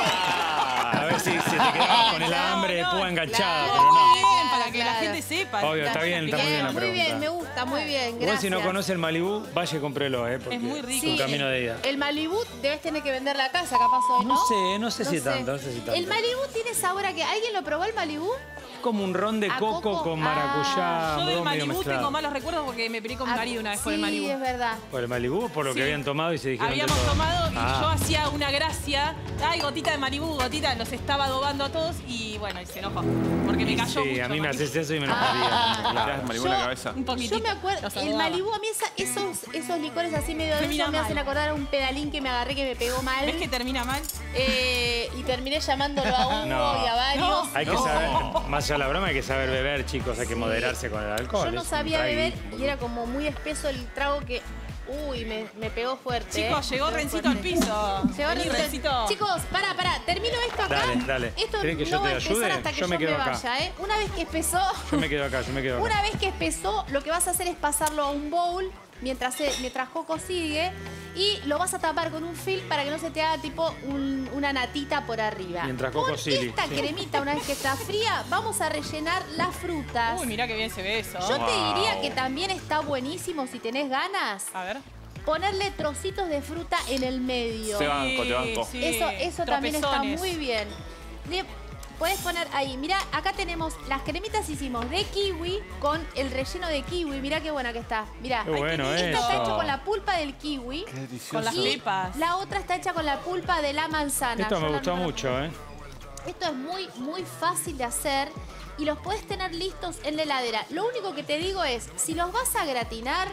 A ver si se te quedaba con el hambre de no, púa enganchada, claro. pero no. Muy bien, para que Claro. la gente sepa. Obvio, está bien, está muy bien la muy bien, pregunta. me gusta, muy bien, gracias. Igual si no conoce el Malibú, vaya y cómprelo, ¿eh? Porque Es muy rico. un camino de ida. El Malibú debes tener que vender la casa, capaz hoy, ¿no? No sé, no sé si tanto, no sé si tanto. El Malibú tiene sabor a que... ¿Alguien lo probó el Malibú? Es como un ron de ¿A coco, coco? con Ah, maracuyá, Yo del medio Malibú mezclado. tengo malos recuerdos porque me peleé con mi marido una vez por el Sí, Malibú. es verdad. ¿Por el Malibú o por lo Sí. que habían tomado y se dijeron de Habíamos todo? tomado y Ah. yo hacía una gracia. Ay, gotita de Malibú, gotita, los estaba adobando a todos y bueno, y se enojó. Porque me cayó Sí, mucho a mí me Malibú. haces eso y me enojaría. Claro. Malibú en la cabeza. Un poquitito. Yo me acuerdo, Los el adobaba. Malibú, a mí esa- esos, esos licores así medio Termina densos me mal. hacen acordar a un pedalín que me agarré que me pegó mal. ¿Ves que termina mal? Eh, y terminé llamándolo a Hugo No. y a varios. Hay que No. saber, más allá de la broma, hay que saber beber, chicos. Hay que moderarse con el alcohol. Yo no es un sabía beber traguito. y era como muy espeso el trago que... Uy, me, me pegó fuerte. Chicos, eh. llegó Me pegó Rencito al fuerte. piso. Llegó Vení, Rencito. Rencito. Chicos, pará, pará. Termino esto acá. Dale, dale. Esto ¿Querés que yo no te va a empezar ayude? hasta que Yo yo, me quedo me acá. vaya, ¿eh? Una vez que empezó... Yo me quedo acá, yo me quedo acá. Una vez que empezó, lo que vas a hacer es pasarlo a un bowl mientras, se- mientras Coco sigue y lo vas a tapar con un film para que no se te haga tipo un- una natita por arriba. Mientras Coco con sigue, esta sí. cremita, una vez que está fría, vamos a rellenar las frutas. Uy, mirá qué bien se ve eso. Yo te Wow. diría que también está buenísimo si tenés ganas. A ver. Ponerle trocitos de fruta en el medio. Te banco, te banco. Sí, Eso, eso también está tropezones. muy bien. Le podés poner ahí, mirá, acá tenemos las cremitas hicimos de kiwi con el relleno de kiwi. Mirá qué buena que está. Mirá. Qué bueno Esta está eso. hecho con la pulpa del kiwi. Qué delicioso. Con las Y pepas. la otra está hecha con la pulpa de la manzana. Esto Yo me la gustó no- mucho, ¿eh? Esto es muy, muy fácil de hacer y los podés tener listos en la heladera. Lo único que te digo es, si los vas a gratinar,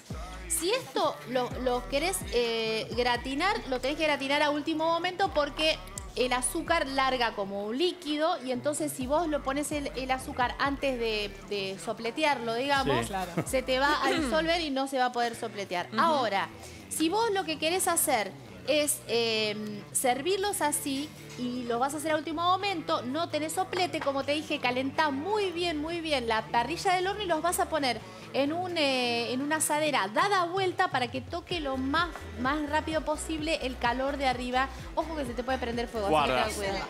si esto lo, lo querés eh, gratinar, lo tenés que gratinar a último momento porque el azúcar larga como un líquido y entonces si vos lo pones el, el azúcar antes de, de sopletearlo, digamos, Sí. Claro. se te va a disolver y no se va a poder sopletear. Ahora, si vos lo que querés hacer es eh, servirlos así y los vas a hacer a último momento, no tenés soplete, como te dije, calentá muy bien, muy bien la parrilla del horno y los vas a poner en, un, eh, en una asadera dada vuelta para que toque lo más, más rápido posible el calor de arriba. Ojo que se te puede prender fuego, así que Guarda. ten cuidado.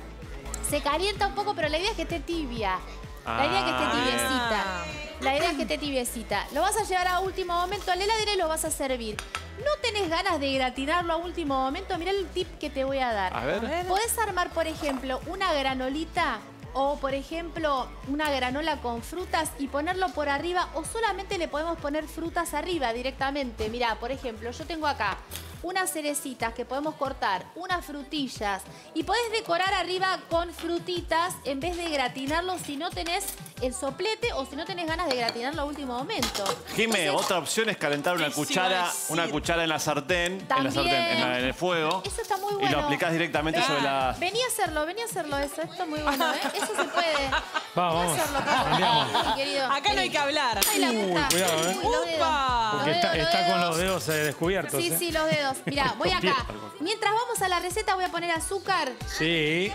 Se calienta un poco, pero la idea es que esté tibia. La idea es que esté Ah. tibiecita. La idea es que esté tibiecita. Lo vas a llevar a último momento a la heladera y lo vas a servir. ¿No tenés ganas de gratinarlo a último momento? Mirá el tip que te voy a dar. A ver. Podés armar, por ejemplo, una granolita o, por ejemplo, una granola con frutas y ponerlo por arriba o solamente le podemos poner frutas arriba directamente. Mirá, por ejemplo, yo tengo acá unas cerecitas que podemos cortar, unas frutillas y podés decorar arriba con frutitas en vez de gratinarlo si no tenés el soplete o si no tenés ganas de gratinarlo a último momento. Jime, Entonces, otra opción es calentar una Eso iba a cuchara, decir. una cuchara en la sartén, en la También. sartén, en, la- en el fuego. Eso está muy Y bueno. lo aplicás directamente sobre la. Vení a hacerlo, vení a hacerlo eso. Esto es muy bueno, ¿eh? Eso se puede. Vamos, Vení a hacerlo, Paco. Andiamo. Uy, querido. Acá no hay que hablar. Ay, la Uy, puta. cuidado, ¿eh? Uy, los dedos. ¡Upa! Porque Los está, dedos, está los con dedos. los dedos eh, descubiertos. Sí, ¿eh? sí, los dedos. Mirá, voy acá. Mientras vamos a la receta voy a poner azúcar Sí.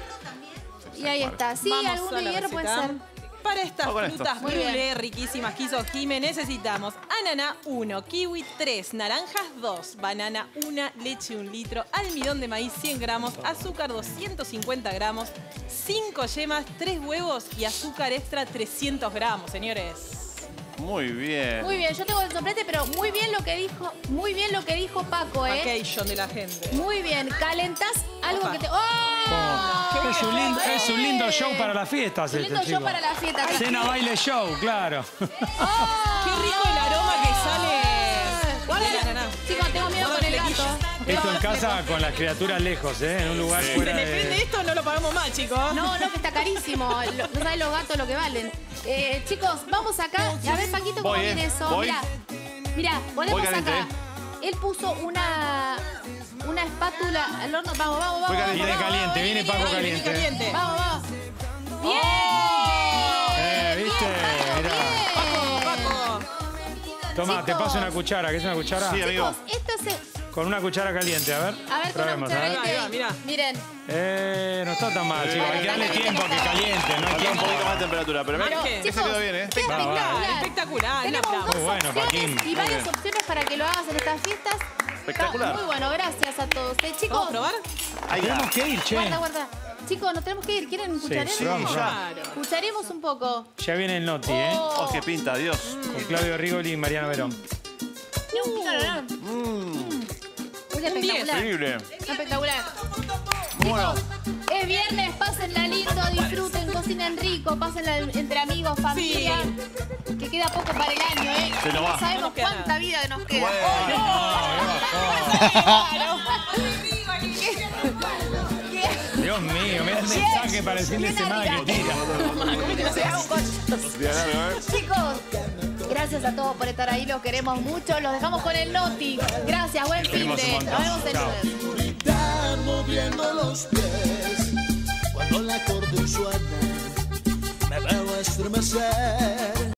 y ahí está. Sí, Vamos algún a la hierro puede receta. ser. Para estas Vamos con esto. frutas Muy bien. brûlée riquísimas que hizo Jime, necesitamos ananá uno, kiwi tres, naranjas dos, banana uno, leche un litro, almidón de maíz cien gramos, azúcar doscientos cincuenta gramos, cinco yemas, tres huevos y azúcar extra trescientos gramos, señores. Muy bien. Muy bien, yo tengo el soplete, pero muy bien lo que dijo, muy bien lo que dijo Paco, ¿eh? Vacation de la gente. Muy bien. Calentás algo Opa. que te. ¡Oh! Es un, lindo, es un lindo show para las fiestas. Un este, lindo show chico. para la fiesta. Cena, baile, show, claro. ¡Oh! Qué rico el aroma que sale. Guarda, del ananá. chicos, tengo miedo con el gato. Esto en casa con las criaturas lejos, ¿eh? En un lugar Si fuera se le prende de... esto, no lo pagamos más, chicos. No, no, que está carísimo. Lo- No sabes los gatos lo que valen. Eh, chicos, vamos acá. A ver, Paquito, ¿cómo Voy, viene eh. eso? Voy. Mirá, mirá, ponemos Voy caliente, acá. Él puso una, una espátula al horno. Vamos, vamos, vamos. Voy caliente. Viene vamos, caliente, vamos, viene Paco Viene caliente. caliente. Vamos, vamos. ¡Bien! Eh, ¿viste? Bien, Mirá. Paco, Paco. Toma, te Chicos. paso una cuchara, ¿qué es una cuchara? Sí, amigo. Chicos, esto es... Con una cuchara caliente, a ver. A ver, con una Probemos, cuchara a ver. caliente Ahí va, ahí. mirá. Miren. Eh, no está tan mal, chicos. Hay que darle Está tiempo a que caliente, no hay Falta un tiempo. poquito más de temperatura, pero Pero, ese chicos, quedó bien, ¿eh? queda Va, va. espectacular. Espectacular, un Tenemos aplauso. dos Muy bueno, opciones Paquín. y Muy varias bien. opciones para que lo hagas en estas fiestas. Espectacular. Está muy bueno, gracias a todos. Eh, chicos, ¿Vamos a probar? Ahí Tenemos va. que ir, che. guarda, guarda. Chicos, nos tenemos que ir. ¿Quieren cucharemos? sí, vamos, Claro. Cucharemos un poco. Ya viene el noti, ¿eh? Oh, qué pinta, Dios. Con Claudio Rigoli y Mariano Verón. Uh, Mmm, Muy espectacular. increíble. Espectacular. Bueno, Es viernes, pásenla lindo, disfruten, cocinen rico, pásenla entre amigos, familia. Que queda poco para el año, ¿eh? Se nos va. No sabemos No nos queda cuánta nada. vida nos queda. Bueno. ¡Oh, no! No, qué bajón. Dios mío, mira el mensaje para el fin de semana que tira. Chicos, gracias a todos por estar ahí, los queremos mucho. Los dejamos con el Noti. Gracias, buen fin de. Nos vemos el lunes. Moviendo los pies, cuando el acordeón suena, me veo estremecer.